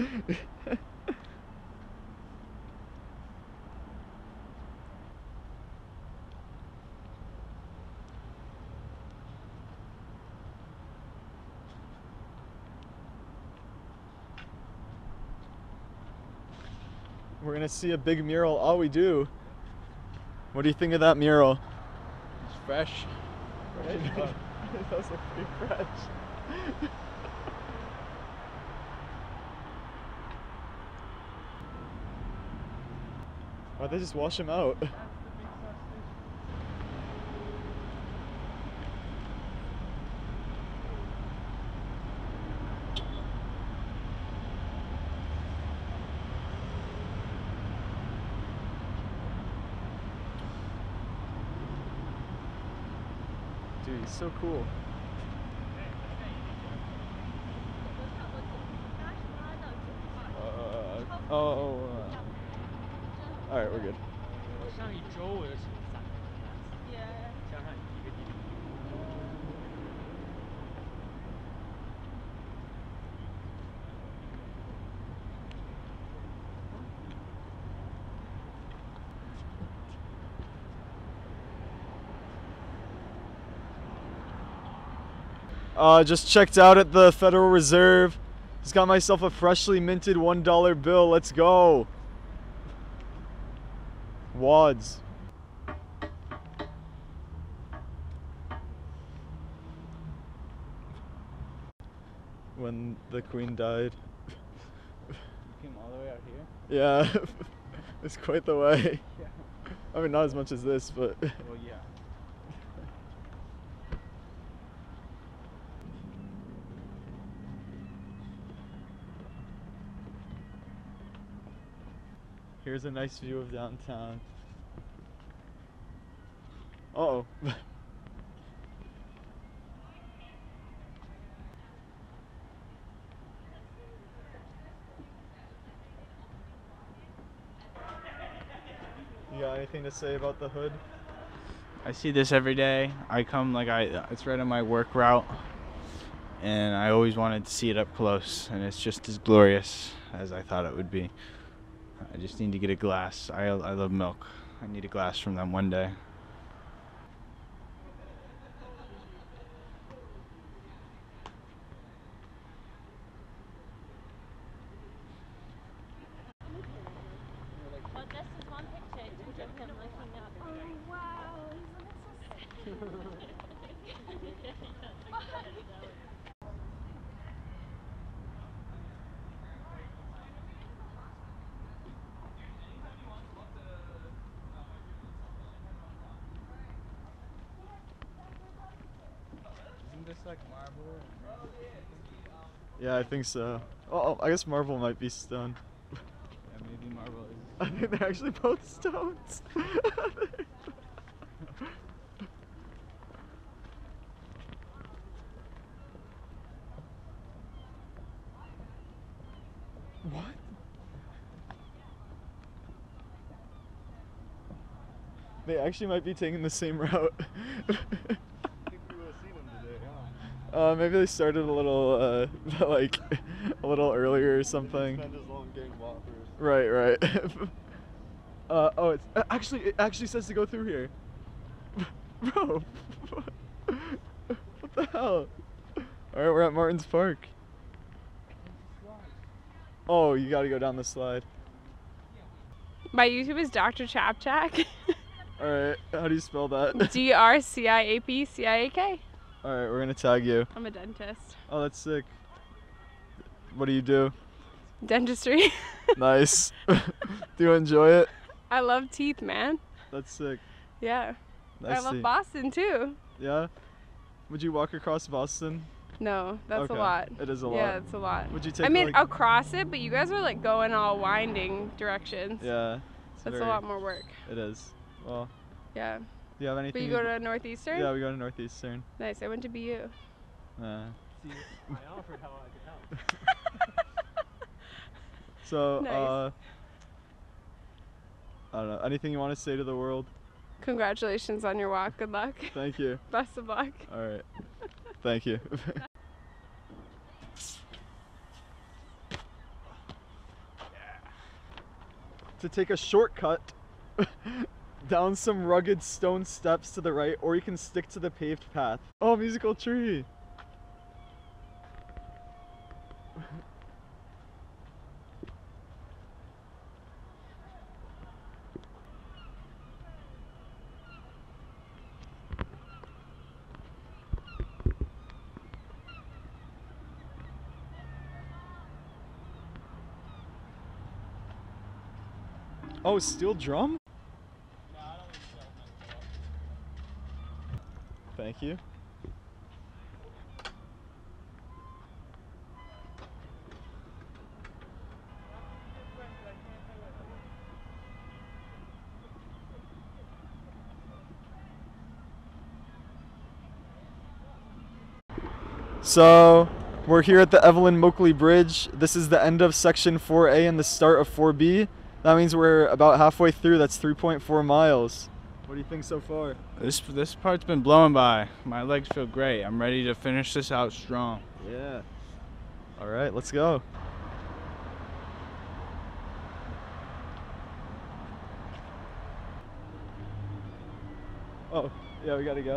We're gonna see a big mural. Oh, we do. What do you think of that mural? It's fresh. Right? It does look pretty fresh. Why'd they just wash them out? Dude, he's so cool. Uh, oh, oh, uh, all right, we're good. Uh, just checked out at the Federal Reserve. Just got myself a freshly minted one dollar bill. Let's go. Wads. When the Queen died. You came all the way out here? Yeah. It's quite the way. Yeah. I mean, not as much as this, but. Well, yeah. Here's a nice view of downtown. Uh-oh. You got anything to say about the hood? I see this every day. I come like I, it's right on my work route, and I always wanted to see it up close, and it's just as glorious as I thought it would be. I just need to get a glass. I, I love milk. I need a glass from them one day. But this is one picture of him looking up. Oh wow, isn't it so Isn't this like marble? Yeah, I think so. Oh, I guess marble might be stone. Yeah, maybe marble is. I think they're actually both stones. What? They actually might be taking the same route. I think we would have seen them today, huh? Uh, maybe they started a little, uh, like, a little earlier or something. Spend as long getting whoppers. Right, right. uh, oh, it's uh, actually, it actually says to go through here. Bro, what the hell? All right, we're at Martin's Park. Oh, you gotta go down the slide. My YouTube is Doctor Chapchak. All right, how do you spell that? D R C I A P C I A K. All right, we're gonna tag you. I'm a dentist. Oh, that's sick. What do you do? Dentistry. Nice. Do you enjoy it? I love teeth, man. That's sick. Yeah. Nice I love to- Boston too. Yeah? Would you walk across Boston? No, that's Okay, a lot. it is a Yeah, lot. it's a lot. Would you take I mean, like- across it, but you guys are like going all winding directions. Yeah. it's That's very- a lot more work. It is. Well, Yeah. do you have anything? But you go to Northeastern? Yeah, we go to Northeastern. Nice. I went to B U. Uh, I offered how I could help. so, Nice. uh, I don't know. Anything you want to say to the world? Congratulations on your walk. Good luck. Thank you. Best of luck. All right. Thank you. To take a shortcut down some rugged stone steps to the right, or you can stick to the paved path. Oh, musical tree. Oh, steel drum? Thank you. So, we're here at the Evelyn Moakley Bridge. This is the end of section four A and the start of four B. That means we're about halfway through. That's three point four miles. What do you think so far? This this part's been blowing by. My legs feel great. I'm ready to finish this out strong. Yeah. All right, let's go. Oh, yeah, we gotta go.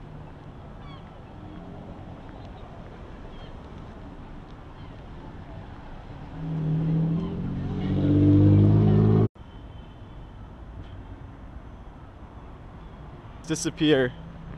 Disappear.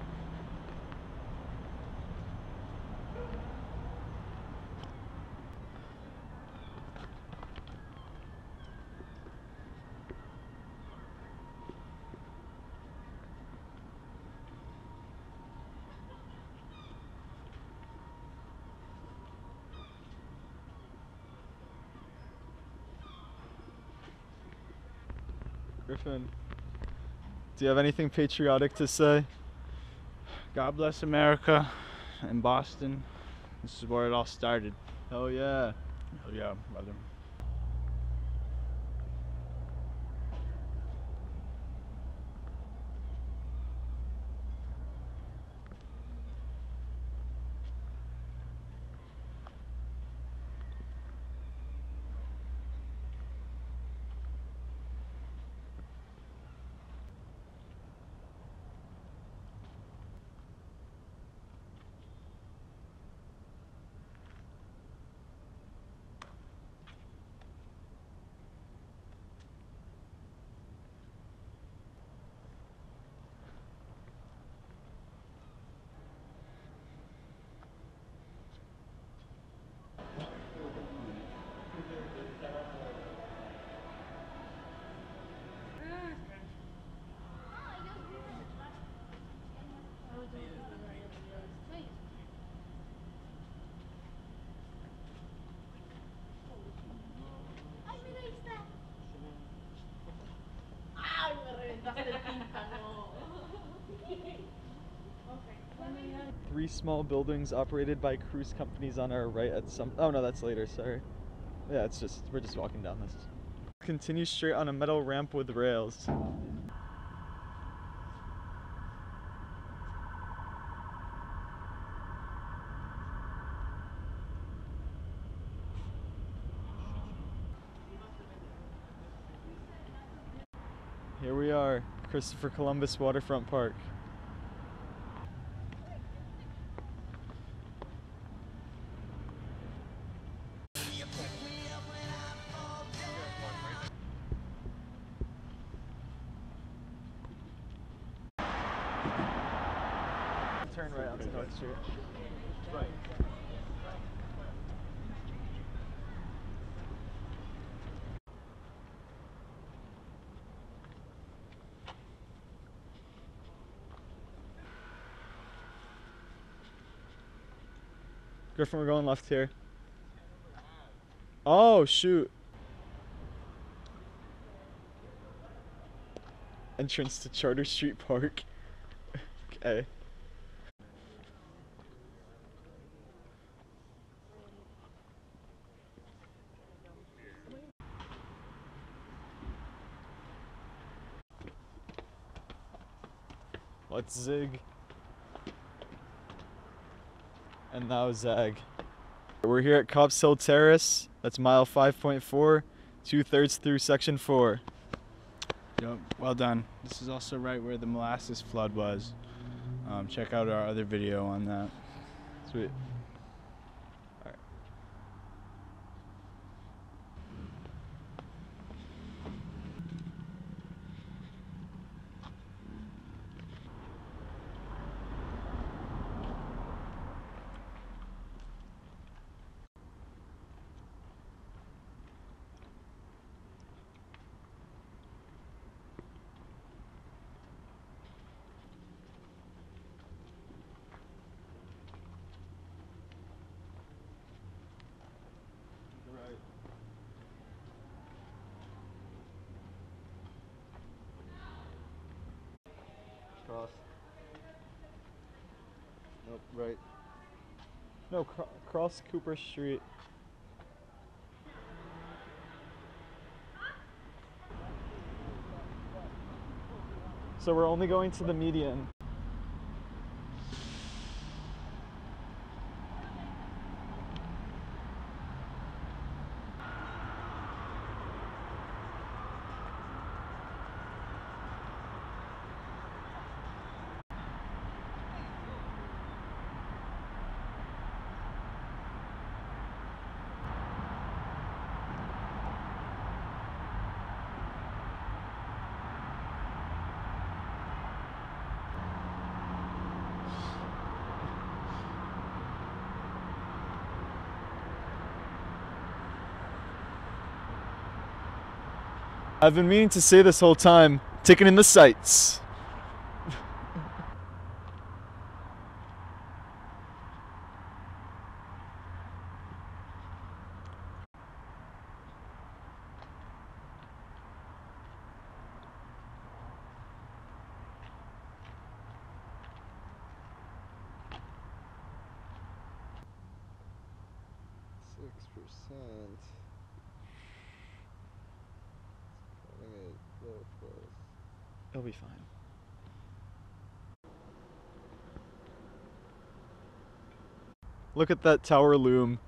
Griffin, do you have anything patriotic to say? God bless America and Boston. This is where it all started. Hell yeah. Oh yeah, brother. three small buildings operated by cruise companies on our right at some. Oh no, that's later. Sorry. Yeah, it's just we're just walking down this. Continue straight on a metal ramp with rails. Here we are, Christopher Columbus Waterfront Park. Turn right onto North Street. Right. Griffin, we're going left here. Oh, shoot. Entrance to Charter Street Park. Okay. Let's zig. And now zag. We're here at Cops Hill Terrace. That's mile five point four, two thirds through section four. Yep, well done. This is also right where the molasses flood was. Um, check out our other video on that. Sweet. Cross. Nope, right. No, cro cross Cooper Street. So we're only going to the median. I've been meaning to say this whole time, taking in the sights. Six percent. It'll be fine. Look at that tower loom.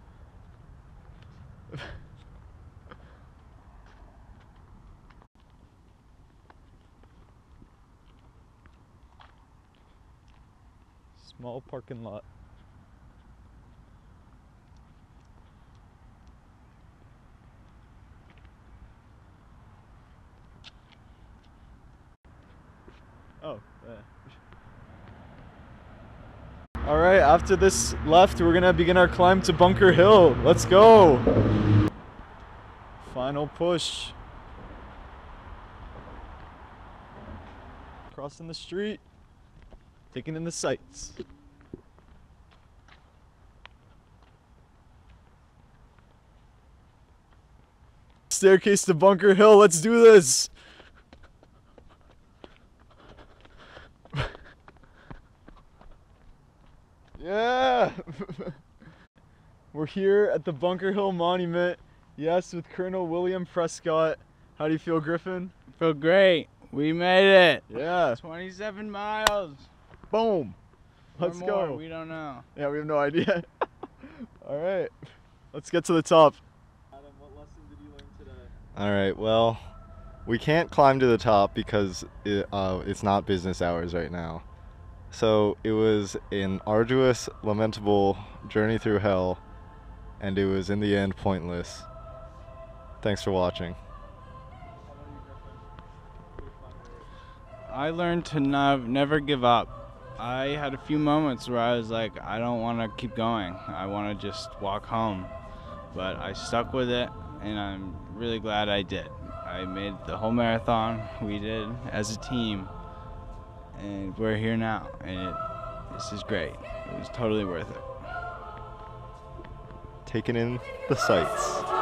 Small parking lot. Oh, yeah. All right, after this left, we're gonna begin our climb to Bunker Hill. Let's go. Final push. Crossing the street, taking in the sights. Staircase to Bunker Hill, let's do this. We're here at the Bunker Hill Monument. Yes, with Colonel William Prescott. How do you feel, Griffin? Feel great. We made it. Yeah. twenty-seven miles. Boom. Or Let's more, go. We don't know. Yeah, we have no idea. All right. Let's get to the top. Adam, what lesson did you learn today? All right, well, we can't climb to the top because it, uh, it's not business hours right now. So it was an arduous, lamentable journey through hell, and it was in the end pointless. Thanks for watching. I learned to nev- never give up. I had a few moments where I was like, I don't want to keep going. I want to just walk home. But I stuck with it, and I'm really glad I did. I made the whole marathon. We did as a team, and we're here now, and it, this is great. It was totally worth it. Taking in the sights.